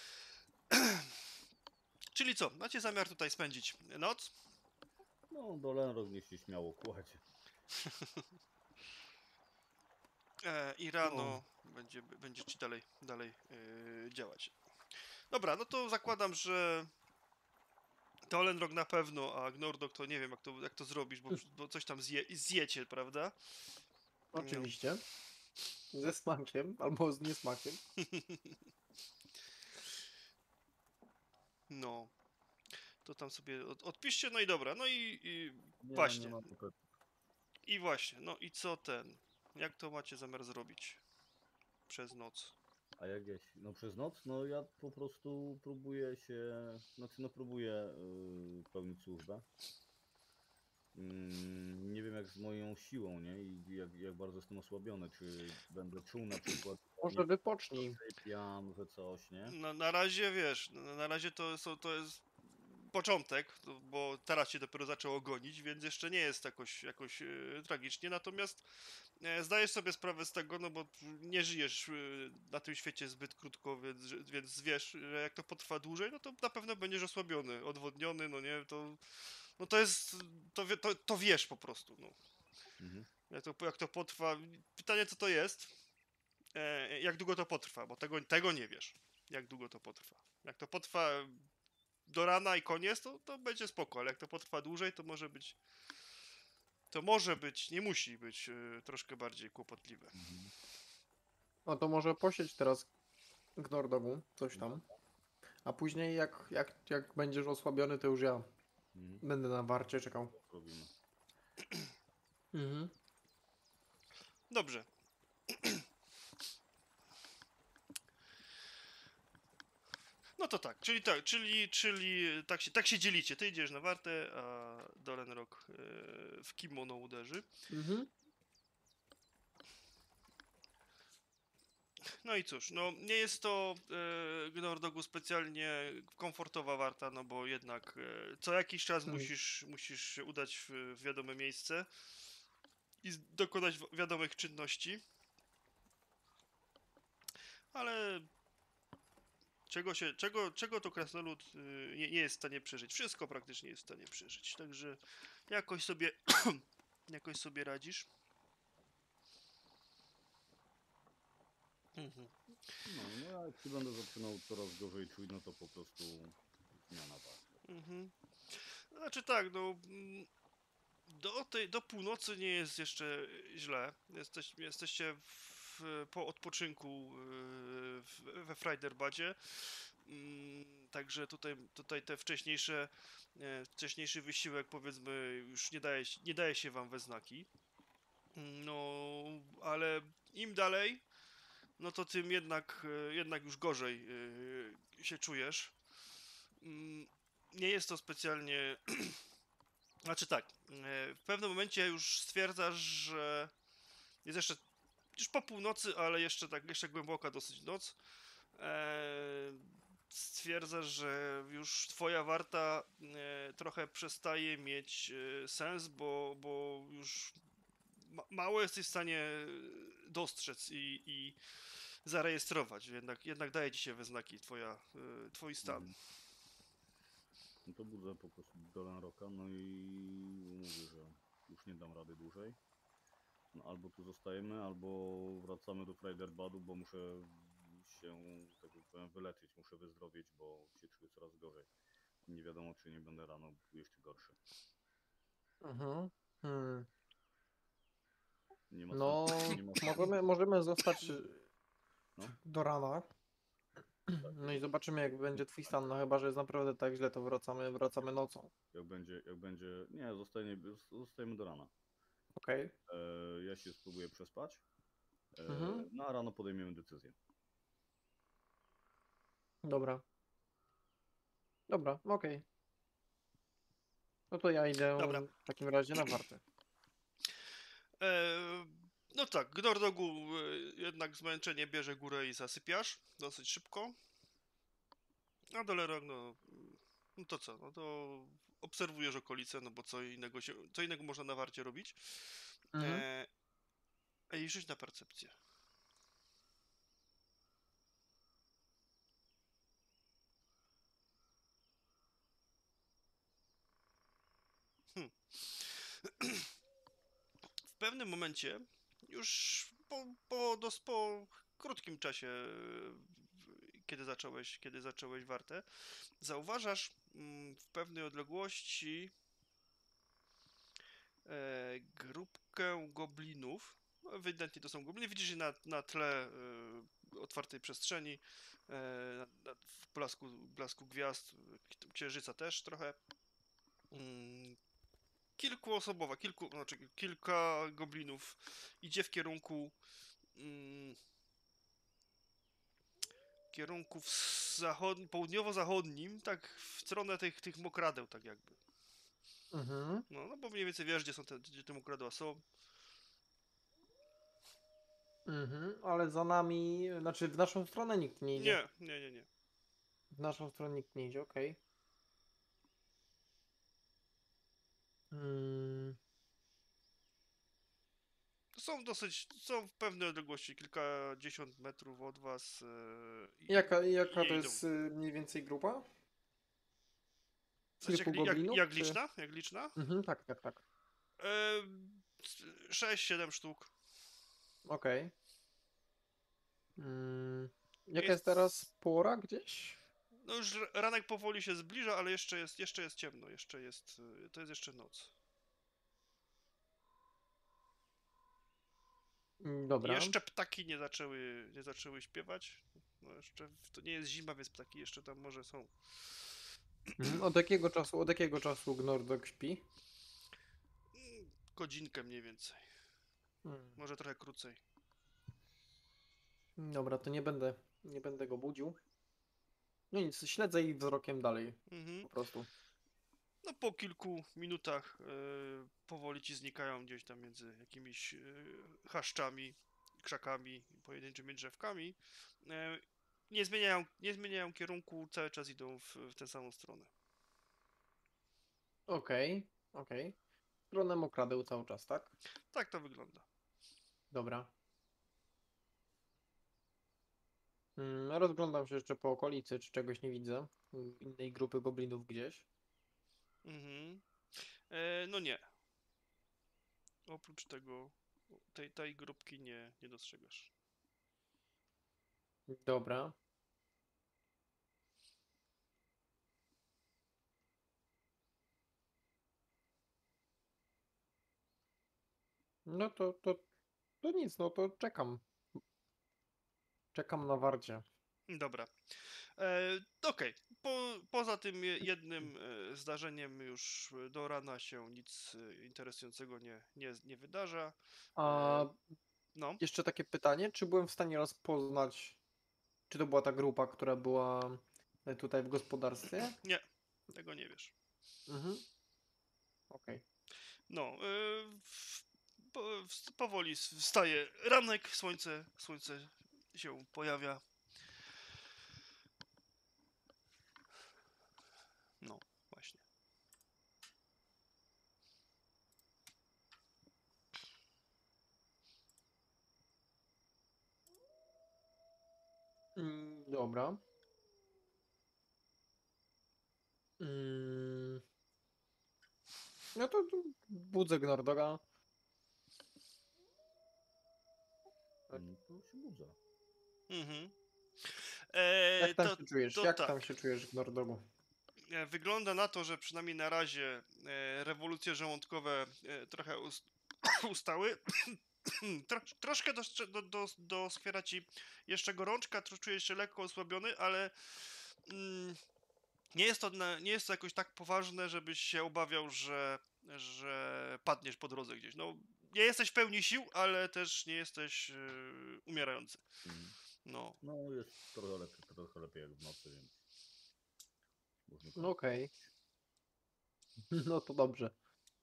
Czyli co, macie zamiar tutaj spędzić noc? No, Dolen Rock niech się śmiało kładzie. E, I rano będzie, będzie ci dalej, dalej yy, działać. Dobra, no to zakładam, że to Olenrog na pewno, a Gnordok to nie wiem jak to, jak to zrobisz, bo, bo coś tam zje, zjecie, prawda? Oczywiście. Ze smakiem, albo z niesmakiem. No. To tam sobie od, odpiszcie, no i dobra, no i, i Nie, Właśnie. Nie ma tutaj. i właśnie, no i co ten? Jak to macie zamiar zrobić przez noc? A jak ja się, no przez noc, no ja po prostu próbuję się, znaczy no próbuję yy, pełnić służbę. Mm, nie wiem jak z moją siłą, nie? I jak, jak bardzo jestem osłabiony, czy będę czuł na przykład, Może wypocznij. sypiam, że coś, nie? Na, na razie wiesz, na, na razie to, są, to jest początek, to- bo teraz się dopiero zaczęło gonić, więc jeszcze nie jest jakoś, jakoś e, tragicznie, natomiast e, zdajesz sobie sprawę z tego, no bo nie żyjesz e, na tym świecie zbyt krótko, więc, że- więc wiesz, że jak to potrwa dłużej, no to na pewno będziesz osłabiony, odwodniony, no nie, to, no to jest, to, wie- to, to wiesz po prostu, no. Mhm. Jak to, jak to potrwa, pytanie co to jest, e, jak długo to potrwa, bo tego, tego nie wiesz, jak długo to potrwa. Jak to potrwa do rana i koniec, to, to będzie spoko, ale jak to potrwa dłużej, to może być, to może być, nie musi być e, troszkę bardziej kłopotliwe. Mhm. No to może posiedź teraz Gnordogu, coś tam. A później jak, jak, jak będziesz osłabiony, to już ja Mhm. będę na warcie czekał. Robimy. Mhm. Dobrze. No to tak, czyli tak, czyli, czyli tak się, tak się dzielicie. Ty idziesz na wartę, a Dolenrock e, w kimono uderzy. Mhm. No i cóż, no nie jest to e, Gnordogu specjalnie komfortowa warta, no bo jednak e, co jakiś czas Hmm. musisz, musisz się udać w, w wiadome miejsce i z- dokonać wi- wiadomych czynności. Ale czego się, czego, czego to krasnolud y, nie, nie jest w stanie przeżyć? Wszystko praktycznie jest w stanie przeżyć, także jakoś sobie, jakoś sobie radzisz. Mhm. No, no a jak się będę zaczynał coraz gorzej czuć, no to po prostu zmiana warty. Mhm. Znaczy tak, no mm, do tej, do północy nie jest jeszcze źle. Jesteś, jesteście w, po odpoczynku yy, w, we Frajderbadzie. Mm, Także tutaj, tutaj te wcześniejsze, e, wcześniejszy wysiłek powiedzmy już nie daje, się- nie daje się wam we znaki. No, ale im dalej, no to tym jednak, e, jednak już gorzej e, się czujesz. Mm, Nie jest to specjalnie. Znaczy tak, e, w pewnym momencie już stwierdzasz, że jest jeszcze już po północy, ale jeszcze tak, jeszcze głęboka dosyć noc. E, Stwierdzasz, że już twoja warta e, trochę przestaje mieć e, sens, bo, bo już ma, mało jesteś w stanie dostrzec i, i zarejestrować. Jednak, jednak daje ci się we znaki twoja, e, twój stan. Mhm. No to budzę po prostu Dolan Rocka, no i mówię, że już nie dam rady dłużej. No albo tu zostajemy, albo wracamy do Freiderbadu, bo muszę się, tak jak powiem, wyleczyć, muszę wyzdrowieć, bo się czuję coraz gorzej. Nie wiadomo, czy nie będę rano jeszcze gorszy. Mhm. Hmm. Nie ma No, sensu, nie ma sensu. możemy, możemy zostać y, No, do rana. tak, No i zobaczymy, jak będzie twój stan. No chyba, że jest naprawdę tak źle, to wracamy, wracamy nocą. jak będzie, jak będzie, nie, zostanie, zostajemy do rana. Okej. E, ja się spróbuję przespać, e, Mhm. no a rano podejmiemy decyzję. Dobra. Dobra, okej. No to ja idę Dobra. w takim razie na wartę. E, no tak, Gnordogu e, jednak zmęczenie bierze górę i zasypiasz dosyć szybko. A Dolerok, no, no to co, no to obserwujesz okolice, no bo co innego się, co innego można na warcie robić. Mhm. E, I rzuć na percepcję. Hmm. W pewnym momencie, już po, po, dos, po krótkim czasie, e, kiedy zacząłeś, kiedy zacząłeś wartę, zauważasz mm, w pewnej odległości e, grupkę goblinów. No, ewidentnie to są gobliny. Widzisz je na, na tle e, otwartej przestrzeni, e, na, na, w blasku, blasku gwiazd, e, księżyca też trochę. Mm, kilkuosobowa, kilku, znaczy kilka goblinów idzie w kierunku mm, kierunku w zachod... południowo-zachodnim, tak w stronę tych, tych mokradeł, tak jakby. Mhm. No, no bo mniej więcej wiesz, gdzie są te, gdzie te mokradła są. Mhm. Ale za nami, znaczy w naszą stronę nikt nie idzie. Nie, nie, nie, nie. W naszą stronę nikt nie idzie, okej. Mm. Są dosyć, są w pewnej odległości, kilkadziesiąt metrów od was e, i, Jaka, i jaka nie to idą. jest y, mniej więcej grupa? Znaczy, Kilku jak, li- jak, goblinów, jak czy? liczna? Jak liczna? Mhm, tak, tak, tak. E, sześć siedem sztuk. Okej. Mm. Jaka jest teraz Jest, pora gdzieś? no już r- ranek powoli się zbliża, ale jeszcze jest, jeszcze jest ciemno, jeszcze jest, e, to jest jeszcze noc. Mm, Dobra. Jeszcze ptaki nie zaczęły, nie zaczęły śpiewać. No jeszcze, w- to nie jest zima, więc ptaki jeszcze tam może są. Mhm. Od jakiego czasu, od jakiego czasu Gnordok śpi? Mm, Godzinkę mniej więcej, Mm. może trochę krócej. Dobra, to nie będę, nie będę go budził. No nic, śledzę ich wzrokiem dalej, Mhm. po prostu. No po kilku minutach e, powoli ci znikają gdzieś tam między jakimiś e, chaszczami, krzakami, pojedynczymi drzewkami. E, nie zmieniają, nie zmieniają kierunku, cały czas idą w, w tę samą stronę. Okej, okej. Stronę mokradeł cały czas, tak? Tak to wygląda. Dobra. Mm, rozglądam się jeszcze po okolicy, czy czegoś nie widzę. Mm, Innej grupy goblinów gdzieś. Mhm. E, no nie. Oprócz tego, tej, tej grupki nie, nie dostrzegasz. Dobra. No to, to, to nic, no to czekam. Czekam na warcie. Dobra. E, Okej. Po, poza tym je- jednym e, zdarzeniem już do rana się nic e, interesującego nie, nie, nie wydarza. A E, no, jeszcze takie pytanie, czy byłem w stanie rozpoznać, czy to była ta grupa, która była e, tutaj w gospodarstwie? nie, tego nie wiesz. Mhm. Okej. No, e, w, po, w, powoli s- wstaje ranek, słońce, słońce się pojawia. No, właśnie. Mm, dobra. Mm, no to, to budzę Gnordora. Tak. No to się budzę. Mhm. E, Jak tam to, się czujesz? to Jak tam tak. się czujesz, Gnordoru? E, Wygląda na to, że przynajmniej na razie e, rewolucje żołądkowe e, trochę ust ustały. Tro troszkę do, do, do, doskwiera ci jeszcze gorączka, tro- czujesz się lekko osłabiony, ale mm, nie jest to, na, nie jest to jakoś tak poważne, żebyś się obawiał, że, że padniesz po drodze gdzieś. No, nie jesteś w pełni sił, ale też nie jesteś e, umierający. Mhm. No, No jest trochę lepiej, trochę lepiej jak w nocy, więc można No okej. kontynuować. No to dobrze.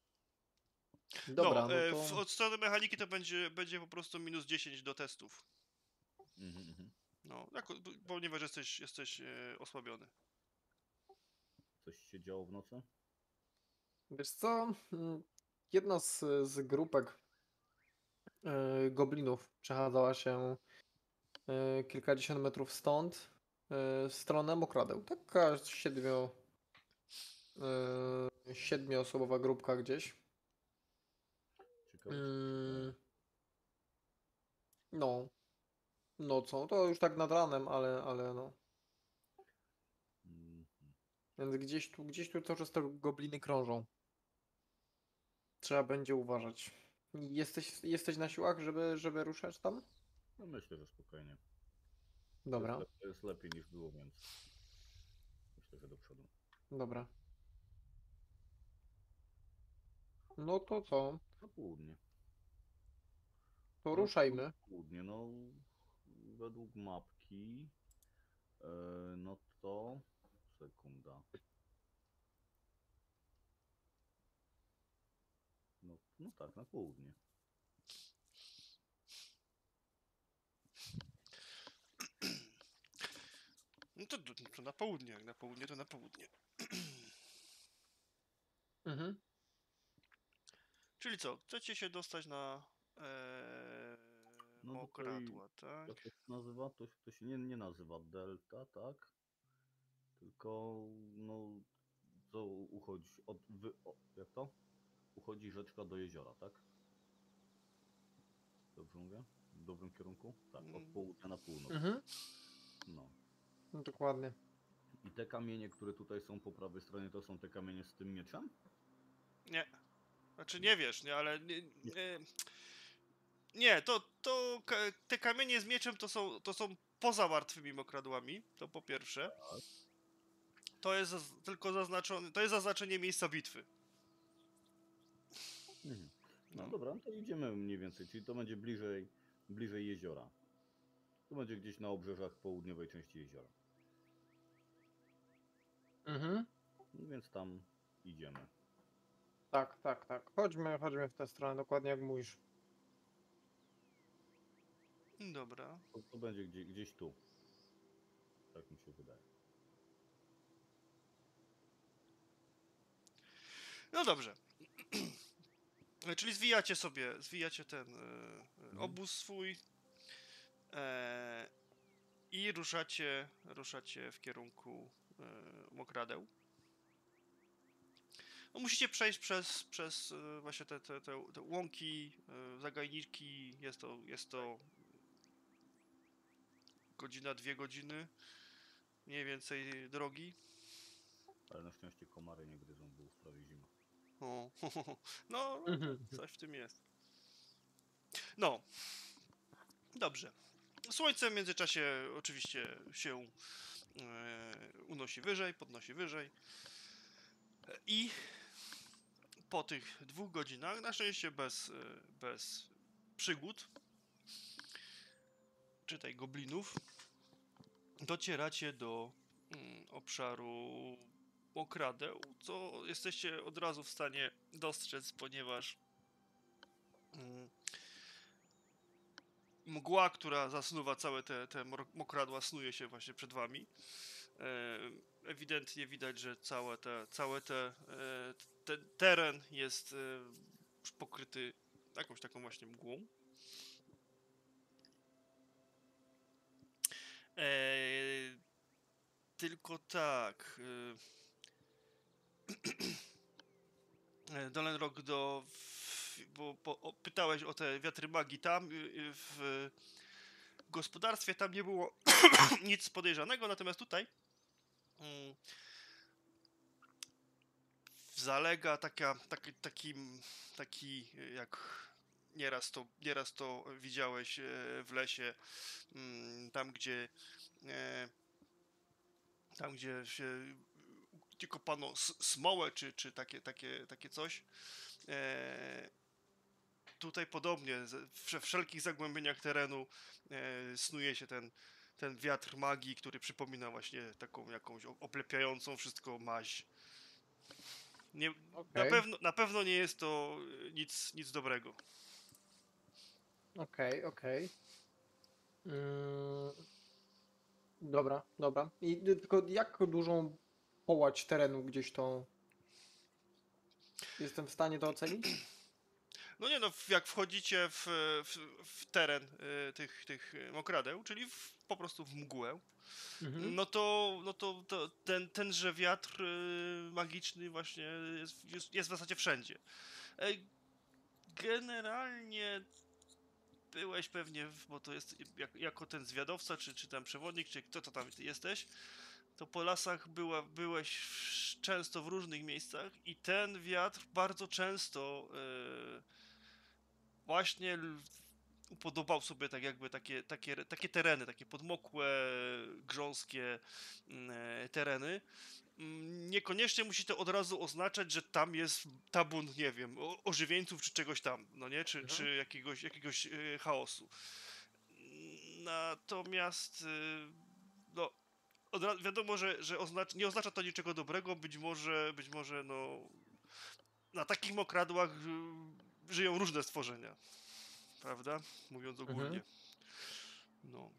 no Dobra, no e, w, to od strony mechaniki to będzie, będzie po prostu minus dziesięć do testów. Mhm, mhm. No, jako, ponieważ jesteś, jesteś e, osłabiony. Coś się działo w nocy? wiesz co? Mm, Jedna z, z grupek e, goblinów przechadzała się e, kilkadziesiąt metrów stąd e, w stronę Mokradeł. Taka siedmiu, e, siedmioosobowa grupka gdzieś. Ciekawe, co się Mm, działo. no, nocą. To już tak nad ranem, ale, ale no. Mhm. Więc gdzieś tu, gdzieś tu cały czas te gobliny krążą. Trzeba będzie uważać. Jesteś, jesteś na siłach, żeby, żeby ruszać tam? No myślę, że spokojnie. Jest, Dobra, lep jest lepiej niż było, więc myślę, że do przodu. dobra. No to co? Na południe. To No to na ruszajmy. południe, no według mapki, e, no to sekunda. No, no tak, na południe. No to, to, to na południe, jak na południe, to na południe. Mhm. Czyli co, chcecie się dostać na e, No tutaj, Mokradła, tak? jak to się nazywa? To, to się nie, nie nazywa delta, tak? Tylko, no, co uchodzi od, wy, o, jak to? Uchodzi rzeczka do jeziora, tak? Dobrze mówię? W dobrym kierunku? Tak, od Mm, południa na północ. Mhm. No. No, dokładnie. I te kamienie, które tutaj są po prawej stronie, to są te kamienie z tym mieczem? nie, znaczy nie wiesz, nie, ale nie, Nie. nie, nie to, to ka- te kamienie z mieczem to są, to są poza martwymi mokradłami, to po pierwsze. To jest zaz- tylko zaznaczone, to jest zaznaczenie miejsca bitwy. Mhm. No No. dobra, no to idziemy mniej więcej, czyli to będzie bliżej, bliżej jeziora. To będzie gdzieś na obrzeżach południowej części jeziora. Mhm. No więc tam idziemy. Tak, tak, tak. Chodźmy, chodźmy w tę stronę, dokładnie jak mówisz. Dobra. To, to będzie gdzie, gdzieś tu. Tak mi się wydaje. No dobrze. Czyli zwijacie sobie, zwijacie ten e, e, Mhm. obóz swój e, i ruszacie, ruszacie w kierunku e, Mokradeł. No, musicie przejść przez, przez e, właśnie te, te, te, te łąki, e, zagajniki. Jest to, jest to godzina, dwie godziny mniej więcej drogi. Ale na szczęście komary nie gryzą, bo już prawie zima. O, no, Mhm. coś w tym jest. No, dobrze. Słońce w międzyczasie oczywiście się e, unosi wyżej, podnosi wyżej. I po tych dwóch godzinach, na szczęście bez, e, bez przygód, czytaj goblinów, docieracie do mm, obszaru mokradeł, co jesteście od razu w stanie dostrzec, ponieważ mm, mgła, która zasnuwa całe te, te mor- mokradła, snuje się właśnie przed wami. E, ewidentnie widać, że całe te, całe te, e, ten teren jest e, pokryty jakąś taką właśnie mgłą. E, tylko tak. E, Dolenrok do. W, bo, bo o, pytałeś o te wiatry magii tam. y, y, W gospodarstwie tam nie było nic podejrzanego, natomiast tutaj mm, zalega taka, taki, taki, taki jak nieraz to, nieraz to widziałeś e, w lesie, mm, tam gdzie e, tam gdzie się gdzie kopano s- smołę czy, czy takie, takie, takie coś. E, tutaj podobnie, ze- w wszelkich zagłębieniach terenu e, snuje się ten, ten wiatr magii, który przypomina właśnie taką jakąś o- oblepiającą wszystko maź. Nie, na Okej, pewno, na pewno nie jest to e, nic, nic dobrego. okej, okej. Mm, dobra, dobra. I y, tylko jak dużą połać terenu gdzieś to jestem w stanie to ocenić? No nie no, w- jak wchodzicie w, w, w teren y, tych, tych y, mokradeł, czyli w, po prostu w mgłę, Mhm. no to, no to, to ten, tenże wiatr y, magiczny właśnie jest, jest, jest w zasadzie wszędzie. E, Generalnie byłeś pewnie, w- bo to jest jak, jako ten zwiadowca, czy, czy tam przewodnik, czy kto to tam ty jesteś, to po lasach była, byłeś w, często w różnych miejscach i ten wiatr bardzo często y, właśnie l- upodobał sobie tak jakby takie, takie, takie tereny, takie podmokłe, grząskie mm, e, tereny. Mm, Niekoniecznie musi to od razu oznaczać, że tam jest tabun, nie wiem, o- ożywieńców czy czegoś tam, no nie? Czy, Mhm. czy jakiegoś, jakiegoś e, chaosu. Natomiast y, no, od razu wiadomo, że, że oznacz, nie oznacza to niczego dobrego, być może, być może no, na takich mokradłach y, żyją różne stworzenia, prawda? Mówiąc Mhm. ogólnie. No.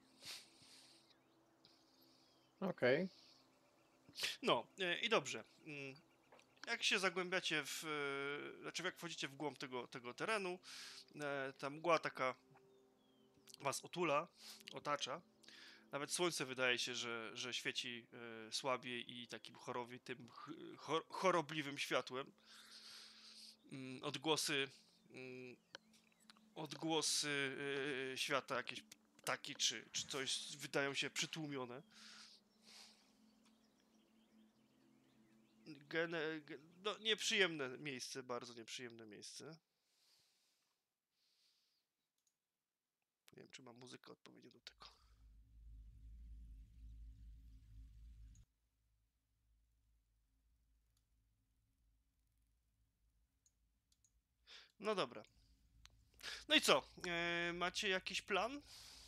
Okej. No, e, i dobrze. Mm, Jak się zagłębiacie w, e, znaczy jak wchodzicie w głąb tego, tego terenu, e, ta mgła taka was otula, otacza. Nawet słońce wydaje się, że, że świeci e, słabiej i takim chorowitym, ch- chor, chorobliwym światłem. Mm, Odgłosy, mm, odgłosy e, świata, jakieś ptaki czy, czy coś wydają się przytłumione. Gene, ge- no, nieprzyjemne miejsce, bardzo nieprzyjemne miejsce. Nie wiem, czy mam muzykę odpowiednią do tego. No dobra. No i co? E, macie jakiś plan?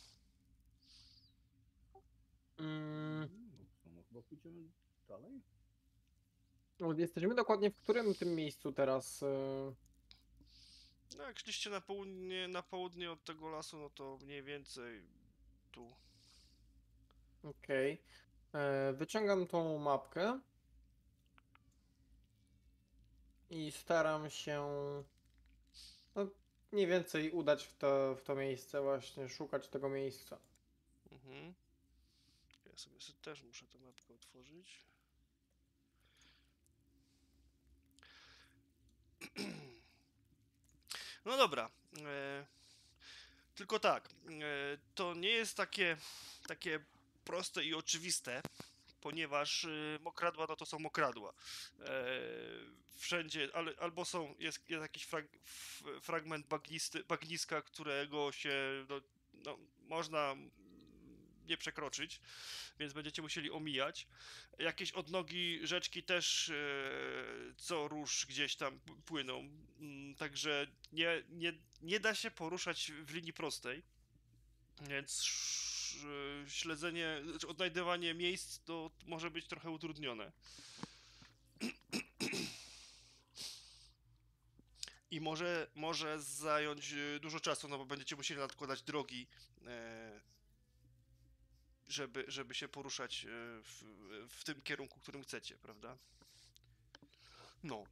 Mm, No co, no chyba pójdziemy dalej? no, jesteśmy dokładnie w którym tym miejscu teraz? y, No, jak szliście na południe, na południe od tego lasu, no to mniej więcej tu. Okej. E, Wyciągam tą mapkę i staram się no, mniej więcej udać w to, w to miejsce, właśnie szukać tego miejsca. Mhm. Ja sobie, sobie też muszę tę mapkę otworzyć. No dobra. E, tylko tak. E, to nie jest takie, takie proste i oczywiste, ponieważ y, mokradła no to są mokradła. E, wszędzie, ale, albo są, jest, jest jakiś frag, f, fragment bagnisty, bagniska, którego się no, no, można nie przekroczyć, więc będziecie musieli omijać. Jakieś odnogi rzeczki też e, co rusz gdzieś tam p- płyną, mm, także nie, nie, nie da się poruszać w linii prostej, więc sz- e, śledzenie, znaczy odnajdywanie miejsc to może być trochę utrudnione. I może, może zająć e, dużo czasu, no bo będziecie musieli nadkładać drogi, e, żeby, żeby się poruszać e, w, w tym kierunku, którym chcecie, prawda? No.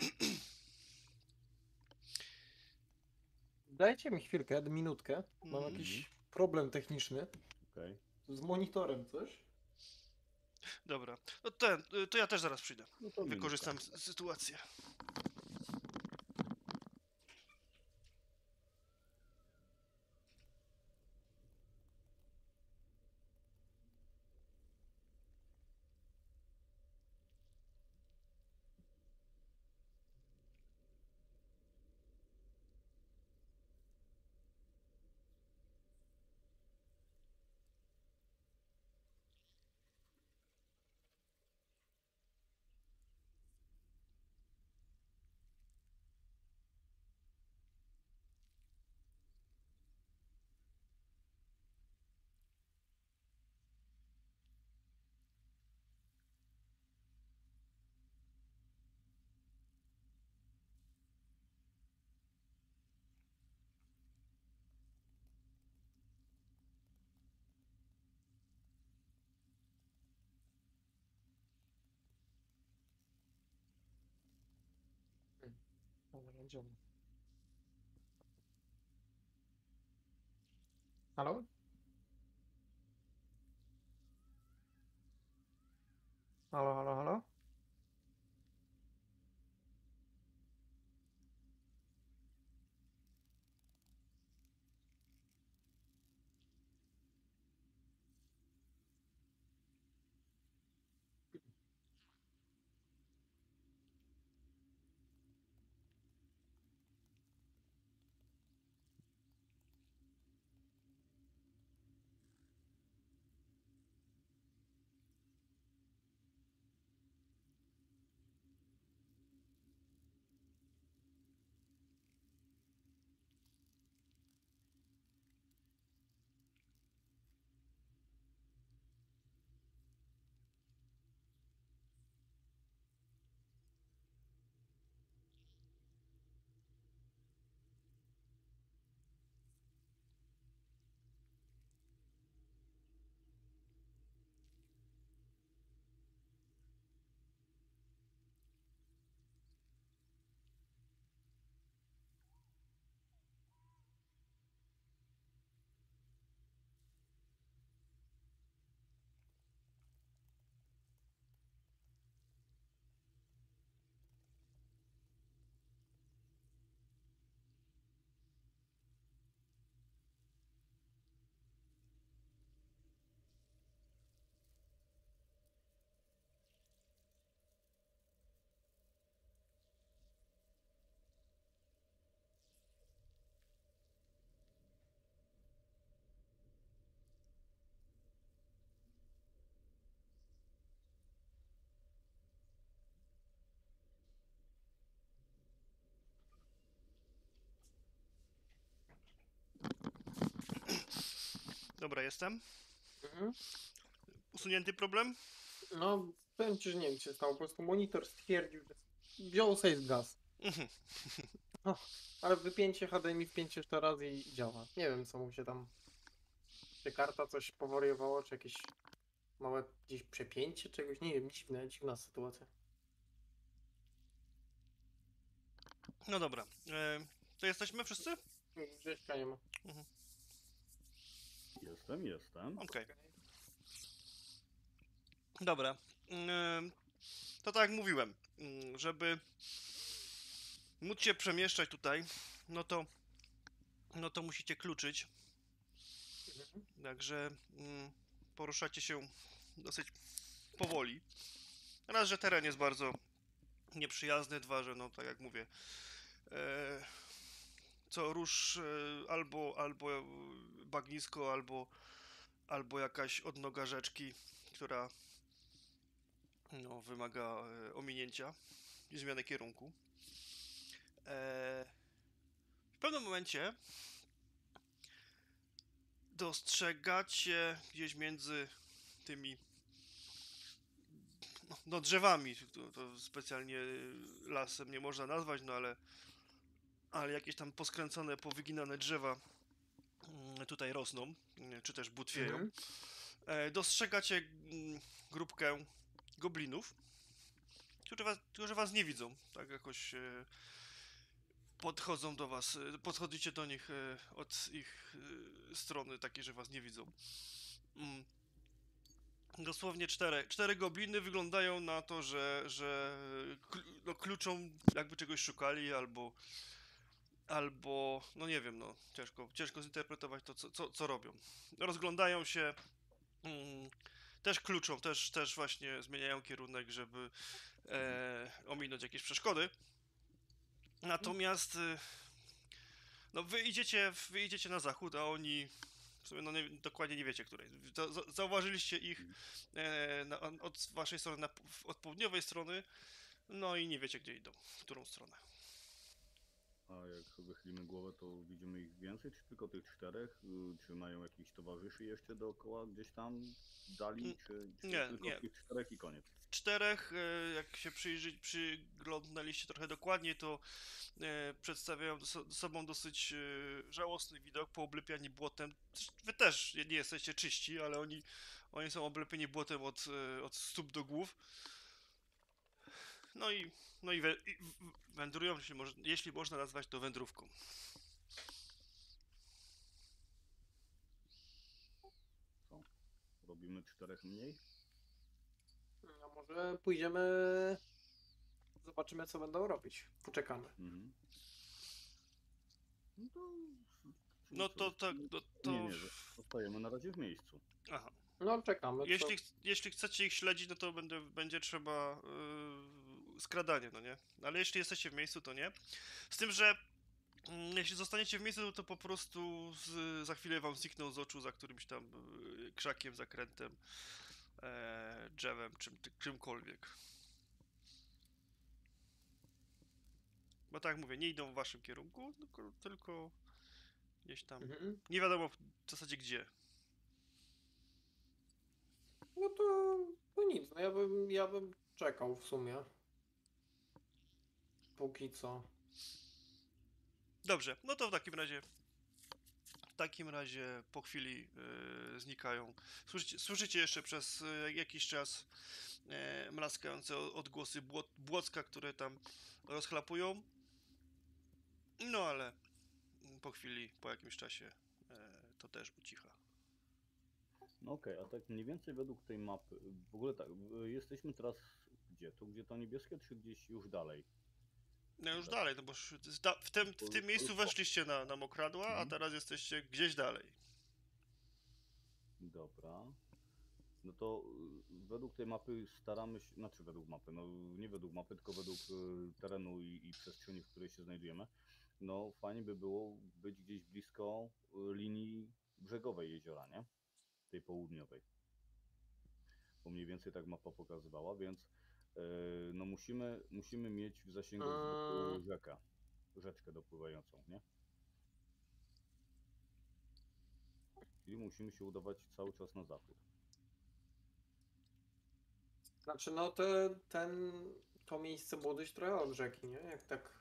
Dajcie mi chwilkę, minutkę. Mam Mhm. jakiś problem techniczny Okej. z monitorem, coś. Dobra. No ten, y, to ja też zaraz przyjdę. No to Wykorzystam minutka. s- sytuację. Dobra, będziemy. Halo? Halo, halo, halo? Dobra, jestem. Mhm. Usunięty problem? No, powiem ci, że nie wiem, co się stało. Po prostu monitor stwierdził, że wziął sobie z gaz. Mhm. O, ale wypięcie H D M I wpięcie jeszcze raz i działa. Nie wiem, co mu się tam... Czy karta coś powariowała, czy jakieś małe gdzieś przepięcie czegoś? Nie wiem, dziwne, dziwna sytuacja. No dobra. E, to jesteśmy wszyscy? Grześka nie ma. Jestem, jestem. Okej. Dobra. Ym, To tak jak mówiłem, ym, żeby móc się przemieszczać tutaj, no to, no to musicie kluczyć. Mhm. Także ym, poruszacie się dosyć powoli. Raz, że teren jest bardzo nieprzyjazny, dwa, że no tak jak mówię, e, co rusz e, albo, albo e, bagnisko, albo, albo jakaś odnoga rzeczki, która no, wymaga e, ominięcia i zmiany kierunku. E, w pewnym momencie dostrzegacie gdzieś między tymi no, no drzewami, to, to specjalnie lasem nie można nazwać, no ale, ale jakieś tam poskręcone, powyginane drzewa mm, tutaj rosną, mm, czy też butwieją. Mhm. E, dostrzegacie mm, grupkę goblinów, którzy was, którzy was nie widzą, tak jakoś e, podchodzą do was, e, podchodzicie do nich e, od ich e, strony, takie, że was nie widzą. Mm. Dosłownie cztery, cztery gobliny wyglądają na to, że, że kl, no, kluczą jakby czegoś szukali, albo albo, no nie wiem, no ciężko, ciężko zinterpretować to, co, co, co robią. Rozglądają się, mm, też kluczą, też, też właśnie zmieniają kierunek, żeby e, ominąć jakieś przeszkody. Natomiast y, no wy idziecie, wy idziecie na zachód, a oni w sumie no nie, dokładnie nie wiecie, której. To, za, zauważyliście ich e, na, od waszej strony, na, od południowej strony, no i nie wiecie, gdzie idą, w którą stronę. A jak wychylimy głowę, to widzimy ich więcej, czy tylko tych czterech? Y, Czy mają jakichś towarzyszy jeszcze dookoła, gdzieś tam dali, Mm, czy, czy nie, tylko nie. tych czterech i koniec? Czterech, e, jak się przyjrzy, przyglądaliście trochę dokładniej, to e, przedstawiają so, sobą dosyć e, żałosny widok, pooblepiani błotem. Wy też nie jesteście czyści, ale oni, oni są oblepieni błotem od, e, od stóp do głów. No i, no i, we, i wędrują, jeśli, może, jeśli można nazwać to wędrówką. Co? Robimy czterech mniej? A może pójdziemy, zobaczymy co będą robić. Poczekamy. Mhm. No to... czyli No co, to tak, zostajemy- no Nie, to... nie, że zostajemy na razie w miejscu. Aha. No czekamy. Co... Jeśli, ch- jeśli chcecie ich śledzić, no to będzie, będzie trzeba yy, skradanie, no nie? Ale jeśli jesteście w miejscu, to nie. Z tym, że mm, jeśli zostaniecie w miejscu, to po prostu z, za chwilę wam znikną z oczu za którymś tam yy, krzakiem, zakrętem, e, drzewem, czym, ty- czymkolwiek. Bo tak jak mówię, nie idą w waszym kierunku, tylko, tylko gdzieś tam. Mhm. Nie wiadomo w zasadzie gdzie. No to, to nic, no ja bym, ja bym czekał w sumie. Póki co. Dobrze, no to w takim razie w takim razie po chwili yy, znikają. Słyszycie, słyszycie jeszcze przez yy, jakiś czas yy, mlaskające o- odgłosy bło, błocka, które tam rozchlapują. No ale po chwili, po jakimś czasie yy, to też ucicha. No okej, a tak mniej więcej według tej mapy, w ogóle tak, y, jesteśmy teraz gdzie? Tu gdzie to niebieskie, czy gdzieś już dalej? No już dalej, no bo już zda- w tym, w tym miejscu weszliście na, na mokradła, a Mhm. teraz jesteście gdzieś dalej. Dobra. No to y, według tej mapy staramy się, znaczy według mapy, no nie według mapy, tylko według y, terenu i, i przestrzeni, w której się znajdujemy. No fajnie by było być gdzieś blisko y, linii brzegowej jeziora, nie? Tej południowej. Bo mniej więcej tak mapa pokazywała, więc y, no musimy, musimy mieć w zasięgu wzroku Mm. rzekę, rzeczkę dopływającą, nie? Czyli musimy się udawać cały czas na zachód. Znaczy no te, ten, to miejsce było dość trochę od rzeki, nie? Jak tak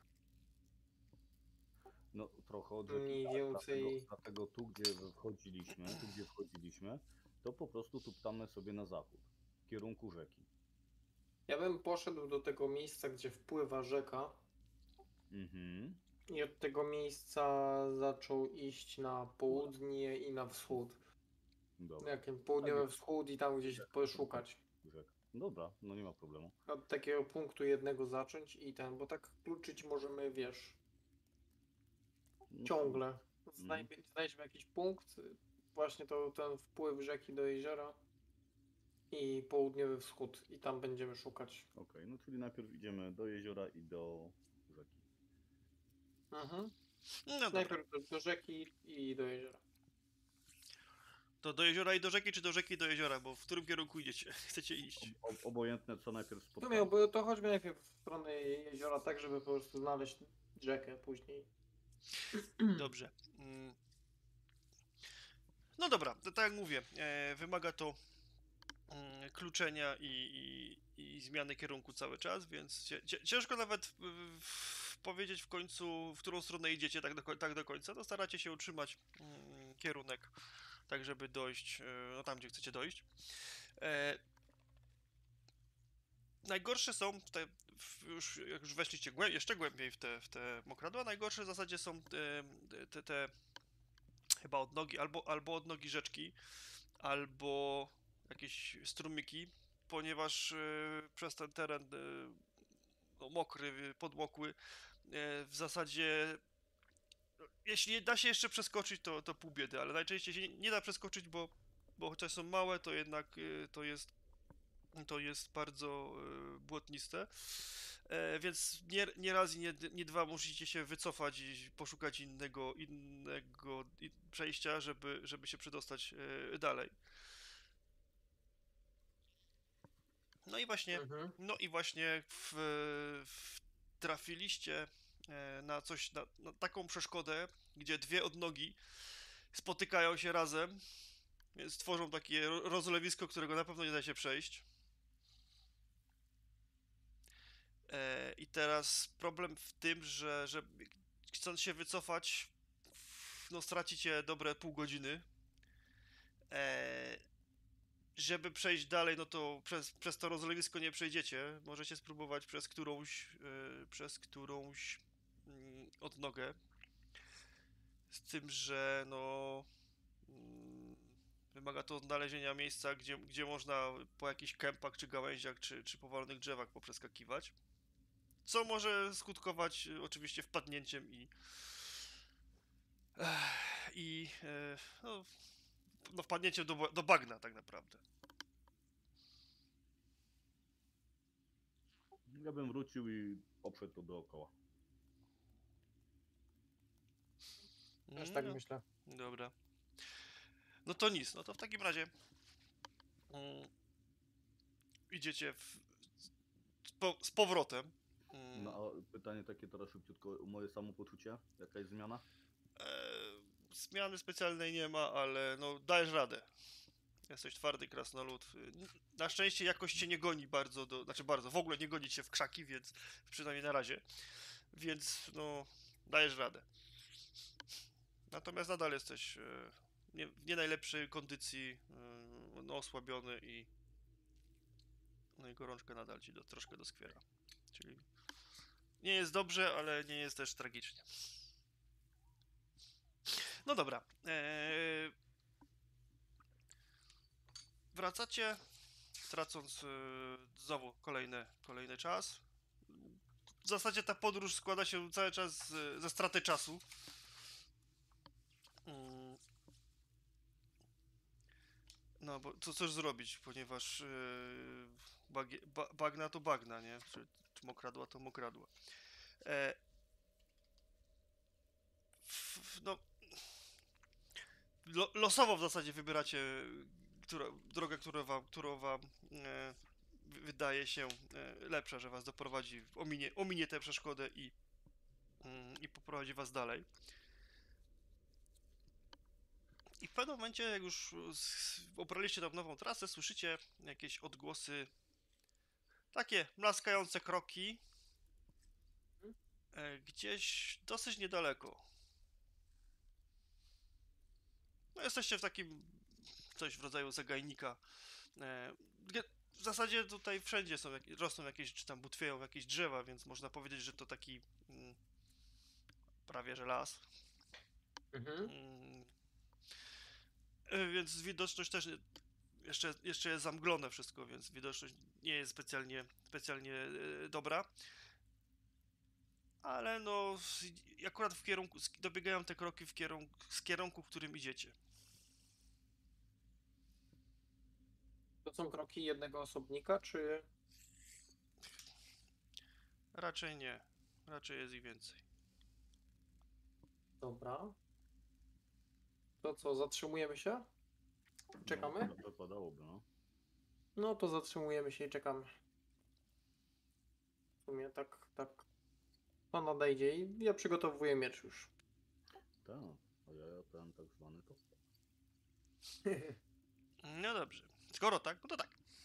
No trochę od rzeki, mniej tak, więcej... dlatego, dlatego tu gdzie wchodziliśmy, tu gdzie wchodziliśmy, to po prostu tuptamy sobie na zachód, w kierunku rzeki. Ja bym poszedł do tego miejsca, gdzie wpływa rzeka Mhm. i od tego miejsca zaczął iść na południe i na wschód. Dobra. Jakim południowy wschód i tam gdzieś poszukać. Rzek. Dobra, no nie ma problemu. Od takiego punktu jednego zacząć i ten, bo tak kluczyć możemy, wiesz, No, ciągle. Znajdzie, znajdźmy jakiś punkt, właśnie to ten wpływ rzeki do jeziora i południowy wschód i tam będziemy szukać. Okej, no czyli najpierw idziemy do jeziora i do rzeki. Mhm. No dobra. Najpierw do, do rzeki i do jeziora. To do jeziora i do rzeki, czy do rzeki i do jeziora? Bo w którym kierunku idziecie? Chcecie Ob, iść? ob, obojętne co najpierw W spotkamy. sumie, bo to chodźmy najpierw w stronę jeziora, tak żeby po prostu znaleźć rzekę później. Dobrze. Mm. No dobra, to tak jak mówię, e, wymaga to mm, kluczenia i, i, i zmiany kierunku cały czas, więc cie, cie, ciężko nawet w, w, powiedzieć w końcu, w którą stronę idziecie tak do, ko- tak do końca, to staracie się utrzymać mm, kierunek, tak żeby dojść, e, no tam gdzie chcecie dojść. E, najgorsze są te, w, już, jak już weszliście głę, jeszcze głębiej w te, w te mokradła, najgorsze w zasadzie są te, te, te chyba odnogi, albo, albo odnogi rzeczki, albo jakieś strumyki, ponieważ e, przez ten teren e, no, mokry, podmokły, e, w zasadzie no, jeśli da się jeszcze przeskoczyć, to, to pół biedy, ale najczęściej się nie, nie da przeskoczyć, bo, bo chociaż są małe, to jednak e, to jest to jest bardzo e, błotniste. E, więc nie, nie raz i nie, nie dwa musicie się wycofać i poszukać innego, innego i- przejścia, żeby, żeby się przedostać e, dalej. No i właśnie, Mhm. no i właśnie w, w, trafiliście e, na coś, na, na taką przeszkodę, gdzie dwie odnogi spotykają się razem, więc tworzą takie ro- rozlewisko, którego na pewno nie da się przejść. E, I teraz problem w tym, że, że chcąc się wycofać, no stracicie dobre pół godziny. E, żeby przejść dalej, no to przez, przez to rozlewisko nie przejdziecie. Możecie spróbować przez którąś, e, przez którąś mm, odnogę. Z tym, że no mm, wymaga to odnalezienia miejsca, gdzie, gdzie można po jakichś kępach, czy gałęziach, czy, czy powalonych drzewach poprzeskakiwać. Co może skutkować y, oczywiście wpadnięciem i ech, i e, no, no wpadnięciem do, ba- do bagna tak naprawdę. Ja bym wrócił i obszedł to dookoła. Też tak No, myślę. dobra. No to nic, no to w takim razie mm, idziecie w, z, po, z powrotem. Mm, No a pytanie takie teraz szybciutko, moje samopoczucie, jaka jest zmiana? e, zmiany specjalnej nie ma, ale no dajesz radę. Jesteś twardy krasnolud. Y, Na szczęście jakoś cię nie goni bardzo, do, znaczy bardzo, w ogóle nie goni cię w krzaki, więc przynajmniej na razie. Więc no dajesz radę. Natomiast nadal jesteś e, nie, w nie najlepszej kondycji, e, no osłabiony i no i gorączka nadal ci do, troszkę doskwiera. Czyli nie jest dobrze, ale nie jest też tragicznie. No dobra. Eee, wracacie, tracąc e, znowu kolejny, kolejny czas. W zasadzie ta podróż składa się cały czas z, ze straty czasu. Mm, no bo co chcesz zrobić, ponieważ yy, bagie, ba, bagna to bagna, nie? Czy, czy mokradła to mokradła. E, f, f, no, lo, losowo w zasadzie wybieracie która, drogę, którą wam, którą wam e, wy- wydaje się e, lepsza, że was doprowadzi, ominie, ominie tę przeszkodę i, mm, i poprowadzi was dalej. I w pewnym momencie, jak już s- obraliście tam nową trasę, słyszycie jakieś odgłosy, takie mlaskające kroki, e, gdzieś dosyć niedaleko. No, jesteście w takim coś w rodzaju zagajnika. E, ge- w zasadzie tutaj wszędzie są, jak, rosną jakieś, czy tam butwieją jakieś drzewa, więc można powiedzieć, że to taki mm, prawie że las. Mhm. Mm, e, więc widoczność też nie- jeszcze, jeszcze jest zamglone wszystko, więc widoczność nie jest specjalnie, specjalnie e, dobra. Ale no, s- akurat w kierunku, sk- dobiegają te kroki w kierunku, z kierunku, w którym idziecie. To są kroki jednego osobnika, czy... Raczej nie. Raczej jest ich więcej. Dobra. To co, zatrzymujemy się? Czekamy? No, wypadałoby, no. No to zatrzymujemy się i czekamy. W sumie tak, tak. To nadejdzie i ja przygotowuję miecz już. Tak, a ja ten tak zwany to. No dobrze. Skoro tak, no to tak.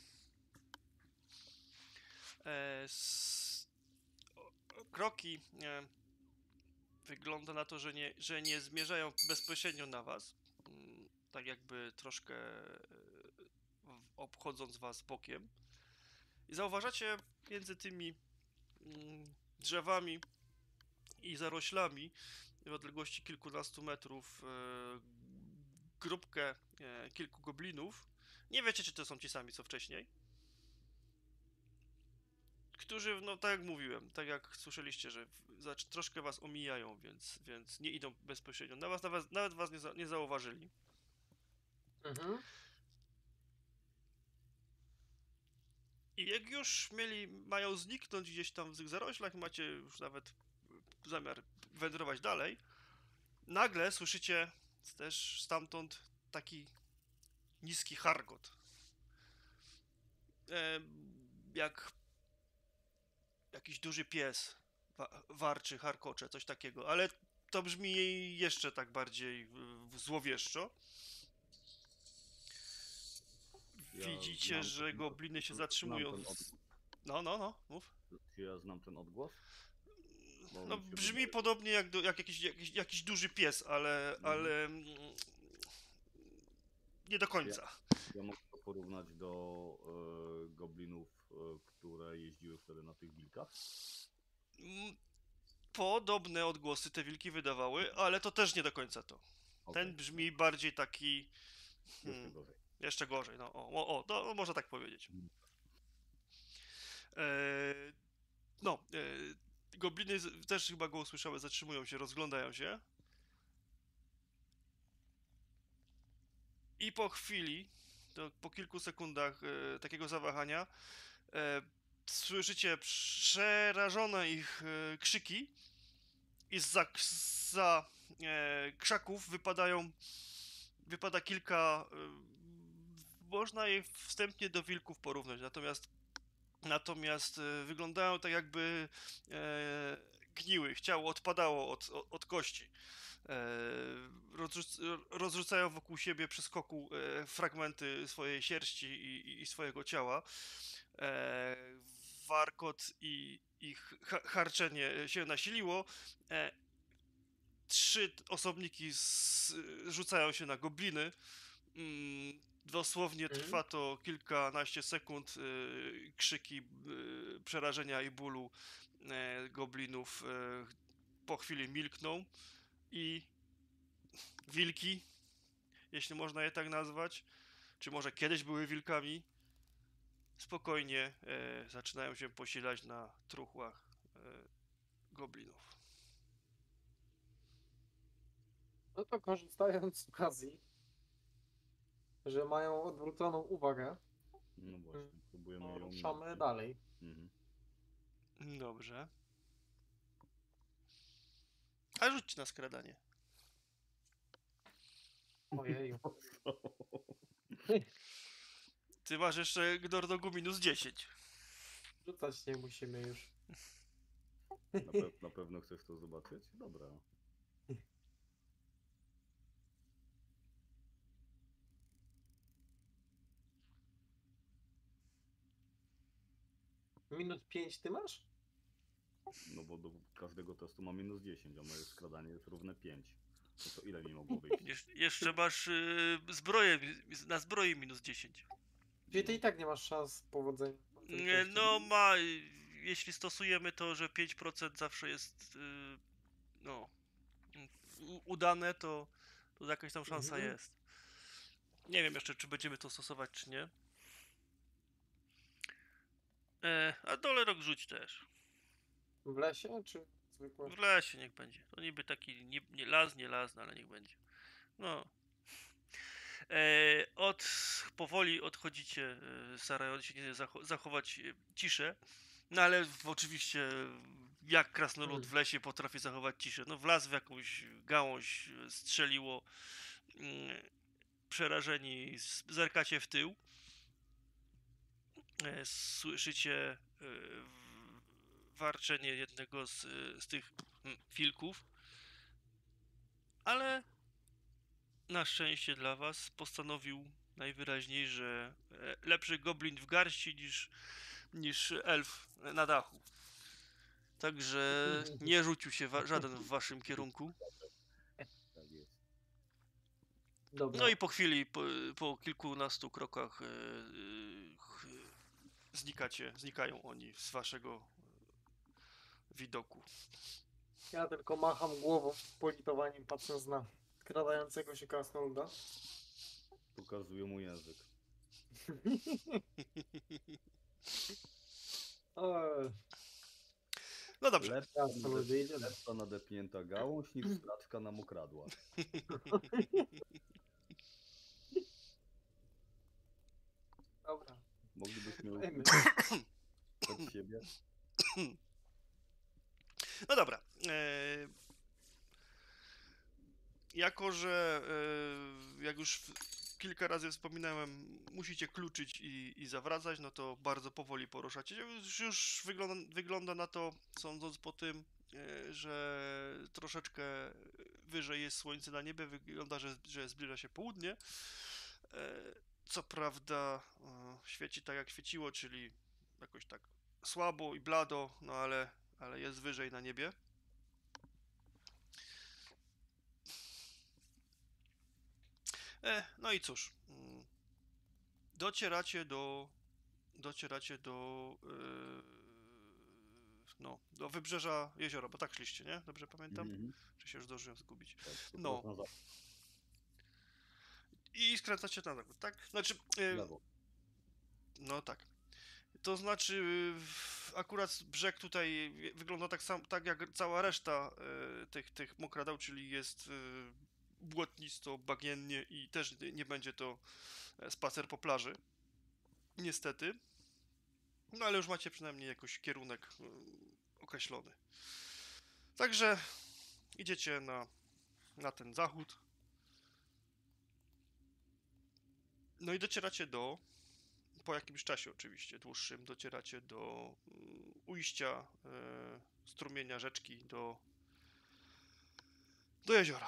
E, s... o- o- kroki e, wygląda na to, że nie, że nie zmierzają bezpośrednio na was. Mm, tak jakby troszkę e, w- obchodząc was bokiem. I zauważacie między tymi mm, drzewami i zaroślami w odległości kilkunastu metrów e, grupkę e, kilku goblinów. Nie wiecie, czy to są ci sami, co wcześniej. Którzy, no tak jak mówiłem, tak jak słyszeliście, że w- za, troszkę was omijają, więc, więc nie idą bezpośrednio na was, nawet, nawet was nie, za, nie zauważyli. Mhm. I jak już mieli, mają zniknąć gdzieś tam w tych zaroślach, macie już nawet zamiar wędrować dalej, nagle słyszycie też stamtąd taki niski chargot. E, jak jakiś duży pies wa warczy, charkocze, coś takiego, ale to brzmi jeszcze tak bardziej w- złowieszczo. Ja Widzicie, znam że ten- gobliny się znam zatrzymują. ten w- odgłos. No, no, no, mów. Czy ja znam ten odgłos? Bo No, mi się brzmi wydaje- podobnie jak, do, jak jakiś, jakiś, jakiś duży pies, ale, Mhm. ale mm, nie do końca. Ja mogę to porównać do e, goblinów, e, które jeździły wtedy na tych wilkach. Mm, Podobne odgłosy te wilki wydawały, ale to też nie do końca to. Okej, Ten brzmi bardziej taki... Jeszcze Hmm, gorzej. jeszcze gorzej, no. O, o, o to można tak powiedzieć. Mhm. Eee, no, eee, gobliny z- też chyba go usłyszały, zatrzymują się, rozglądają się. I po chwili, to po kilku sekundach e, takiego zawahania, e, słyszycie przerażone ich e, krzyki i za, za e, krzaków wypadają, wypada kilka, e, można je wstępnie do wilków porównać, natomiast natomiast e, wyglądają tak jakby e, gniły, ciało odpadało od, od, od kości. E, rozrzuc rozrzucają wokół siebie przy skoku e, fragmenty swojej sierści i, i swojego ciała. E, warkot i ich ha harczenie się nasiliło. E, trzy osobniki z, rzucają się na gobliny. Mm, dosłownie Mhm. trwa to kilkanaście sekund. E, krzyki e, przerażenia i bólu e, goblinów e, po chwili milkną i wilki, jeśli można je tak nazwać, czy może kiedyś były wilkami, spokojnie e, zaczynają się posilać na truchłach e, goblinów. No to korzystając z okazji, że mają odwróconą uwagę, No właśnie, próbujemy to ją ruszamy minąć. dalej. Mhm. Dobrze. A rzućcie na skradanie. Ojeju. Ty masz jeszcze Gnordogu minus dziesięć. Rzucać nie musimy już. Na, pe na pewno chcesz to zobaczyć? Dobra. Minus pięć ty masz? No bo do każdego testu ma minus dziesięć, a moje skradanie jest równe pięć. No to ile mi mogło wyjść? Jesz jeszcze masz y, zbroję, na zbroję minus dziesięć. Czyli ty i tak nie masz szans powodzenia. na tym Nie, teście. no ma, y, jeśli stosujemy to, że pięć procent zawsze jest y, no u- udane, to, to jakaś tam szansa Mhm. jest. Nie wiem jeszcze, czy będziemy to stosować, czy nie. E, a dole rok rzuć też. W lesie, czy zwykłe? W lesie niech będzie. To niby taki nie, nie las, nie las, no ale niech będzie. No. E, od, powoli odchodzicie, e, starając się nie zacho- zachować e, ciszę, no ale w, oczywiście jak krasnolud Mm. w lesie potrafi zachować ciszę? No wlazł w jakąś gałąź, e, strzeliło, mm, przerażeni z- zerkacie w tył, e, słyszycie e, w- warczenie jednego z, e, z tych mm, wilków, ale na szczęście dla was postanowił najwyraźniej, że e, lepszy goblin w garści niż, niż elf na dachu. Także nie rzucił się wa- żaden w waszym kierunku. Tak jest. No Dobra. i po chwili, po, po kilkunastu krokach e, e, ch- znikacie, znikają oni z waszego widoku. Ja tylko macham głową z politowaniem, patrząc na skradającego się krasnoluda. Pokazuje mu język. Eee, No dobrze. Lepsza, krasnoludy, idziemy. lepsza nadepnięta gałąź niż straczka nam ukradła. Dobra. Moglibyśmy Dajmy. przed siebie. No dobra. E, jako, że e, jak już w- kilka razy wspominałem, musicie kluczyć i, i zawracać, no to bardzo powoli poruszacie. Już, już wygląda, wygląda na to, sądząc po tym, e, że troszeczkę wyżej jest słońce na niebie, wygląda, że, że zbliża się południe. E, co prawda e, świeci tak jak świeciło, czyli jakoś tak słabo i blado, no ale, ale jest wyżej na niebie. E, no i cóż, mm, docieracie do, docieracie do, yy, no, do wybrzeża jeziora, bo tak szliście, nie? Dobrze pamiętam? Mhm. Czy się już zdążyłem zgubić? Tak, to No. teraz na za- I skręcacie na zachód, tak? Znaczy, w yy, lewo. no tak. To znaczy, yy, w- akurat brzeg tutaj wygląda tak sam, tak jak cała reszta yy, tych, tych mokradeł, czyli jest yy, błotnisto, bagiennie i też nie będzie to e, spacer po plaży. Niestety. No ale już macie przynajmniej jakiś kierunek y, określony. Także idziecie na, na ten zachód. No i docieracie do, po jakimś czasie oczywiście dłuższym, docieracie do y, ujścia y, strumienia rzeczki do, do jeziora.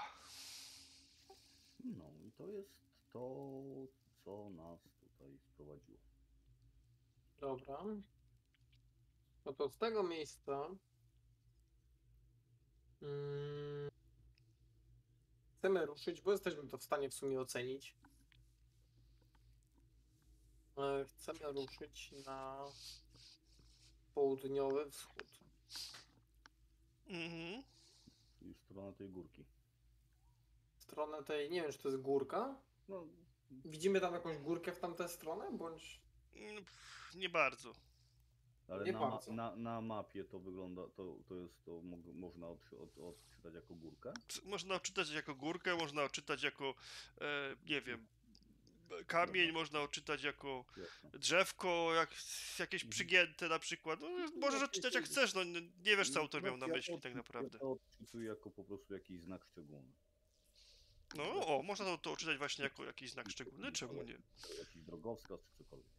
No i to jest to, co nas tutaj sprowadziło. Dobra. No to z tego miejsca mm, chcemy ruszyć, bo jesteśmy to w stanie w sumie ocenić. E, Chcemy ruszyć na południowy wschód. Mhm. I w stronę tej górki. W stronę tej, nie wiem, czy to jest górka? No, Widzimy tam jakąś górkę w tamtę stronę, bądź... Mm, pff, Nie bardzo. ale Nie na, ma, bardzo. na, na mapie to wygląda, to, to jest, to mo, można od, od, odczytać jako górkę. Można odczytać jako górkę, można odczytać jako, e, nie wiem, kamień, można odczytać jako Jasne. drzewko, jak, jakieś Mhm. przygięte na przykład. No, możesz odczytać jak chcesz, no nie nie wiesz co autor miał na Ja myśli to tak odczytuję- naprawdę. Ja to odczytuję jako po prostu jakiś znak szczególny. No o, można to, to odczytać właśnie jako jakiś znak szczególny, czemu nie? Jakiś drogowskaz czy cokolwiek.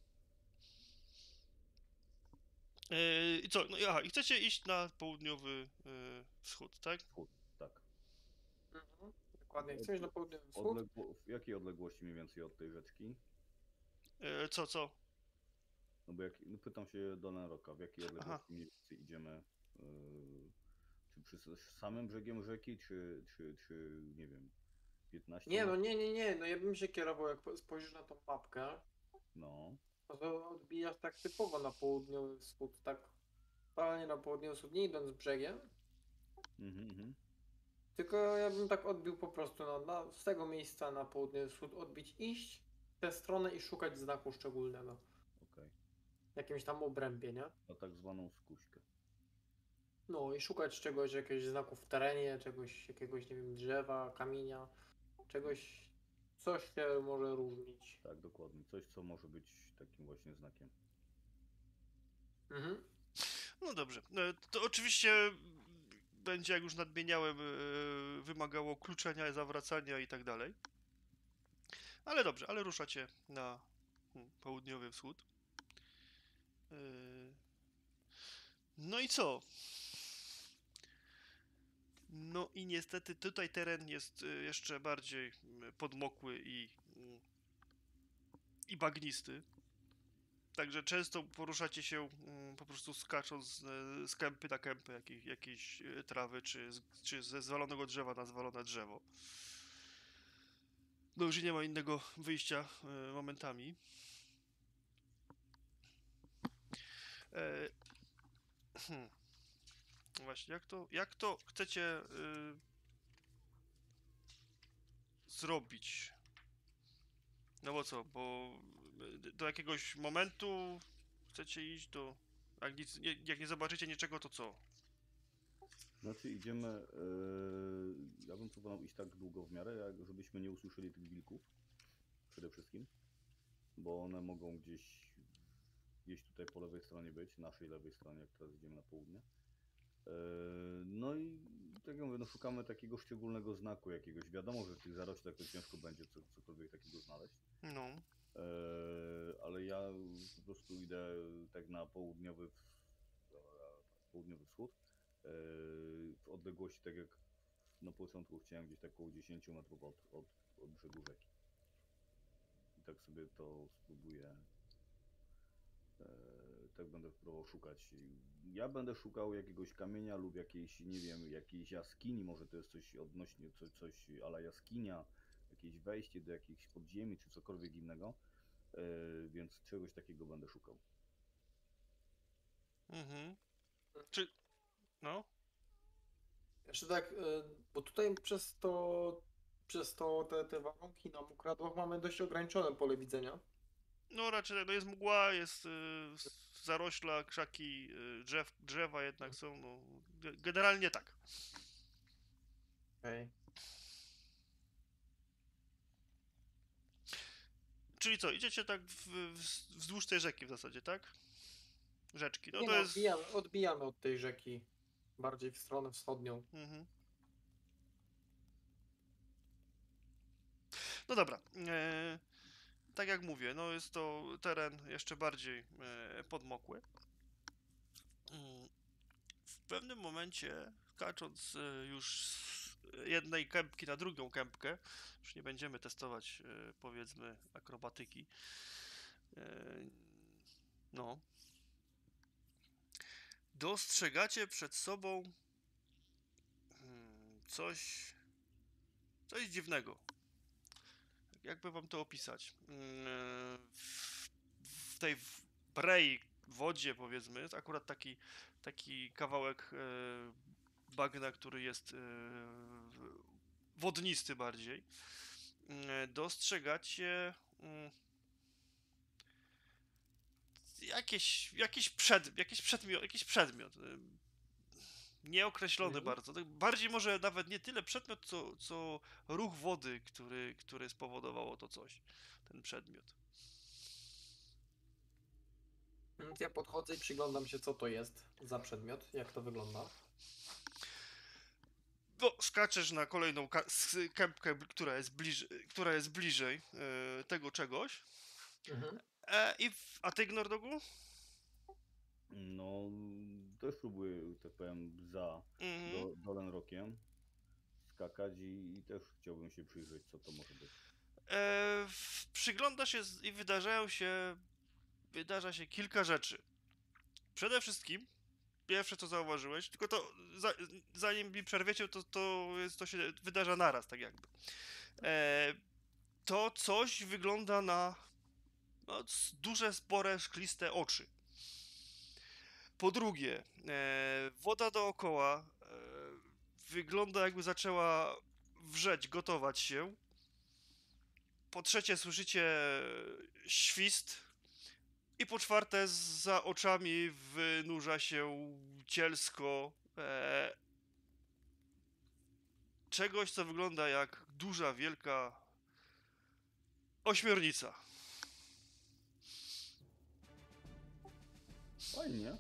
Yy, I co? No i aha, i chcecie iść na południowy yy, wschód, tak? Wschód, tak. Mhm. Dokładnie, chcemy iść na południowy wschód. Odległo, w jakiej odległości mniej więcej od tej rzeczki? Yy, co, co? No bo jak, no pytam się Dolenroka, w jakiej Aha. odległości mniej więcej idziemy? Yy, czy przy s- samym brzegiem rzeki, czy, czy, czy nie wiem, piętnaście Nie, no metrów? nie, nie, nie, no ja bym się kierował, jak spojrzysz na tą mapkę, No, no to odbijasz tak typowo na południowy wschód, tak totalnie na południowy wschód, nie idąc brzegiem, mhm, mhm. tylko ja bym tak odbił po prostu na, na, z tego miejsca na południowy wschód, odbić, iść w tę stronę i szukać znaku szczególnego, Okej. w jakimś tam obrębie, nie? Na tak zwaną skuśkę. No i szukać czegoś, jakiegoś znaku w terenie, czegoś, jakiegoś, nie wiem, drzewa, kamienia, czegoś, coś się może różnić. Tak, dokładnie. Coś, co może być takim właśnie znakiem. Mhm. No dobrze. E, To oczywiście będzie, jak już nadmieniałem, e, wymagało kluczenia, zawracania i tak dalej. Ale dobrze, ale ruszacie na hmm, południowy wschód. E, No i co? No i niestety tutaj teren jest e, jeszcze bardziej mm, podmokły i, mm, i bagnisty. Także często poruszacie się mm, po prostu skacząc e, z kępy na kępę jakiej, jakiejś e, trawy, czy, z, czy ze zwalonego drzewa na zwalone drzewo. No już nie ma innego wyjścia e, momentami. E, hmm. Właśnie, jak to, jak to chcecie y, zrobić? No bo co, bo y, do jakiegoś momentu chcecie iść do... Jak, nic, nie, jak nie zobaczycie niczego, to co? Znaczy idziemy, yy, ja bym proponował iść tak długo w miarę, jak żebyśmy nie usłyszeli tych wilków, przede wszystkim, bo one mogą gdzieś, gdzieś tutaj po lewej stronie być, naszej lewej stronie, jak teraz idziemy na południe. Yy, no i tak jak mówię, no szukamy takiego szczególnego znaku jakiegoś, wiadomo, że w tych zaroślach to ciężko będzie co, cokolwiek takiego znaleźć. No. Yy, ale ja po prostu idę tak na południowy, południowy wschód. Yy, w odległości, tak jak na początku chciałem, gdzieś tak około dziesięć metrów od, od, od brzegu rzeki. I tak sobie to spróbuję, yy, tak będę próbował szukać. Ja będę szukał jakiegoś kamienia lub jakiejś, nie wiem, jakiejś jaskini, może to jest coś odnośnie, coś, coś a la jaskinia, jakieś wejście do jakichś podziemi, czy cokolwiek innego. Yy, więc czegoś takiego będę szukał. Mhm. Czy... No? Jeszcze tak, y, bo tutaj przez to, przez to te, te warunki na mokradłach mamy dość ograniczone pole widzenia. No raczej tak, no jest mgła, jest y, s- zarośla, krzaki, y, drzew, drzewa jednak są, no... ge- Generalnie tak. Okej. Czyli co, idziecie tak w, w, wzdłuż tej rzeki w zasadzie, tak? Rzeczki, no Nie to no, jest... odbijamy, odbijamy od tej rzeki bardziej w stronę wschodnią. Mhm. No dobra. E, tak jak mówię, no jest to teren jeszcze bardziej e, podmokły. Mm, W pewnym momencie, skacząc e, już z jednej kępki na drugą kępkę, już nie będziemy testować, e, powiedzmy, akrobatyki. E, no. Dostrzegacie przed sobą mm, coś, coś dziwnego. Jakby wam to opisać? Mm, W, w tej w- brei wodzie, powiedzmy, jest akurat taki, taki kawałek e, bagna, który jest e, wodnisty bardziej. Mm, Dostrzegacie mm, jakieś, jakiś, przed, jakiś, przedmiot, jakiś przedmiot. e, Nieokreślony Mhm. bardzo. Tak bardziej może nawet nie tyle przedmiot, co, co ruch wody, który, który spowodowało to coś, ten przedmiot. Więc ja podchodzę i przyglądam się, co to jest za przedmiot, jak to wygląda. No, skaczesz na kolejną ka- s- kępkę, bl- która jest bliżej, która jest bliżej e, tego czegoś. Mhm. E, i w, a ty, Gnordogu? No, też próbuję, tak powiem, za Mhm. do, Dolenrokiem skakać i, i też chciałbym się przyjrzeć, co to może być. E, w- przyglądasz się z- i wydarzają się, wydarza się kilka rzeczy. Przede wszystkim, pierwsze co zauważyłeś, tylko to za, zanim mi przerwiecie, to, to, jest, to się wydarza naraz, tak jakby. E, to coś wygląda na no, s- duże, spore, szkliste oczy. Po drugie, e, woda dookoła e, wygląda jakby zaczęła wrzeć, gotować się. Po trzecie, słyszycie świst. I po czwarte, za oczami wynurza się cielsko e, czegoś, co wygląda jak duża, wielka Ośmiornica. Fajnie.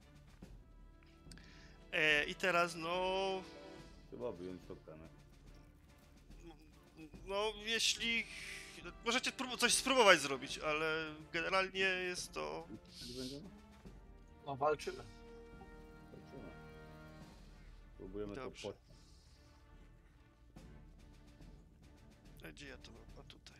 E, I teraz, no... Trzeba wyjąć tokenę. No, jeśli... Możecie prób- coś spróbować zrobić, ale generalnie jest to... Jak będziemy? No walczymy. Zobaczymy. Próbujemy Dobrze. to pośmiać. A gdzie ja to mam? A tutaj.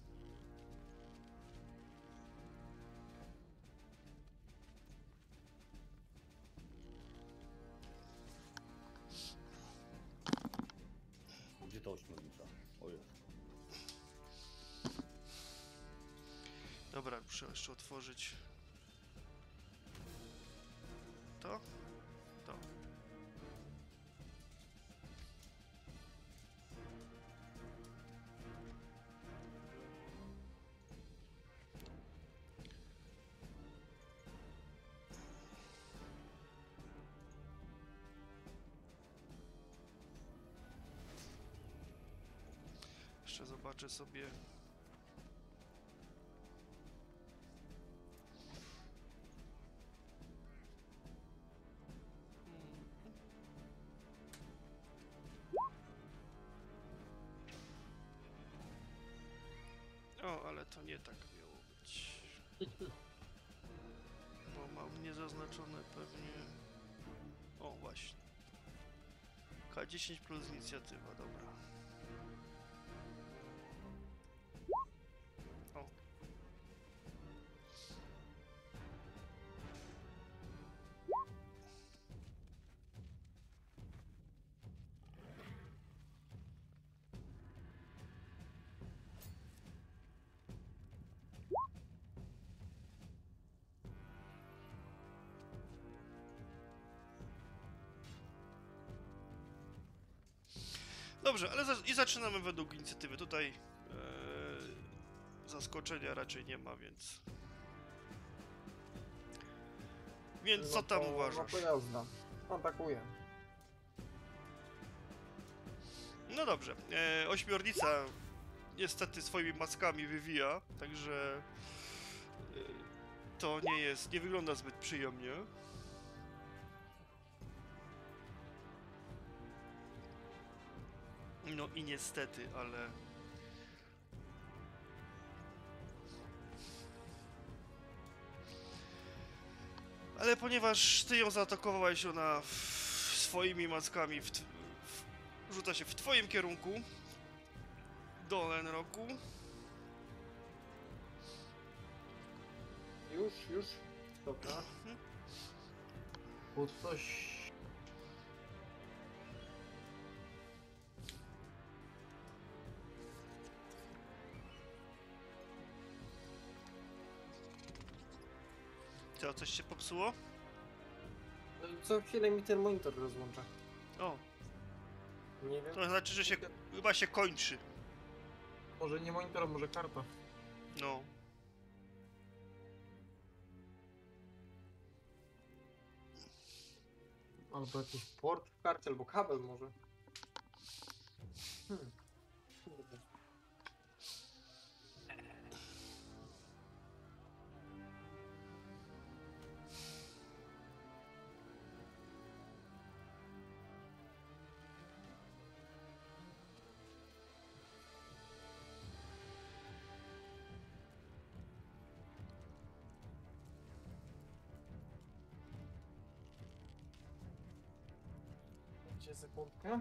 Gdzie to ośmiornica? O jest. Dobra, muszę jeszcze otworzyć... To? To. Jeszcze zobaczę sobie... O, ale to nie tak miało być. Bo mam niezaznaczone pewnie... O, właśnie. K dziesięć plus inicjatywa, dobra. O. Dobrze, ale za i zaczynamy według inicjatywy. Tutaj e, zaskoczenia raczej nie ma, więc... Więc co tam uważasz? No jazda. Atakuję. No dobrze, e, ośmiornica niestety swoimi mackami wywija, także e, to nie jest, nie wygląda zbyt przyjemnie. No i niestety, ale... Ale ponieważ ty ją zaatakowałeś, ona w- swoimi mackami w, w, rzuca się w twoim kierunku. Do Lenroku. Już, już. Dobra. Bo coś... Co, coś się popsuło? Co chwilę mi ten monitor rozłącza. O, Nie wiem. to znaczy, że się chyba się kończy. Może nie monitor, a może karta. No. Albo jakiś port w karcie, albo kabel może. Hmm. Kurde. Dajcie sekundkę.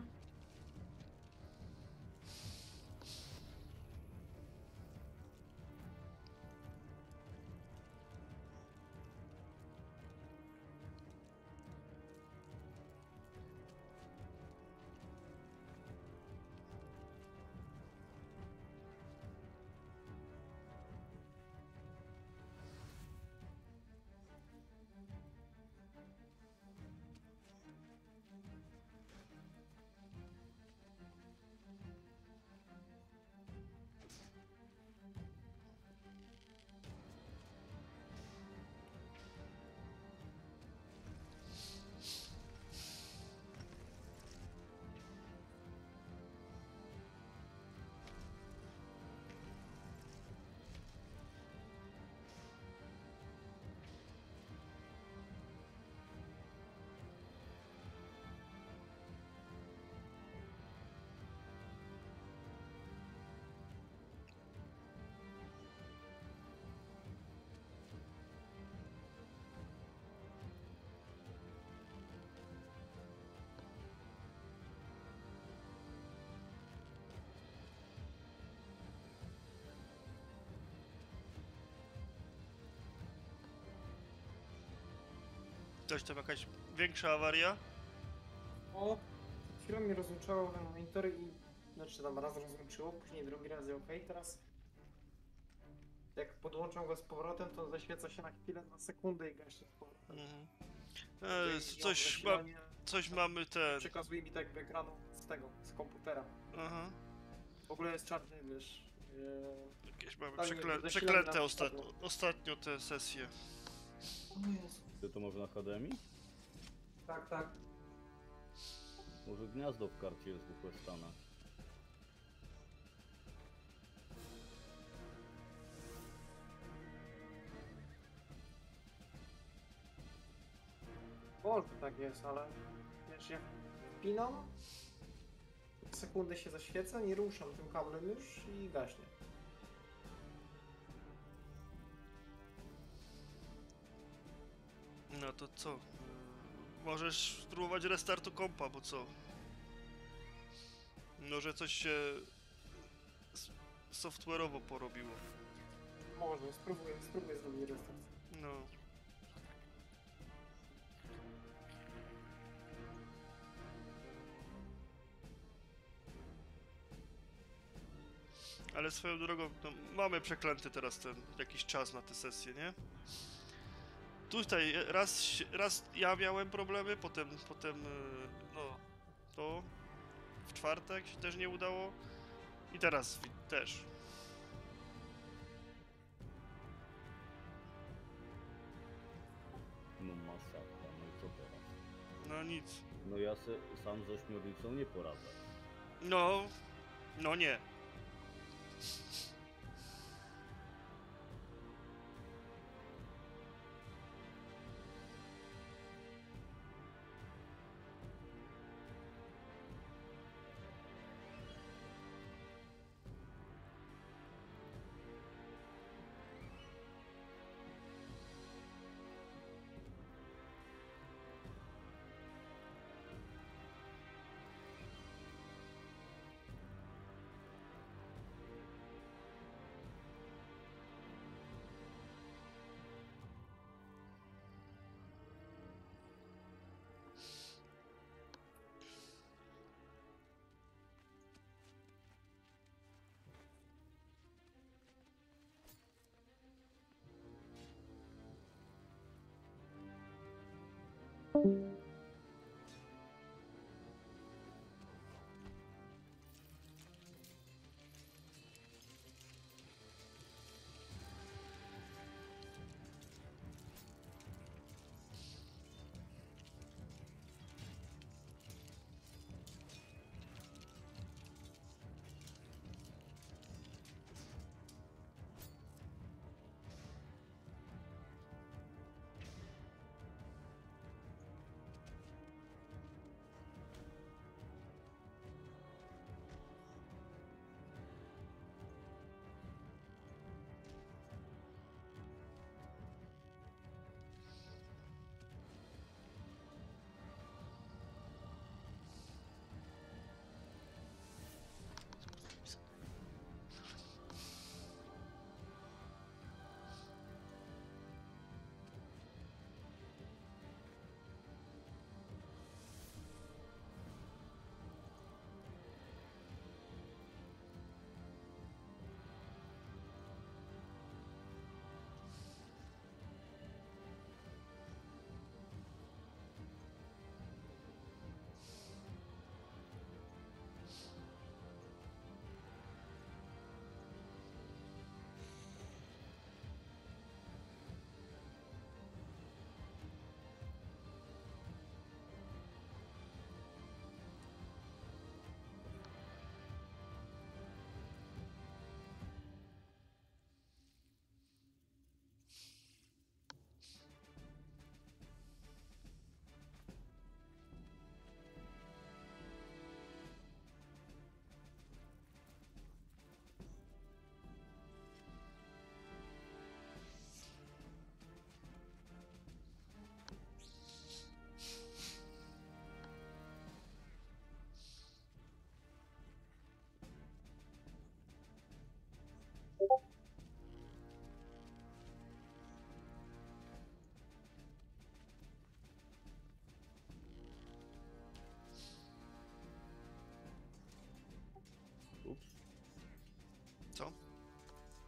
Coś tam, jakaś większa awaria? O, chwilę mi rozłączało ten monitor i... Znaczy tam raz rozłączyło, później drugi raz ok, teraz... Jak podłączam go z powrotem, to zaświeca się na chwilę, na sekundę i gaśnie z powrotem. Mhm. Czyli E, ją coś, ma, zasilanie coś mamy ten... Przekazuje mi tak w ekranu z tego, z komputera. Aha. W ogóle jest czarny, wiesz... Yy... Jakieś mamy Tak, nie, przeklę zasilanie przeklęte nam osta spadło. ostatnio te sesje. O Jezu. Ty to może na H D M I? Tak, tak. Może gniazdo w karcie jest wychłostane. Może tak jest, ale... Wiesz, jak wpinam... Sekundę się zaświeca, nie ruszam tym kablem już i gaśnie. No to co? Yy, Możesz spróbować restartu kompa, bo co? Może coś się s- software'owo porobiło. Może, spróbuję, spróbuję zrobić restart. No. Ale swoją drogą, no, mamy przeklęty teraz ten jakiś czas na tę sesję, nie? Tutaj raz, się- raz ja miałem problemy, potem, potem, yy, no, to w czwartek się też nie udało i teraz wi- też. No masakra, no i co teraz? No nic. No ja se sam z ośmiornicą nie poradzę. No, no nie.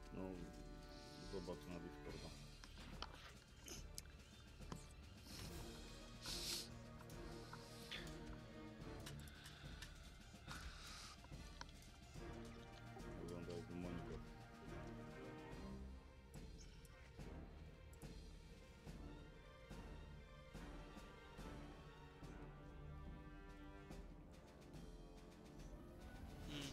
No, zobacz na Discorda. Wygląda jakby monitor. Mm.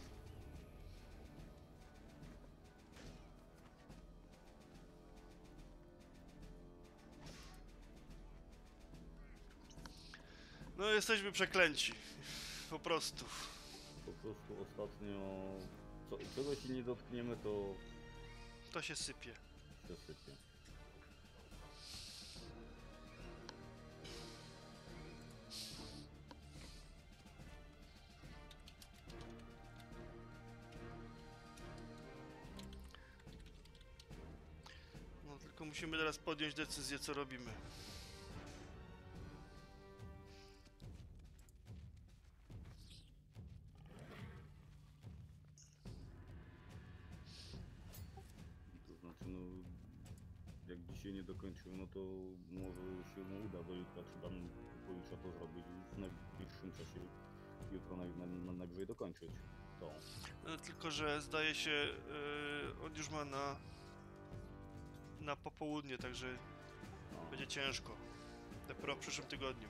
No jesteśmy przeklęci. Po prostu. Po prostu ostatnio... Co, czego się nie dotkniemy, to To się sypie. się sypie. No tylko musimy teraz podjąć decyzję, co robimy. To znaczy, no... Jak dzisiaj nie dokończył, no to może się mu uda do jutra, czy tam pojutrze to zrobić w najbliższym czasie. Jutro naj, naj, naj, najwyżej dokończyć to. No, tylko że zdaje się, yy, on już ma na... na popołudnie, także No. będzie ciężko. Dopiero w przyszłym tygodniu.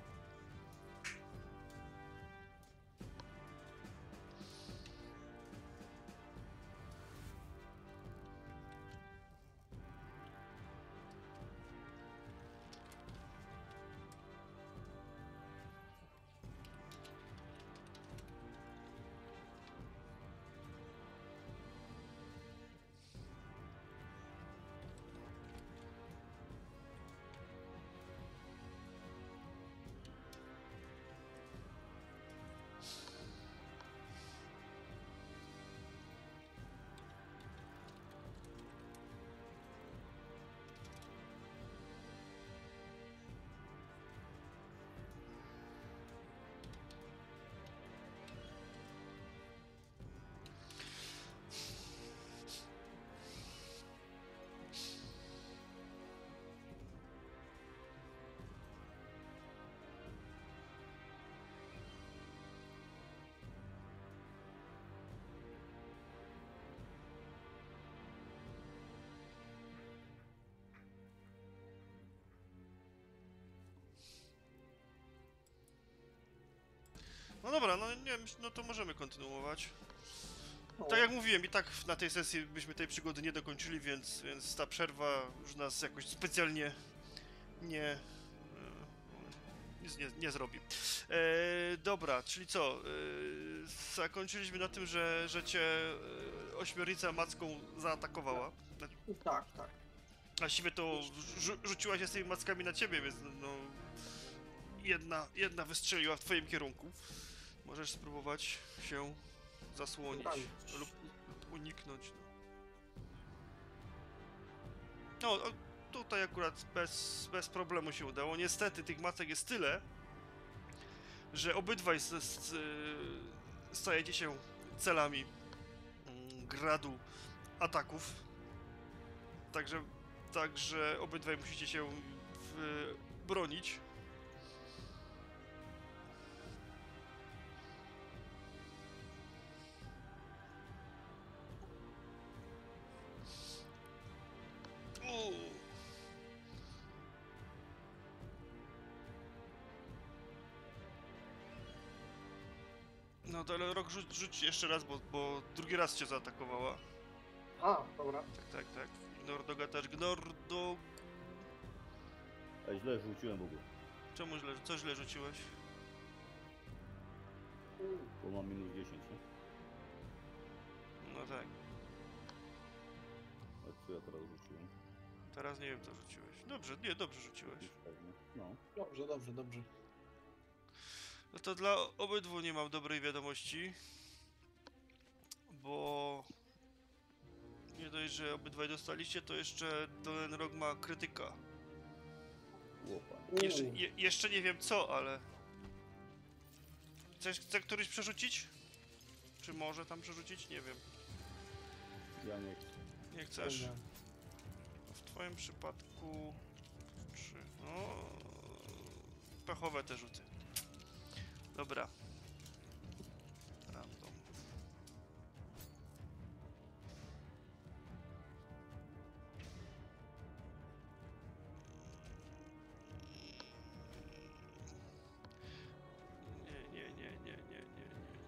No dobra, no nie wiem, no to możemy kontynuować. Tak jak mówiłem, i tak na tej sesji byśmy tej przygody nie dokończyli, więc, więc ta przerwa już nas jakoś specjalnie nie... e, nic nie, nie zrobi. E, dobra, czyli co? E, zakończyliśmy na tym, że, że cię e, ośmiornica macką zaatakowała. Tak, tak. Właściwie to rzu rzuciła się z tymi mackami na ciebie, więc no... Jedna, jedna wystrzeliła w twoim kierunku. Możesz spróbować się zasłonić Tak. lub, lub uniknąć. No, o, tutaj akurat bez, bez problemu się udało. Niestety tych macek jest tyle, że obydwaj z, z, y, stajecie się celami mm, gradu ataków. Także, także obydwaj musicie się w, bronić. Uuu. No to ale Rok rzuć, rzuć jeszcze raz, bo, bo drugi raz cię zaatakowała. A, dobra. Tak, tak, tak. Gnordoga też. Gnordo... A źle rzuciłem w ogóle, Czemu źle? Co źle rzuciłeś? bo mam minus dziesięć, nie? No tak. A co ja teraz rzuciłem? Teraz nie wiem, co rzuciłeś. Dobrze, nie, dobrze rzuciłeś. Już pewnie. No. Dobrze, dobrze, dobrze. No to dla obydwu nie mam dobrej wiadomości. Bo... Nie dość, że obydwaj dostaliście, to jeszcze ten rok ma krytyka. Łopań. Jeszcze, Uuu. je, jeszcze nie wiem co, ale... Chcesz, chce któryś przerzucić? Czy może tam przerzucić? Nie wiem. Ja nie chcę. Nie chcesz? Nie. W twoim przypadku... Trzy. No... Pechowe te rzuty. Dobra. Random. Nie, nie, nie, nie, nie, nie, nie, nie.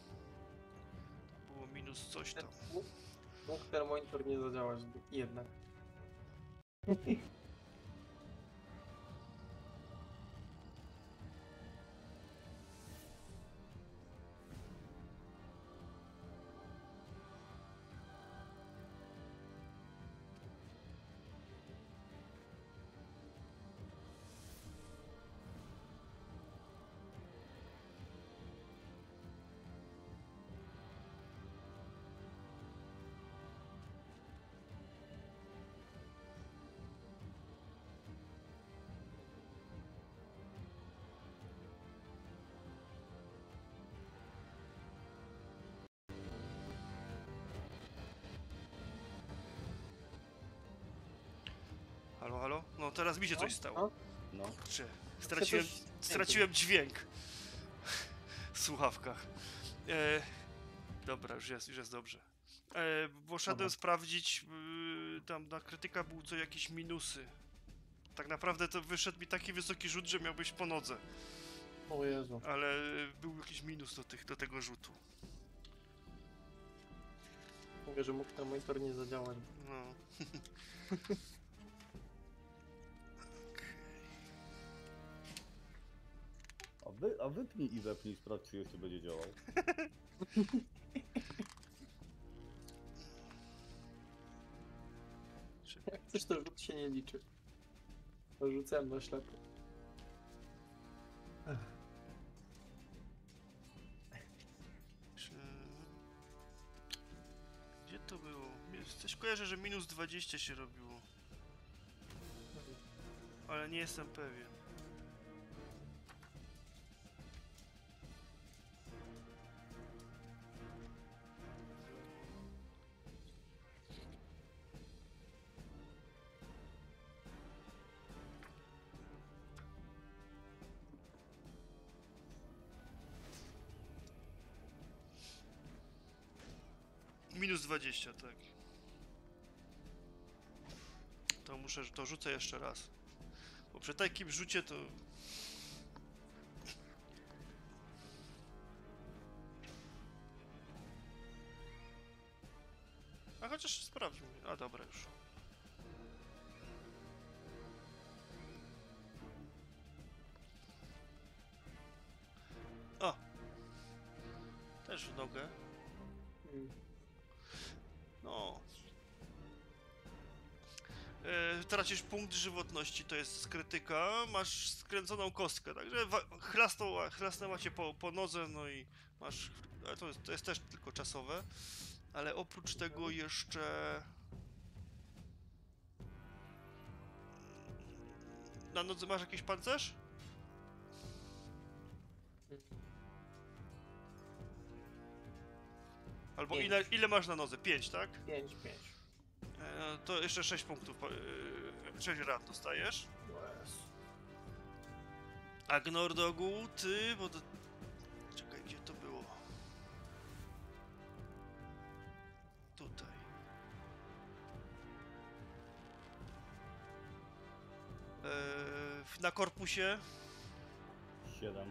Było minus coś tam. Mógł mógł ten monitor nie zadziałać jednak. Halo, halo? No teraz mi się coś stało. No, No. Kurczę, straciłem, coś- straciłem dźwięk w słuchawkach. E, dobra, już jest, już jest dobrze. E, bo szedłem Dobra. sprawdzić, y, tam na krytyka był co jakieś minusy. Tak naprawdę to wyszedł mi taki wysoki rzut, że miał być po nodze, O Jezu. ale był jakiś minus do, tych, do tego rzutu. Mówię, że mógł ten monitor nie zadziałać. No. A, wy, a wypnij i wepnij, sprawdź, czy jeszcze będzie działał. Jak coś to rzut się nie liczy. To rzucałem na ślepo. Czy... Gdzie to było? Coś kojarzę, że minus dwadzieścia się robiło, ale nie jestem pewien. Minus dwadzieścia, tak. To muszę, to rzucę jeszcze raz. Bo przy takim rzucie to... A chociaż sprawdźmy. A dobra już. O! Też w nogę. Mm. No. E, tracisz punkt żywotności, to jest z krytyka, masz skręconą kostkę, także wa- chlasnął, chlasnęła cię po, po nodze, no i masz, ale to jest, to jest też tylko czasowe, ale oprócz tego jeszcze... Na nodze masz jakiś pancerz? Albo Pięć. ile, ile masz na nodze? pięć, tak? pięć, pięć. E, to jeszcze sześć punktów, e, sześć ran dostajesz. O Jezu. A Gnordogu, ty, bo to... Czekaj, gdzie to było? Tutaj. Eee, na korpusie siedem.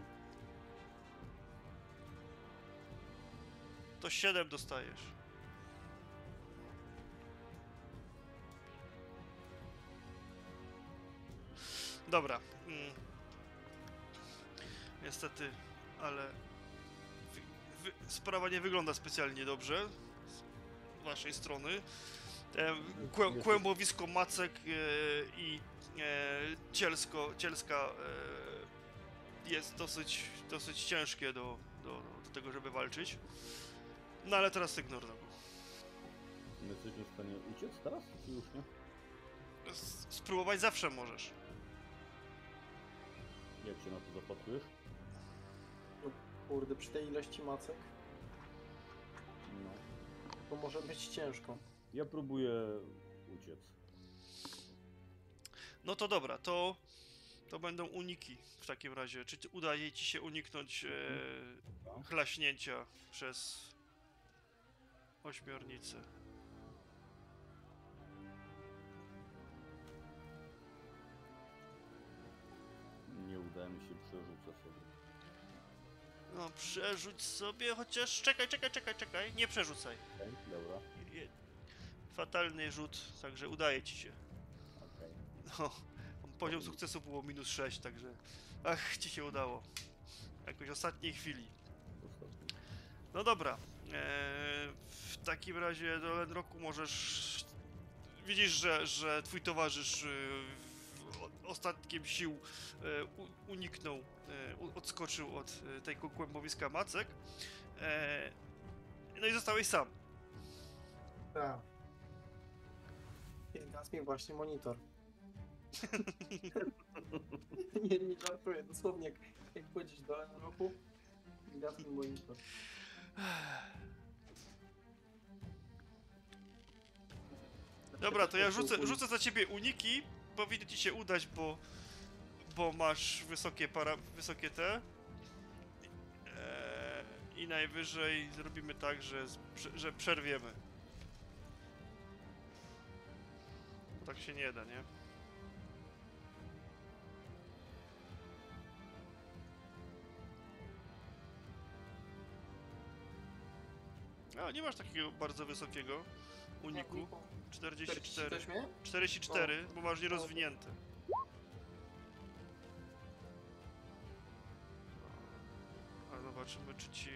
to siedem dostajesz. Dobra. Mm. Niestety, ale wy, wy, sprawa nie wygląda specjalnie dobrze z waszej strony. E, kłę, kłębowisko macek e, i e, cielsko, cielska e, jest dosyć, dosyć ciężkie do, do, do tego, żeby walczyć. No ale teraz Sygnor robił. My jesteśmy w stanie uciec teraz, czy już nie? S- Spróbować zawsze możesz. Jak się na to zapatrujesz? Kurde, przy tej ilości macek No. to może być ciężko. Ja próbuję uciec. No to dobra, to, to będą uniki w takim razie. Czy ty- udaje ci się uniknąć e, chlaśnięcia przez ośmiornicę? Nie udaje mi się, przerzucę sobie. No przerzuć sobie, chociaż czekaj, czekaj, czekaj, czekaj, nie przerzucaj. Okej, dobra. Je- Fatalny rzut, także udaje ci się. Okej. No, poziom sukcesu było minus sześć, także ach, ci się udało. Jakoś ostatniej chwili. Ostatni. No dobra, eee, w takim razie do Lenroku możesz... Widzisz, że, że twój towarzysz e, w- o- ostatkiem sił e, u, uniknął, e, u, odskoczył od e, tego kłębowiska macek. E, no i zostałeś sam. Tak. I zgasł mi właśnie monitor. nie, nie żartuję, dosłownie jak, jak pójdziesz do roku, zgasł mi monitor. Dobra, to ja rzucę, rzucę za ciebie uniki. Powinno ci się udać, bo, bo masz wysokie para, wysokie te. Eee, I najwyżej zrobimy tak, że, z- prze- że przerwiemy. Bo tak się nie da, nie? A, nie masz takiego bardzo wysokiego uniku. czterdzieści cztery. Ktoś mnie? czterdzieści cztery, bo masz nierozwinięte. A zobaczymy, czy ci...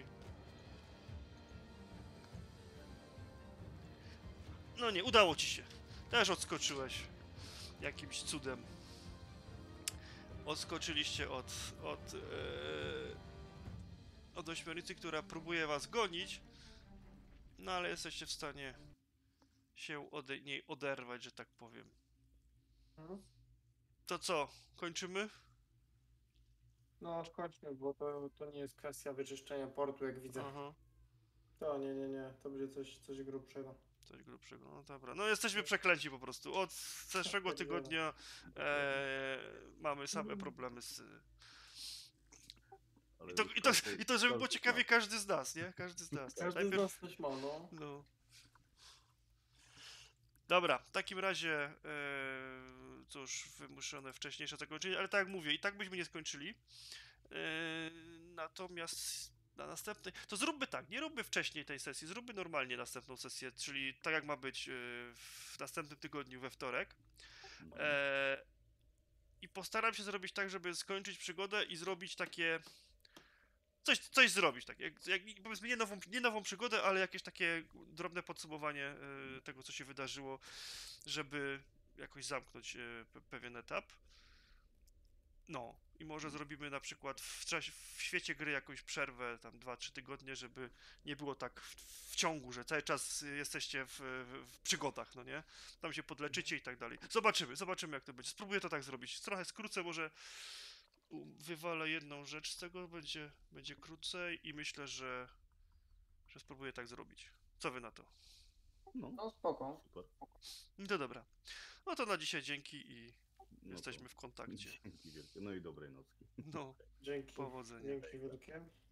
No nie, udało ci się. Też odskoczyłeś. Jakimś cudem. Odskoczyliście od... od... Ee, od ośmiornicy, która próbuje was gonić. No ale jesteście w stanie się ode niej oderwać, że tak powiem. Mhm. To co? Kończymy? No, skończmy, bo to, to nie jest kwestia wyczyszczenia portu, jak widzę. Aha. To nie, nie, nie, to będzie coś, coś grubszego. Coś grubszego, no dobra. No jesteśmy przeklęci po prostu. Od zeszłego tygodnia e, mamy same problemy z... Ale I to, i, to, każdy- I to, żeby było każdy ciekawie, zna. każdy z nas, nie? Każdy z nas. Każdy Najpierw... z nas coś ma, no. No. Dobra, w takim razie, e, cóż, wymuszone wcześniejsze zakończenie, ale tak jak mówię, i tak byśmy nie skończyli. E, natomiast na następnej, to zróbmy tak, nie róbmy wcześniej tej sesji, zróbmy normalnie następną sesję, czyli tak jak ma być e, w następnym tygodniu we wtorek. Mhm. E, I postaram się zrobić tak, żeby skończyć przygodę i zrobić takie... Coś, coś zrobić, tak, jak, jak, powiedzmy nie nową, nie nową przygodę, ale jakieś takie drobne podsumowanie e, tego, co się wydarzyło, żeby jakoś zamknąć e, pe- pewien etap. No, i może zrobimy na przykład w, czasie, w świecie gry jakąś przerwę, tam dwa trzy tygodnie, żeby nie było tak w, w ciągu, że cały czas jesteście w, w, w przygodach, no nie? Tam się podleczycie i tak dalej. Zobaczymy, zobaczymy jak to będzie. Spróbuję to tak zrobić. Trochę skrócę, może u- wywalę jedną rzecz z tego, będzie, będzie krócej i myślę, że, że spróbuję tak zrobić. Co wy na to? No, No spoko. super. No to dobra. No to na dzisiaj dzięki i No jesteśmy to w kontakcie. Dzięki wielkie. No i dobrej nocki. No, Dzięki. powodzenia. Dzięki wielkie.